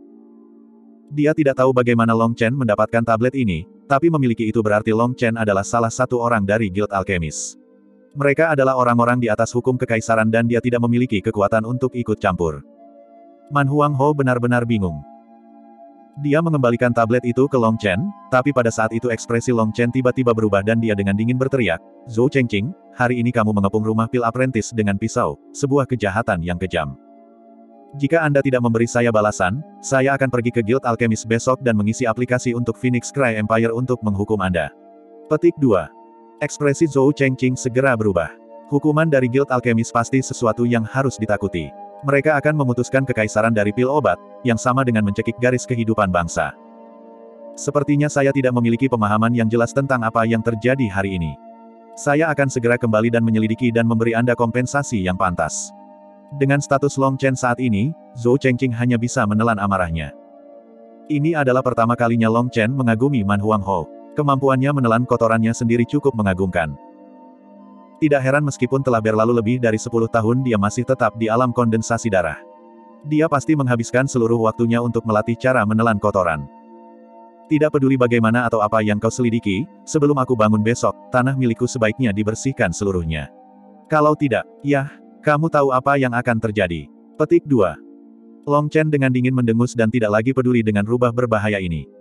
Dia tidak tahu bagaimana Long Chen mendapatkan tablet ini, tapi memiliki itu berarti Long Chen adalah salah satu orang dari Guild Alchemist. Mereka adalah orang-orang di atas hukum kekaisaran dan dia tidak memiliki kekuatan untuk ikut campur. Man Huangho benar-benar bingung. Dia mengembalikan tablet itu ke Long Chen, tapi pada saat itu ekspresi Long Chen tiba-tiba berubah dan dia dengan dingin berteriak, Zhou Chengqing, hari ini kamu mengepung rumah pil apprentice dengan pisau, sebuah kejahatan yang kejam. Jika Anda tidak memberi saya balasan, saya akan pergi ke Guild Alchemist besok dan mengisi aplikasi untuk Phoenix Cry Empire untuk menghukum Anda. Petik 2. Ekspresi Zhou Chengqing segera berubah. Hukuman dari Guild Alchemist pasti sesuatu yang harus ditakuti. Mereka akan memutuskan kekaisaran dari pil obat, yang sama dengan mencekik garis kehidupan bangsa. Sepertinya saya tidak memiliki pemahaman yang jelas tentang apa yang terjadi hari ini. Saya akan segera kembali dan menyelidiki dan memberi Anda kompensasi yang pantas. Dengan status Long Chen saat ini, Zhou Chengqing hanya bisa menelan amarahnya. Ini adalah pertama kalinya Long Chen mengagumi Man Huangho. Kemampuannya menelan kotorannya sendiri cukup mengagumkan. Tidak heran meskipun telah berlalu lebih dari 10 tahun dia masih tetap di alam kondensasi darah. Dia pasti menghabiskan seluruh waktunya untuk melatih cara menelan kotoran. Tidak peduli bagaimana atau apa yang kau selidiki, sebelum aku bangun besok, tanah milikku sebaiknya dibersihkan seluruhnya. Kalau tidak, yah, kamu tahu apa yang akan terjadi. Petik 2. Long Chen dengan dingin mendengus dan tidak lagi peduli dengan rubah berbahaya ini.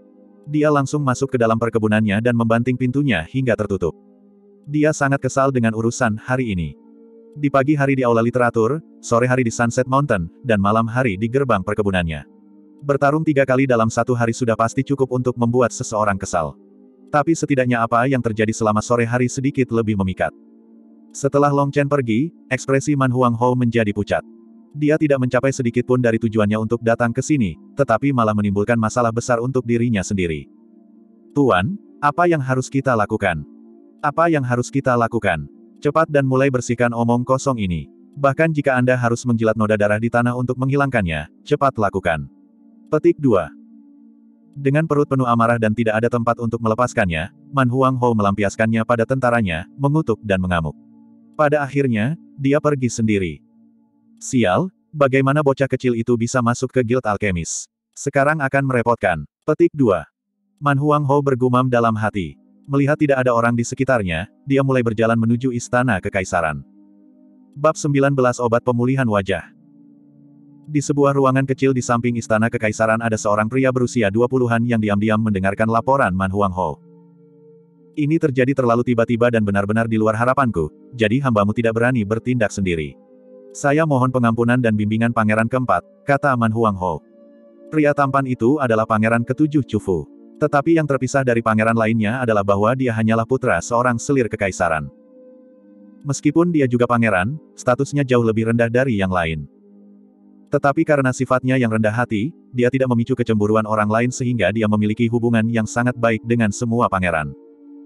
Dia langsung masuk ke dalam perkebunannya dan membanting pintunya hingga tertutup. Dia sangat kesal dengan urusan hari ini. Di pagi hari di aula literatur, sore hari di Sunset Mountain, dan malam hari di gerbang perkebunannya. Bertarung 3 kali dalam satu hari sudah pasti cukup untuk membuat seseorang kesal. Tapi setidaknya apa yang terjadi selama sore hari sedikit lebih memikat. Setelah Long Chen pergi, ekspresi Man Huangho menjadi pucat. Dia tidak mencapai sedikit pun dari tujuannya untuk datang ke sini, tetapi malah menimbulkan masalah besar untuk dirinya sendiri. Tuan, apa yang harus kita lakukan? Apa yang harus kita lakukan? Cepat dan mulai bersihkan omong kosong ini. Bahkan jika Anda harus menjilat noda darah di tanah untuk menghilangkannya, cepat lakukan. Petik 2. Dengan perut penuh amarah dan tidak ada tempat untuk melepaskannya, Man Huangho melampiaskannya pada tentaranya, mengutuk dan mengamuk. Pada akhirnya, dia pergi sendiri. Sial, bagaimana bocah kecil itu bisa masuk ke Guild Alkemis? Sekarang akan merepotkan. Petik 2. Man Huangho bergumam dalam hati. Melihat tidak ada orang di sekitarnya, dia mulai berjalan menuju istana kekaisaran. Bab 19 Obat Pemulihan Wajah. Di sebuah ruangan kecil di samping istana kekaisaran ada seorang pria berusia 20-an yang diam-diam mendengarkan laporan Man Huangho. Ini terjadi terlalu tiba-tiba dan benar-benar di luar harapanku, jadi hambamu tidak berani bertindak sendiri. Saya mohon pengampunan dan bimbingan Pangeran keempat, kata Man Huangho. Pria tampan itu adalah Pangeran ketujuh Chufu. Tetapi yang terpisah dari pangeran lainnya adalah bahwa dia hanyalah putra seorang selir kekaisaran. Meskipun dia juga pangeran, statusnya jauh lebih rendah dari yang lain. Tetapi karena sifatnya yang rendah hati, dia tidak memicu kecemburuan orang lain sehingga dia memiliki hubungan yang sangat baik dengan semua pangeran.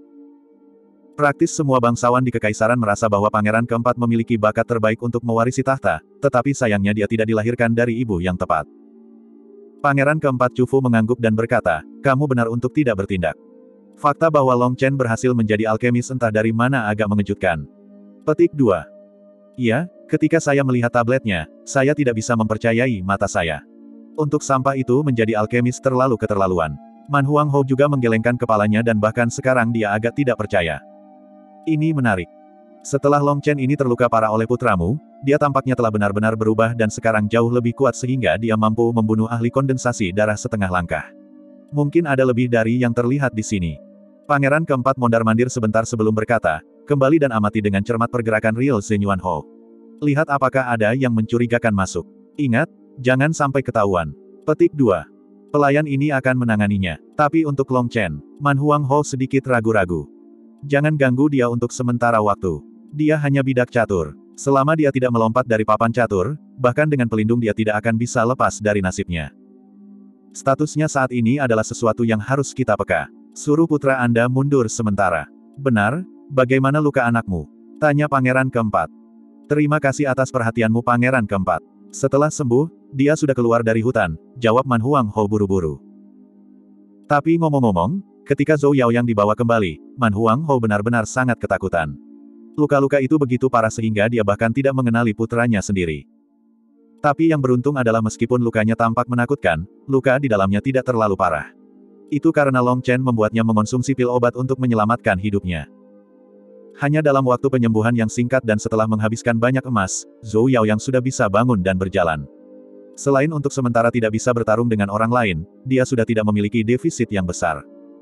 Praktis semua bangsawan di kekaisaran merasa bahwa pangeran keempat memiliki bakat terbaik untuk mewarisi tahta, tetapi sayangnya dia tidak dilahirkan dari ibu yang tepat. Pangeran keempat Chufu mengangguk dan berkata, kamu benar untuk tidak bertindak. Fakta bahwa Long Chen berhasil menjadi alkemis entah dari mana agak mengejutkan. Petik 2. Iya, ketika saya melihat tabletnya, saya tidak bisa mempercayai mata saya. Untuk sampah itu menjadi alkemis terlalu keterlaluan. Man Huangho juga menggelengkan kepalanya dan bahkan sekarang dia agak tidak percaya. Ini menarik. Setelah Long Chen ini terluka parah oleh putramu, dia tampaknya telah benar-benar berubah dan sekarang jauh lebih kuat sehingga dia mampu membunuh ahli kondensasi darah setengah langkah. Mungkin ada lebih dari yang terlihat di sini. Pangeran keempat mondar-mandir sebentar sebelum berkata, kembali dan amati dengan cermat pergerakan real Zhen Yuanhou. Lihat apakah ada yang mencurigakan masuk. Ingat, jangan sampai ketahuan. Petik 2. Pelayan ini akan menanganinya. Tapi untuk Long Chen, Man Huangho sedikit ragu-ragu. Jangan ganggu dia untuk sementara waktu. Dia hanya bidak catur. Selama dia tidak melompat dari papan catur, bahkan dengan pelindung dia tidak akan bisa lepas dari nasibnya. Statusnya saat ini adalah sesuatu yang harus kita peka. Suruh putra Anda mundur sementara. Benar, bagaimana luka anakmu? Tanya Pangeran keempat. Terima kasih atas perhatianmu Pangeran keempat. Setelah sembuh, dia sudah keluar dari hutan, jawab Man Huangho buru-buru. Tapi ngomong-ngomong, ketika Zhou Yaoyang dibawa kembali, Man Huangho benar-benar sangat ketakutan. Luka-luka itu begitu parah sehingga dia bahkan tidak mengenali putranya sendiri. Tapi yang beruntung adalah meskipun lukanya tampak menakutkan, luka di dalamnya tidak terlalu parah. Itu karena Long Chen membuatnya mengonsumsi pil obat untuk menyelamatkan hidupnya. Hanya dalam waktu penyembuhan yang singkat dan setelah menghabiskan banyak emas, Zhou Yaoyang sudah bisa bangun dan berjalan. Selain untuk sementara tidak bisa bertarung dengan orang lain, dia sudah tidak memiliki defisit yang besar.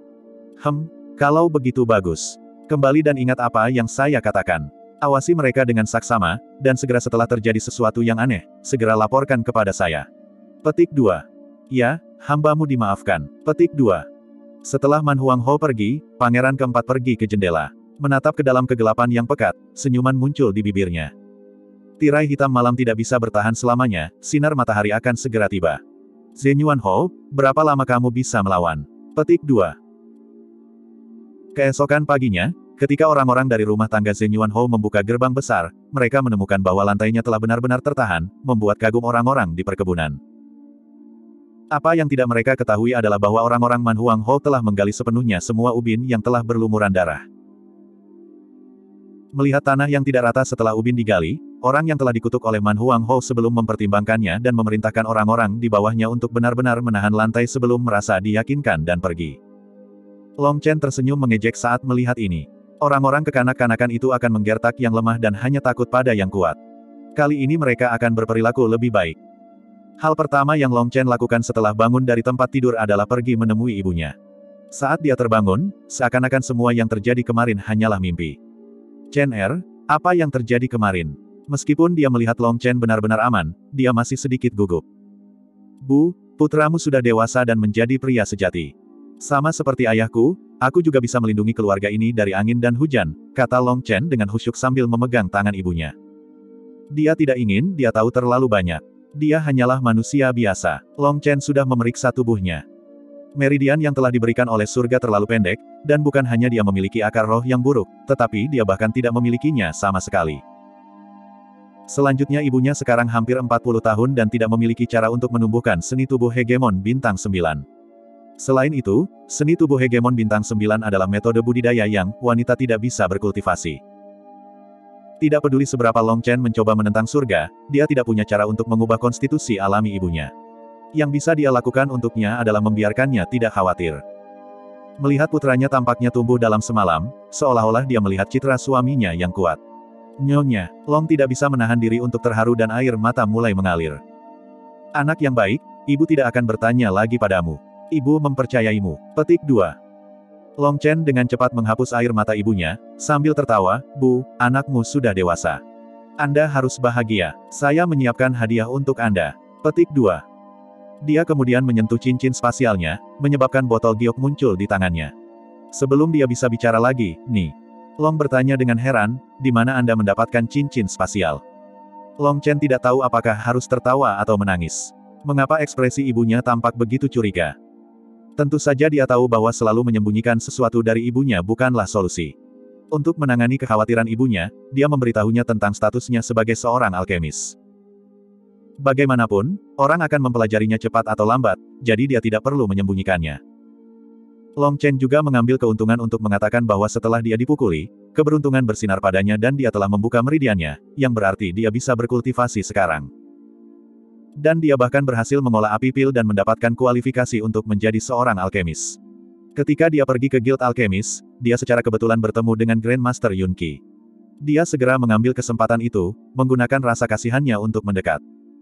Kalau begitu bagus. Kembali dan ingat apa yang saya katakan. Awasi mereka dengan saksama, dan segera setelah terjadi sesuatu yang aneh, segera laporkan kepada saya. Petik 2. Ya, hambamu dimaafkan. Petik 2. Setelah Man Huangho pergi, pangeran keempat pergi ke jendela. Menatap ke dalam kegelapan yang pekat, senyuman muncul di bibirnya. Tirai hitam malam tidak bisa bertahan selamanya, sinar matahari akan segera tiba. Zhen Yuanhou, berapa lama kamu bisa melawan? Petik 2. Keesokan paginya, ketika orang-orang dari rumah tangga Zhen Yuanhou membuka gerbang besar, mereka menemukan bahwa lantainya telah benar-benar tertahan, membuat kagum orang-orang di perkebunan. Apa yang tidak mereka ketahui adalah bahwa orang-orang Man Huangho telah menggali sepenuhnya semua ubin yang telah berlumuran darah. Melihat tanah yang tidak rata setelah ubin digali, orang yang telah dikutuk oleh Man Huangho sebelum mempertimbangkannya dan memerintahkan orang-orang di bawahnya untuk benar-benar menahan lantai sebelum merasa diyakinkan dan pergi. Long Chen tersenyum mengejek saat melihat ini. Orang-orang kekanak-kanakan itu akan menggertak yang lemah dan hanya takut pada yang kuat. Kali ini mereka akan berperilaku lebih baik. Hal pertama yang Long Chen lakukan setelah bangun dari tempat tidur adalah pergi menemui ibunya. Saat dia terbangun, seakan-akan semua yang terjadi kemarin hanyalah mimpi. Chen Er, apa yang terjadi kemarin? Meskipun dia melihat Long Chen benar-benar aman, dia masih sedikit gugup. Bu, putramu sudah dewasa dan menjadi pria sejati. Sama seperti ayahku, aku juga bisa melindungi keluarga ini dari angin dan hujan, kata Long Chen dengan khusyuk sambil memegang tangan ibunya. Dia tidak ingin dia tahu terlalu banyak. Dia hanyalah manusia biasa. Long Chen sudah memeriksa tubuhnya. Meridian yang telah diberikan oleh surga terlalu pendek, dan bukan hanya dia memiliki akar roh yang buruk, tetapi dia bahkan tidak memilikinya sama sekali. Selanjutnya ibunya sekarang hampir 40 tahun dan tidak memiliki cara untuk menumbuhkan seni tubuh hegemon bintang 9. Selain itu, seni tubuh hegemon bintang 9 adalah metode budidaya yang wanita tidak bisa berkultivasi. Tidak peduli seberapa Long Chen mencoba menentang surga, dia tidak punya cara untuk mengubah konstitusi alami ibunya. Yang bisa dia lakukan untuknya adalah membiarkannya tidak khawatir. Melihat putranya tampaknya tumbuh dalam semalam, seolah-olah dia melihat citra suaminya yang kuat. Nyonya, Long tidak bisa menahan diri untuk terharu dan air mata mulai mengalir. Anak yang baik, ibu tidak akan bertanya lagi padamu. Ibu mempercayaimu. Petik 2. Long Chen dengan cepat menghapus air mata ibunya, sambil tertawa, Bu, anakmu sudah dewasa. Anda harus bahagia. Saya menyiapkan hadiah untuk Anda. Petik 2. Dia kemudian menyentuh cincin spasialnya, menyebabkan botol giok muncul di tangannya. Sebelum dia bisa bicara lagi, nih. Long bertanya dengan heran, di mana Anda mendapatkan cincin spasial? Long Chen tidak tahu apakah harus tertawa atau menangis. Mengapa ekspresi ibunya tampak begitu curiga? Tentu saja dia tahu bahwa selalu menyembunyikan sesuatu dari ibunya bukanlah solusi. Untuk menangani kekhawatiran ibunya, dia memberitahunya tentang statusnya sebagai seorang alkemis. Bagaimanapun, orang akan mempelajarinya cepat atau lambat, jadi dia tidak perlu menyembunyikannya. Long Chen juga mengambil keuntungan untuk mengatakan bahwa setelah dia dipukuli, keberuntungan bersinar padanya dan dia telah membuka meridiannya, yang berarti dia bisa berkultivasi sekarang. Dan dia bahkan berhasil mengolah api pil dan mendapatkan kualifikasi untuk menjadi seorang alkemis. Ketika dia pergi ke Guild Alkemis, dia secara kebetulan bertemu dengan Grandmaster Yun Qi. Dia segera mengambil kesempatan itu, menggunakan rasa kasihannya untuk mendekat.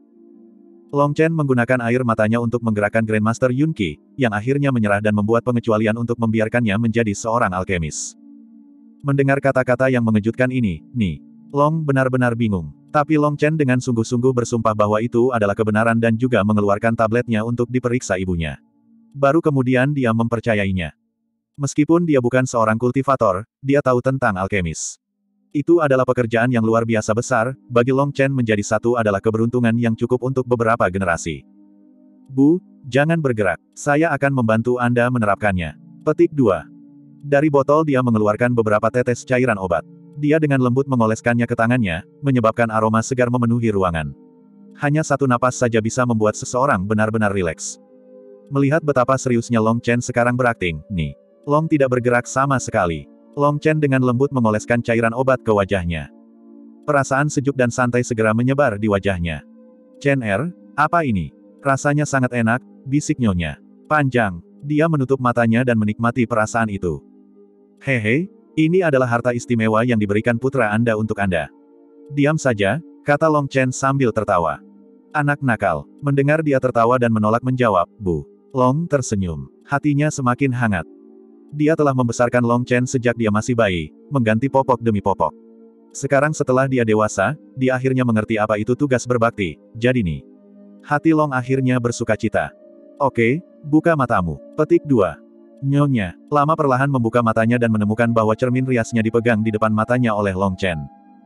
Long Chen menggunakan air matanya untuk menggerakkan Grandmaster Yun Qi, yang akhirnya menyerah dan membuat pengecualian untuk membiarkannya menjadi seorang alkemis. Mendengar kata-kata yang mengejutkan ini, Long benar-benar bingung. Tapi Long Chen dengan sungguh-sungguh bersumpah bahwa itu adalah kebenaran dan juga mengeluarkan tabletnya untuk diperiksa ibunya. Baru kemudian dia mempercayainya. Meskipun dia bukan seorang kultivator, dia tahu tentang alkemis. Itu adalah pekerjaan yang luar biasa besar, bagi Long Chen menjadi satu adalah keberuntungan yang cukup untuk beberapa generasi. Bu, jangan bergerak, saya akan membantu Anda menerapkannya. Petik 2. Dari botol dia mengeluarkan beberapa tetes cairan obat. Dia dengan lembut mengoleskannya ke tangannya, menyebabkan aroma segar memenuhi ruangan. Hanya satu napas saja bisa membuat seseorang benar-benar rileks. Melihat betapa seriusnya Long Chen sekarang berakting, Long tidak bergerak sama sekali. Long Chen dengan lembut mengoleskan cairan obat ke wajahnya. Perasaan sejuk dan santai segera menyebar di wajahnya. Chen Er, apa ini? Rasanya sangat enak, bisik nyonya. Panjang. Dia menutup matanya dan menikmati perasaan itu. Hehe, ini adalah harta istimewa yang diberikan putra Anda untuk Anda. Diam saja, kata Long Chen sambil tertawa. Anak nakal. Mendengar dia tertawa dan menolak menjawab, Bu. Long tersenyum. Hatinya semakin hangat. Dia telah membesarkan Long Chen sejak dia masih bayi, mengganti popok demi popok. Sekarang setelah dia dewasa, dia akhirnya mengerti apa itu tugas berbakti, jadi hati Long akhirnya bersukacita. Oke, buka matamu. Petik 2. Nyonya, lama perlahan membuka matanya dan menemukan bahwa cermin riasnya dipegang di depan matanya oleh Long Chen.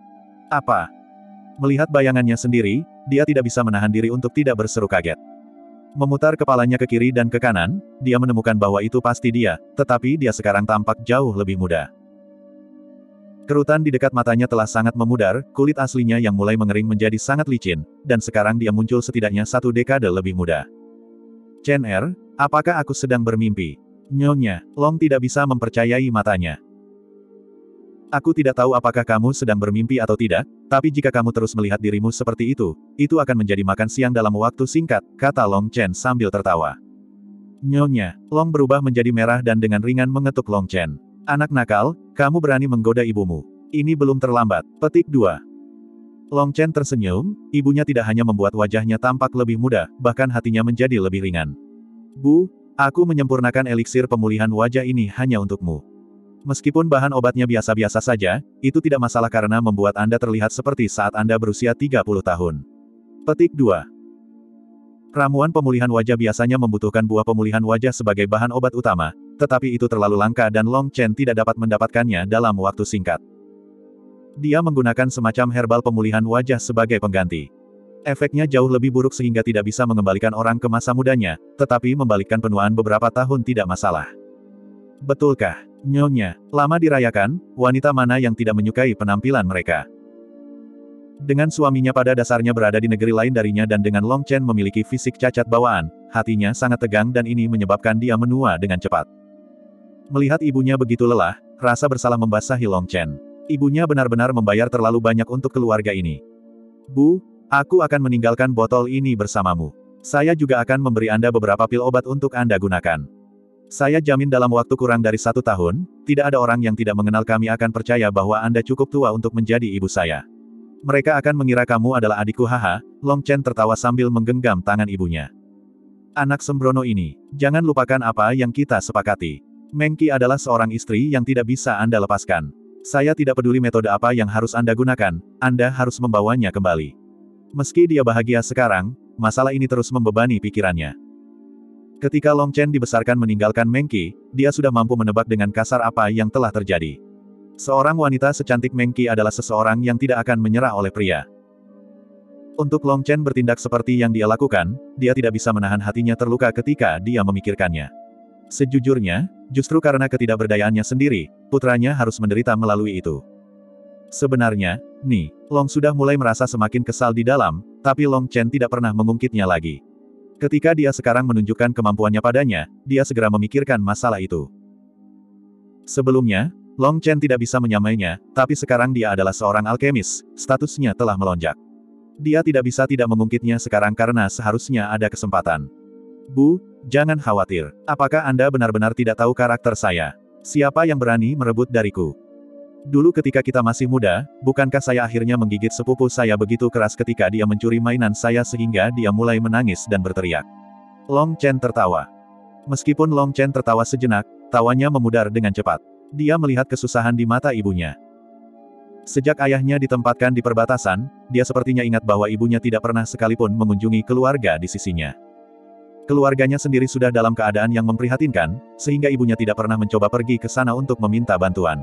Apa? Melihat bayangannya sendiri, dia tidak bisa menahan diri untuk tidak berseru kaget. Memutar kepalanya ke kiri dan ke kanan, dia menemukan bahwa itu pasti dia, tetapi dia sekarang tampak jauh lebih muda. Kerutan di dekat matanya telah sangat memudar, kulit aslinya yang mulai mengering menjadi sangat licin, dan sekarang dia muncul setidaknya 1 dekade lebih muda. Chen Er, apakah aku sedang bermimpi? Nyonya, Long tidak bisa mempercayai matanya. Aku tidak tahu apakah kamu sedang bermimpi atau tidak, tapi jika kamu terus melihat dirimu seperti itu akan menjadi makan siang dalam waktu singkat, kata Long Chen sambil tertawa. Nyonya, Long berubah menjadi merah dan dengan ringan mengetuk Long Chen. Anak nakal, kamu berani menggoda ibumu. Ini belum terlambat. Petik 2. Long Chen tersenyum, ibunya tidak hanya membuat wajahnya tampak lebih muda, bahkan hatinya menjadi lebih ringan. Bu, Aku menyempurnakan eliksir pemulihan wajah ini hanya untukmu. Meskipun bahan obatnya biasa-biasa saja, itu tidak masalah karena membuat Anda terlihat seperti saat Anda berusia 30 tahun. Petik 2. Ramuan pemulihan wajah biasanya membutuhkan buah pemulihan wajah sebagai bahan obat utama, tetapi itu terlalu langka dan Long Chen tidak dapat mendapatkannya dalam waktu singkat. Dia menggunakan semacam herbal pemulihan wajah sebagai pengganti. Efeknya jauh lebih buruk sehingga tidak bisa mengembalikan orang ke masa mudanya, tetapi membalikkan penuaan beberapa tahun tidak masalah. Betulkah, Nyonya? Lama dirayakan, wanita mana yang tidak menyukai penampilan mereka? Dengan suaminya pada dasarnya berada di negeri lain darinya dan dengan Long Chen memiliki fisik cacat bawaan, hatinya sangat tegang dan ini menyebabkan dia menua dengan cepat. Melihat ibunya begitu lelah, rasa bersalah membasahi Long Chen. Ibunya benar-benar membayar terlalu banyak untuk keluarga ini. Bu, aku akan meninggalkan botol ini bersamamu. Saya juga akan memberi Anda beberapa pil obat untuk Anda gunakan. Saya jamin dalam waktu kurang dari 1 tahun, tidak ada orang yang tidak mengenal kami akan percaya bahwa Anda cukup tua untuk menjadi ibu saya. Mereka akan mengira kamu adalah adikku haha, Long Chen tertawa sambil menggenggam tangan ibunya. Anak sembrono ini, jangan lupakan apa yang kita sepakati. Meng Qi adalah seorang istri yang tidak bisa Anda lepaskan. Saya tidak peduli metode apa yang harus Anda gunakan, Anda harus membawanya kembali. Meski dia bahagia sekarang, masalah ini terus membebani pikirannya. Ketika Long Chen dibesarkan meninggalkan Meng Qi, dia sudah mampu menebak dengan kasar apa yang telah terjadi. Seorang wanita secantik Meng Qi adalah seseorang yang tidak akan menyerah oleh pria. Untuk Long Chen bertindak seperti yang dia lakukan, dia tidak bisa menahan hatinya terluka ketika dia memikirkannya. Sejujurnya, justru karena ketidakberdayaannya sendiri, putranya harus menderita melalui itu. Sebenarnya, Long sudah mulai merasa semakin kesal di dalam, tapi Long Chen tidak pernah mengungkitnya lagi. Ketika dia sekarang menunjukkan kemampuannya padanya, dia segera memikirkan masalah itu. Sebelumnya, Long Chen tidak bisa menyamainya, tapi sekarang dia adalah seorang alkemis, statusnya telah melonjak. Dia tidak bisa tidak mengungkitnya sekarang karena seharusnya ada kesempatan. Bu, jangan khawatir. Apakah Anda benar-benar tidak tahu karakter saya? Siapa yang berani merebut dariku? Dulu ketika kita masih muda, bukankah saya akhirnya menggigit sepupu saya begitu keras ketika dia mencuri mainan saya sehingga dia mulai menangis dan berteriak? Long Chen tertawa. Meskipun Long Chen tertawa sejenak, tawanya memudar dengan cepat. Dia melihat kesusahan di mata ibunya. Sejak ayahnya ditempatkan di perbatasan, dia sepertinya ingat bahwa ibunya tidak pernah sekalipun mengunjungi keluarga di sisinya. Keluarganya sendiri sudah dalam keadaan yang memprihatinkan, sehingga ibunya tidak pernah mencoba pergi ke sana untuk meminta bantuan.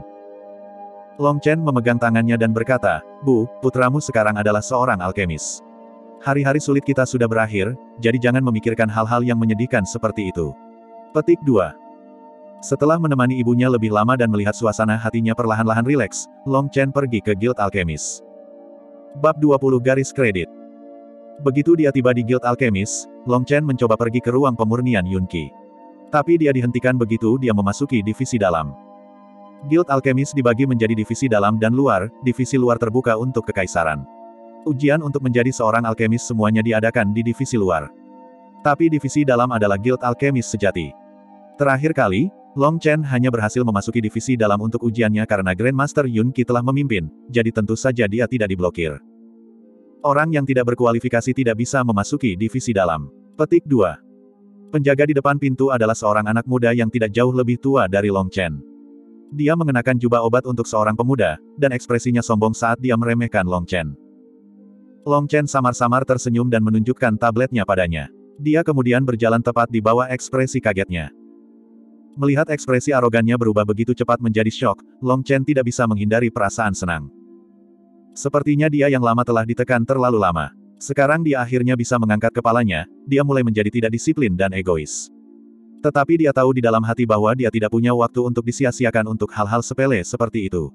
Long Chen memegang tangannya dan berkata, Bu, putramu sekarang adalah seorang alkemis. Hari-hari sulit kita sudah berakhir, jadi jangan memikirkan hal-hal yang menyedihkan seperti itu. Petik 2. Setelah menemani ibunya lebih lama dan melihat suasana hatinya perlahan-lahan rileks, Long Chen pergi ke Guild Alkemis. Bab 20 garis kredit. Begitu dia tiba di Guild Alkemis, Long Chen mencoba pergi ke ruang pemurnian Yun Qi. Tapi dia dihentikan begitu dia memasuki divisi dalam. Guild Alkemis dibagi menjadi divisi dalam dan luar, divisi luar terbuka untuk kekaisaran. Ujian untuk menjadi seorang alkemis semuanya diadakan di divisi luar. Tapi divisi dalam adalah Guild Alkemis sejati. Terakhir kali, Long Chen hanya berhasil memasuki divisi dalam untuk ujiannya karena Grandmaster Yun Qi telah memimpin, jadi tentu saja dia tidak diblokir. Orang yang tidak berkualifikasi tidak bisa memasuki divisi dalam. Petik 2. Penjaga di depan pintu adalah seorang anak muda yang tidak jauh lebih tua dari Long Chen. Dia mengenakan jubah obat untuk seorang pemuda, dan ekspresinya sombong saat dia meremehkan Long Chen. Long Chen samar-samar tersenyum dan menunjukkan tabletnya padanya. Dia kemudian berjalan tepat di bawah ekspresi kagetnya. Melihat ekspresi arogannya berubah begitu cepat menjadi syok, Long Chen tidak bisa menghindari perasaan senang. Sepertinya dia yang lama telah ditekan terlalu lama. Sekarang dia akhirnya bisa mengangkat kepalanya, dia mulai menjadi tidak disiplin dan egois. Tetapi dia tahu di dalam hati bahwa dia tidak punya waktu untuk disia-siakan untuk hal-hal sepele seperti itu.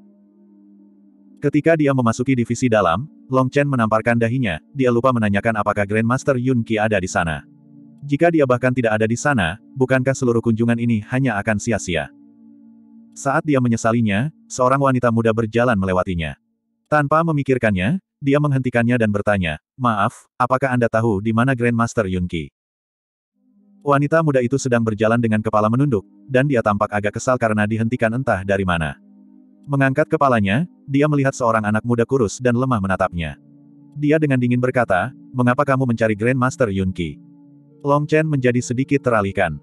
Ketika dia memasuki divisi dalam, Long Chen menamparkan dahinya, dia lupa menanyakan apakah Grandmaster Yun Qi ada di sana. Jika dia bahkan tidak ada di sana, bukankah seluruh kunjungan ini hanya akan sia-sia? Saat dia menyesalinya, seorang wanita muda berjalan melewatinya. Tanpa memikirkannya, dia menghentikannya dan bertanya, "Maaf, apakah Anda tahu di mana Grandmaster Yun Qi?" Wanita muda itu sedang berjalan dengan kepala menunduk, dan dia tampak agak kesal karena dihentikan entah dari mana. Mengangkat kepalanya, dia melihat seorang anak muda kurus dan lemah menatapnya. Dia dengan dingin berkata, "Mengapa kamu mencari Grandmaster Yun Qi?" Long Chen menjadi sedikit teralihkan.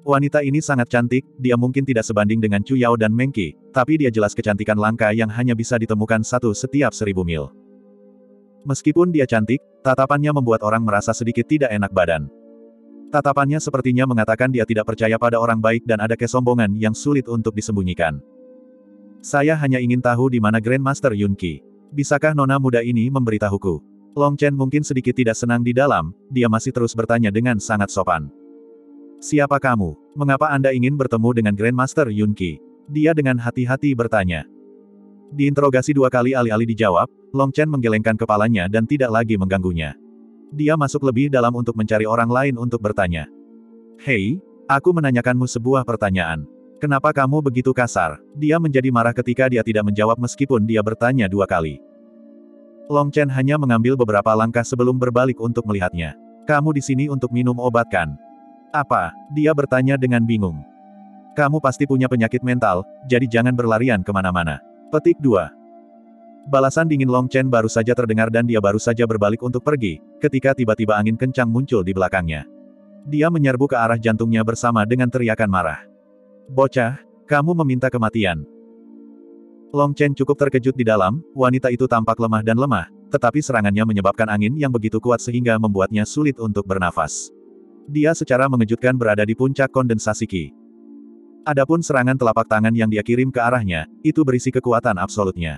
Wanita ini sangat cantik, dia mungkin tidak sebanding dengan Chu Yao dan Meng Qi, tapi dia jelas kecantikan langka yang hanya bisa ditemukan satu setiap 1000 mil. Meskipun dia cantik, tatapannya membuat orang merasa sedikit tidak enak badan. Tatapannya sepertinya mengatakan dia tidak percaya pada orang baik dan ada kesombongan yang sulit untuk disembunyikan. Saya hanya ingin tahu di mana Grandmaster Yun Qi. Bisakah nona muda ini memberitahuku? Long Chen mungkin sedikit tidak senang di dalam, dia masih terus bertanya dengan sangat sopan. Siapa kamu? Mengapa Anda ingin bertemu dengan Grandmaster Yun Qi? Dia dengan hati-hati bertanya. Diinterogasi 2 kali alih-alih dijawab, Long Chen menggelengkan kepalanya dan tidak lagi mengganggunya. Dia masuk lebih dalam untuk mencari orang lain untuk bertanya. Hei, aku menanyakanmu sebuah pertanyaan. Kenapa kamu begitu kasar? Dia menjadi marah ketika dia tidak menjawab meskipun dia bertanya 2 kali. Long Chen hanya mengambil beberapa langkah sebelum berbalik untuk melihatnya. Kamu di sini untuk minum obat kan? Apa? Dia bertanya dengan bingung. Kamu pasti punya penyakit mental, jadi jangan berlarian kemana-mana. Petik 2. Balasan dingin Long Chen baru saja terdengar dan dia baru saja berbalik untuk pergi, ketika tiba-tiba angin kencang muncul di belakangnya. Dia menyerbu ke arah jantungnya bersama dengan teriakan marah. Bocah, kamu meminta kematian. Long Chen cukup terkejut di dalam, wanita itu tampak lemah dan lemah, tetapi serangannya menyebabkan angin yang begitu kuat sehingga membuatnya sulit untuk bernafas. Dia secara mengejutkan berada di puncak kondensasi Qi. Adapun serangan telapak tangan yang dia kirim ke arahnya, itu berisi kekuatan absolutnya.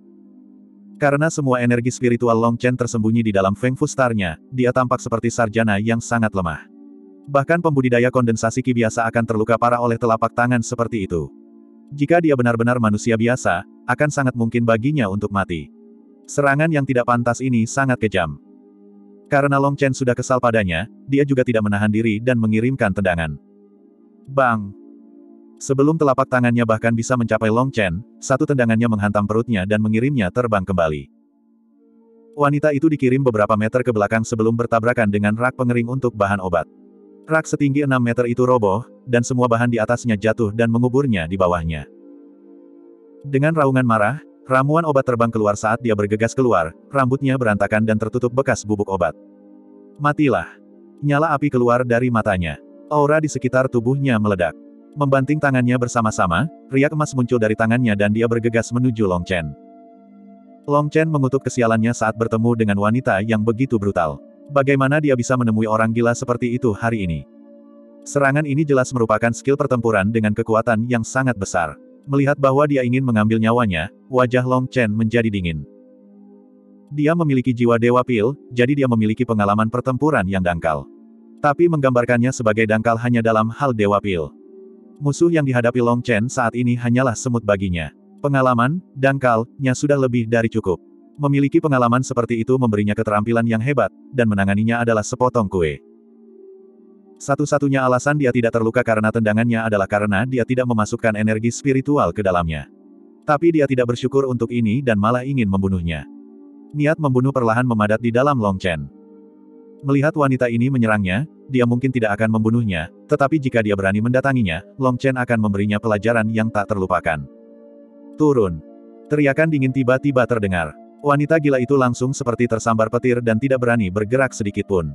Karena semua energi spiritual Long Chen tersembunyi di dalam Feng Fu Star-nya, dia tampak seperti sarjana yang sangat lemah. Bahkan pembudidaya kondensasi Qi biasa akan terluka parah oleh telapak tangan seperti itu. Jika dia benar-benar manusia biasa, akan sangat mungkin baginya untuk mati. Serangan yang tidak pantas ini sangat kejam. Karena Long Chen sudah kesal padanya, dia juga tidak menahan diri dan mengirimkan tendangan. Bang! Sebelum telapak tangannya bahkan bisa mencapai Long Chen, satu tendangannya menghantam perutnya dan mengirimnya terbang kembali. Wanita itu dikirim beberapa meter ke belakang sebelum bertabrakan dengan rak pengering untuk bahan obat. Rak setinggi 6 meter itu roboh, dan semua bahan di atasnya jatuh dan menguburnya di bawahnya. Dengan raungan marah, ramuan obat terbang keluar saat dia bergegas keluar, rambutnya berantakan dan tertutup bekas bubuk obat. Matilah. Nyala api keluar dari matanya. Aura di sekitar tubuhnya meledak. Membanting tangannya bersama-sama, riak emas muncul dari tangannya dan dia bergegas menuju Long Chen. Long Chen mengutuk kesialannya saat bertemu dengan wanita yang begitu brutal. Bagaimana dia bisa menemui orang gila seperti itu hari ini? Serangan ini jelas merupakan skill pertempuran dengan kekuatan yang sangat besar. Melihat bahwa dia ingin mengambil nyawanya, wajah Long Chen menjadi dingin. Dia memiliki jiwa Dewa Pil, jadi dia memiliki pengalaman pertempuran yang dangkal. Tapi menggambarkannya sebagai dangkal hanya dalam hal Dewa Pil. Musuh yang dihadapi Long Chen saat ini hanyalah semut baginya. Pengalaman, dangkalnya sudah lebih dari cukup. Memiliki pengalaman seperti itu memberinya keterampilan yang hebat, dan menanganinya adalah sepotong kue. Satu-satunya alasan dia tidak terluka karena tendangannya adalah karena dia tidak memasukkan energi spiritual ke dalamnya. Tapi dia tidak bersyukur untuk ini dan malah ingin membunuhnya. Niat membunuh perlahan memadat di dalam Long Chen. Melihat wanita ini menyerangnya, dia mungkin tidak akan membunuhnya, tetapi jika dia berani mendatanginya, Long Chen akan memberinya pelajaran yang tak terlupakan. Turun. Teriakan dingin tiba-tiba terdengar. Wanita gila itu langsung seperti tersambar petir dan tidak berani bergerak sedikitpun.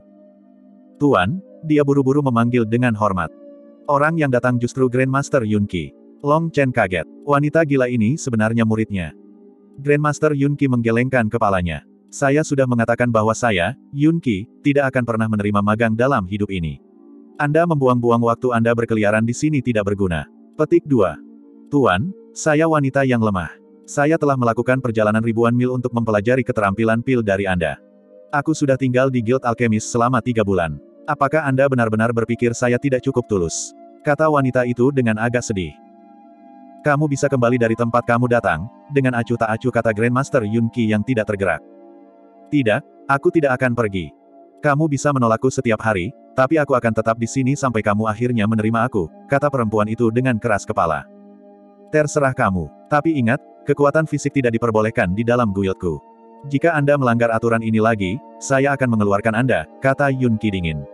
Tuan, dia buru-buru memanggil dengan hormat. Orang yang datang justru Grandmaster Yun Qi. Long Chen kaget. Wanita gila ini sebenarnya muridnya. Grandmaster Yun Qi menggelengkan kepalanya. Saya sudah mengatakan bahwa saya, Yun Qi, tidak akan pernah menerima magang dalam hidup ini. Anda membuang-buang waktu Anda berkeliaran di sini tidak berguna. Petik 2. Tuan, saya wanita yang lemah. Saya telah melakukan perjalanan ribuan mil untuk mempelajari keterampilan pil dari Anda. Aku sudah tinggal di Guild Alchemist selama 3 bulan. Apakah Anda benar-benar berpikir saya tidak cukup tulus? Kata wanita itu dengan agak sedih. Kamu bisa kembali dari tempat kamu datang, dengan acuh tak acuh kata Grandmaster Yun Qi yang tidak tergerak. Tidak, aku tidak akan pergi. Kamu bisa menolakku setiap hari, tapi aku akan tetap di sini sampai kamu akhirnya menerima aku, kata perempuan itu dengan keras kepala. Terserah kamu, tapi ingat, kekuatan fisik tidak diperbolehkan di dalam guildku. Jika Anda melanggar aturan ini lagi, saya akan mengeluarkan Anda, kata Yun Qi dingin.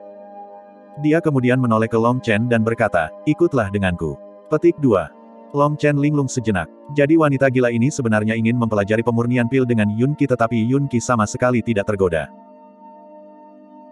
Dia kemudian menoleh ke Long Chen dan berkata, ikutlah denganku. Petik 2. Long Chen linglung sejenak. Jadi wanita gila ini sebenarnya ingin mempelajari pemurnian pil dengan Yun Qi tetapi Yun Qi sama sekali tidak tergoda.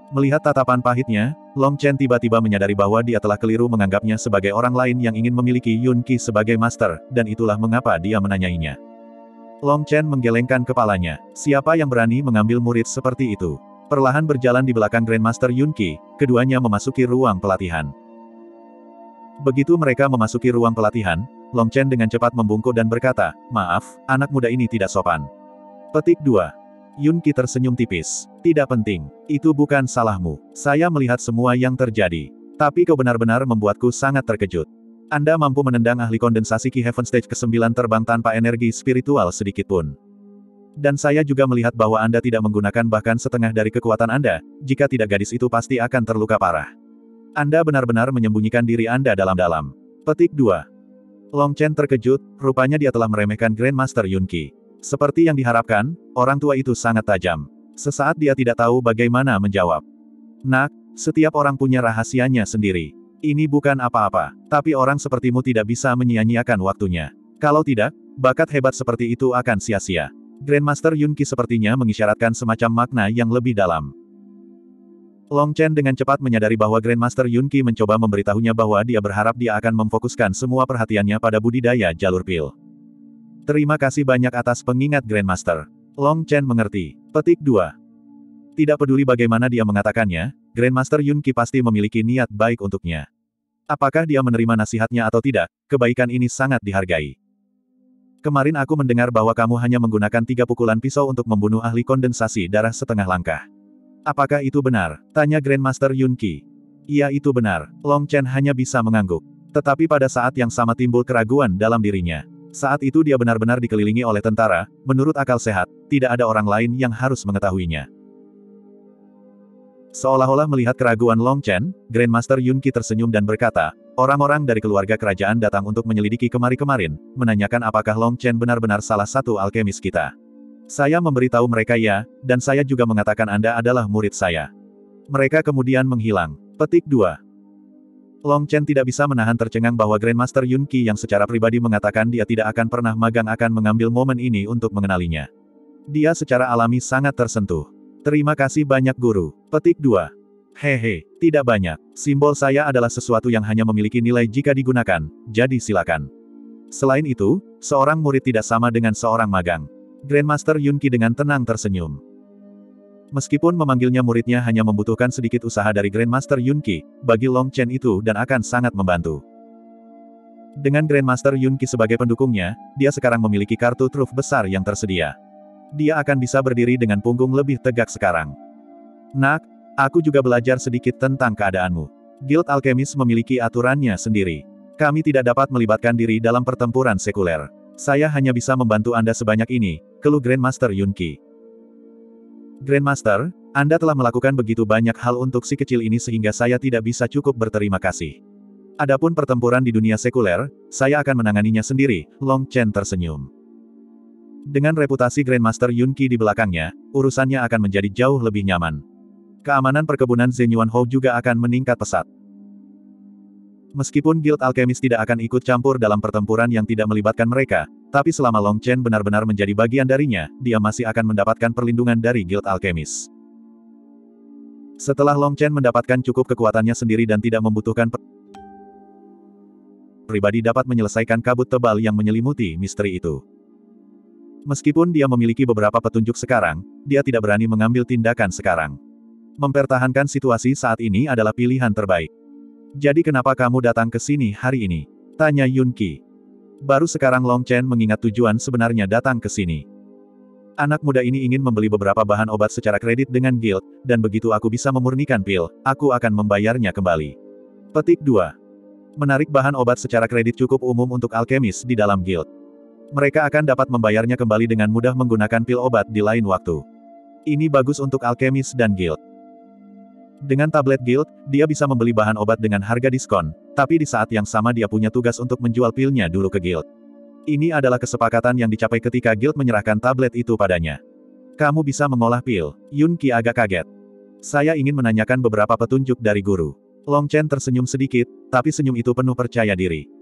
Melihat tatapan pahitnya, Long Chen tiba-tiba menyadari bahwa dia telah keliru menganggapnya sebagai orang lain yang ingin memiliki Yun Qi sebagai master, dan itulah mengapa dia menanyainya. Long Chen menggelengkan kepalanya. Siapa yang berani mengambil murid seperti itu? Perlahan berjalan di belakang Grandmaster Yun Qi, keduanya memasuki ruang pelatihan. Begitu mereka memasuki ruang pelatihan, Long Chen dengan cepat membungkuk dan berkata, "Maaf, anak muda ini tidak sopan." Petik 2. Yun Qi tersenyum tipis. "Tidak penting. Itu bukan salahmu. Saya melihat semua yang terjadi. Tapi kau benar-benar membuatku sangat terkejut. Anda mampu menendang ahli kondensasi Ki Heaven Stage ke-9 terbang tanpa energi spiritual sedikitpun. Dan saya juga melihat bahwa Anda tidak menggunakan bahkan setengah dari kekuatan Anda, jika tidak gadis itu pasti akan terluka parah. Anda benar-benar menyembunyikan diri Anda dalam-dalam." Petik 2. Long Chen terkejut, rupanya dia telah meremehkan Grandmaster Yun Qi. Seperti yang diharapkan, orang tua itu sangat tajam. Sesaat dia tidak tahu bagaimana menjawab. "Nak, setiap orang punya rahasianya sendiri. Ini bukan apa-apa, tapi orang sepertimu tidak bisa menyia-nyiakan waktunya. Kalau tidak, bakat hebat seperti itu akan sia-sia." Grandmaster Yun Qi sepertinya mengisyaratkan semacam makna yang lebih dalam. Long Chen dengan cepat menyadari bahwa Grandmaster Yun Qi mencoba memberitahunya bahwa dia berharap dia akan memfokuskan semua perhatiannya pada budidaya jalur pil. "Terima kasih banyak atas pengingat Grandmaster." Long Chen mengerti. Petik 2. Tidak peduli bagaimana dia mengatakannya, Grandmaster Yun Qi pasti memiliki niat baik untuknya. Apakah dia menerima nasihatnya atau tidak, kebaikan ini sangat dihargai. "Kemarin aku mendengar bahwa kamu hanya menggunakan 3 pukulan pisau untuk membunuh ahli kondensasi darah setengah langkah. Apakah itu benar?" tanya Grandmaster Yun Qi. "Iya, itu benar." Long Chen hanya bisa mengangguk. Tetapi pada saat yang sama timbul keraguan dalam dirinya. Saat itu dia benar-benar dikelilingi oleh tentara, menurut akal sehat, tidak ada orang lain yang harus mengetahuinya. Seolah-olah melihat keraguan Long Chen, Grandmaster Yun Qi tersenyum dan berkata, "Orang-orang dari keluarga kerajaan datang untuk menyelidiki kemarin, menanyakan apakah Long Chen benar-benar salah satu alkemis kita. Saya memberitahu mereka ya, dan saya juga mengatakan Anda adalah murid saya. Mereka kemudian menghilang." Petik 2. Long Chen tidak bisa menahan tercengang bahwa Grandmaster Yun Qi yang secara pribadi mengatakan dia tidak akan pernah magang akan mengambil momen ini untuk mengenalinya. Dia secara alami sangat tersentuh. "Terima kasih banyak guru." Petik 2. "Hehe, tidak banyak. Simbol saya adalah sesuatu yang hanya memiliki nilai jika digunakan, jadi silakan. Selain itu, seorang murid tidak sama dengan seorang magang." Grandmaster Yun Qi dengan tenang tersenyum. Meskipun memanggilnya muridnya hanya membutuhkan sedikit usaha dari Grandmaster Yun Qi, bagi Long Chen itu dan akan sangat membantu. Dengan Grandmaster Yun Qi sebagai pendukungnya, dia sekarang memiliki kartu truf besar yang tersedia. Dia akan bisa berdiri dengan punggung lebih tegak sekarang. "Nak, aku juga belajar sedikit tentang keadaanmu. Guild Alkemis memiliki aturannya sendiri. Kami tidak dapat melibatkan diri dalam pertempuran sekuler. Saya hanya bisa membantu Anda sebanyak ini," keluh Grandmaster Yun Qi. "Grandmaster, Anda telah melakukan begitu banyak hal untuk si kecil ini sehingga saya tidak bisa cukup berterima kasih. Adapun pertempuran di dunia sekuler, saya akan menanganinya sendiri." Long Chen tersenyum. Dengan reputasi Grandmaster Yun Qi di belakangnya, urusannya akan menjadi jauh lebih nyaman. Keamanan perkebunan Zhen Yuanhou juga akan meningkat pesat. Meskipun Guild Alkemis tidak akan ikut campur dalam pertempuran yang tidak melibatkan mereka, tapi selama Long Chen benar-benar menjadi bagian darinya, dia masih akan mendapatkan perlindungan dari Guild Alkemis. Setelah Long Chen mendapatkan cukup kekuatannya sendiri dan tidak membutuhkan pribadi dapat menyelesaikan kabut tebal yang menyelimuti misteri itu. Meskipun dia memiliki beberapa petunjuk sekarang, dia tidak berani mengambil tindakan sekarang. Mempertahankan situasi saat ini adalah pilihan terbaik. "Jadi kenapa kamu datang ke sini hari ini?" tanya Yun Qi. Baru sekarang Long Chen mengingat tujuan sebenarnya datang ke sini. "Anak muda ini ingin membeli beberapa bahan obat secara kredit dengan guild, dan begitu aku bisa memurnikan pil, aku akan membayarnya kembali." Petik 2. Menarik bahan obat secara kredit cukup umum untuk alkemis di dalam guild. Mereka akan dapat membayarnya kembali dengan mudah menggunakan pil obat di lain waktu. Ini bagus untuk alkemis dan guild. Dengan tablet guild, dia bisa membeli bahan obat dengan harga diskon, tapi di saat yang sama dia punya tugas untuk menjual pilnya dulu ke guild. Ini adalah kesepakatan yang dicapai ketika guild menyerahkan tablet itu padanya. "Kamu bisa mengolah pil." Yun Qi agak kaget. "Saya ingin menanyakan beberapa petunjuk dari guru." Long Chen tersenyum sedikit, tapi senyum itu penuh percaya diri.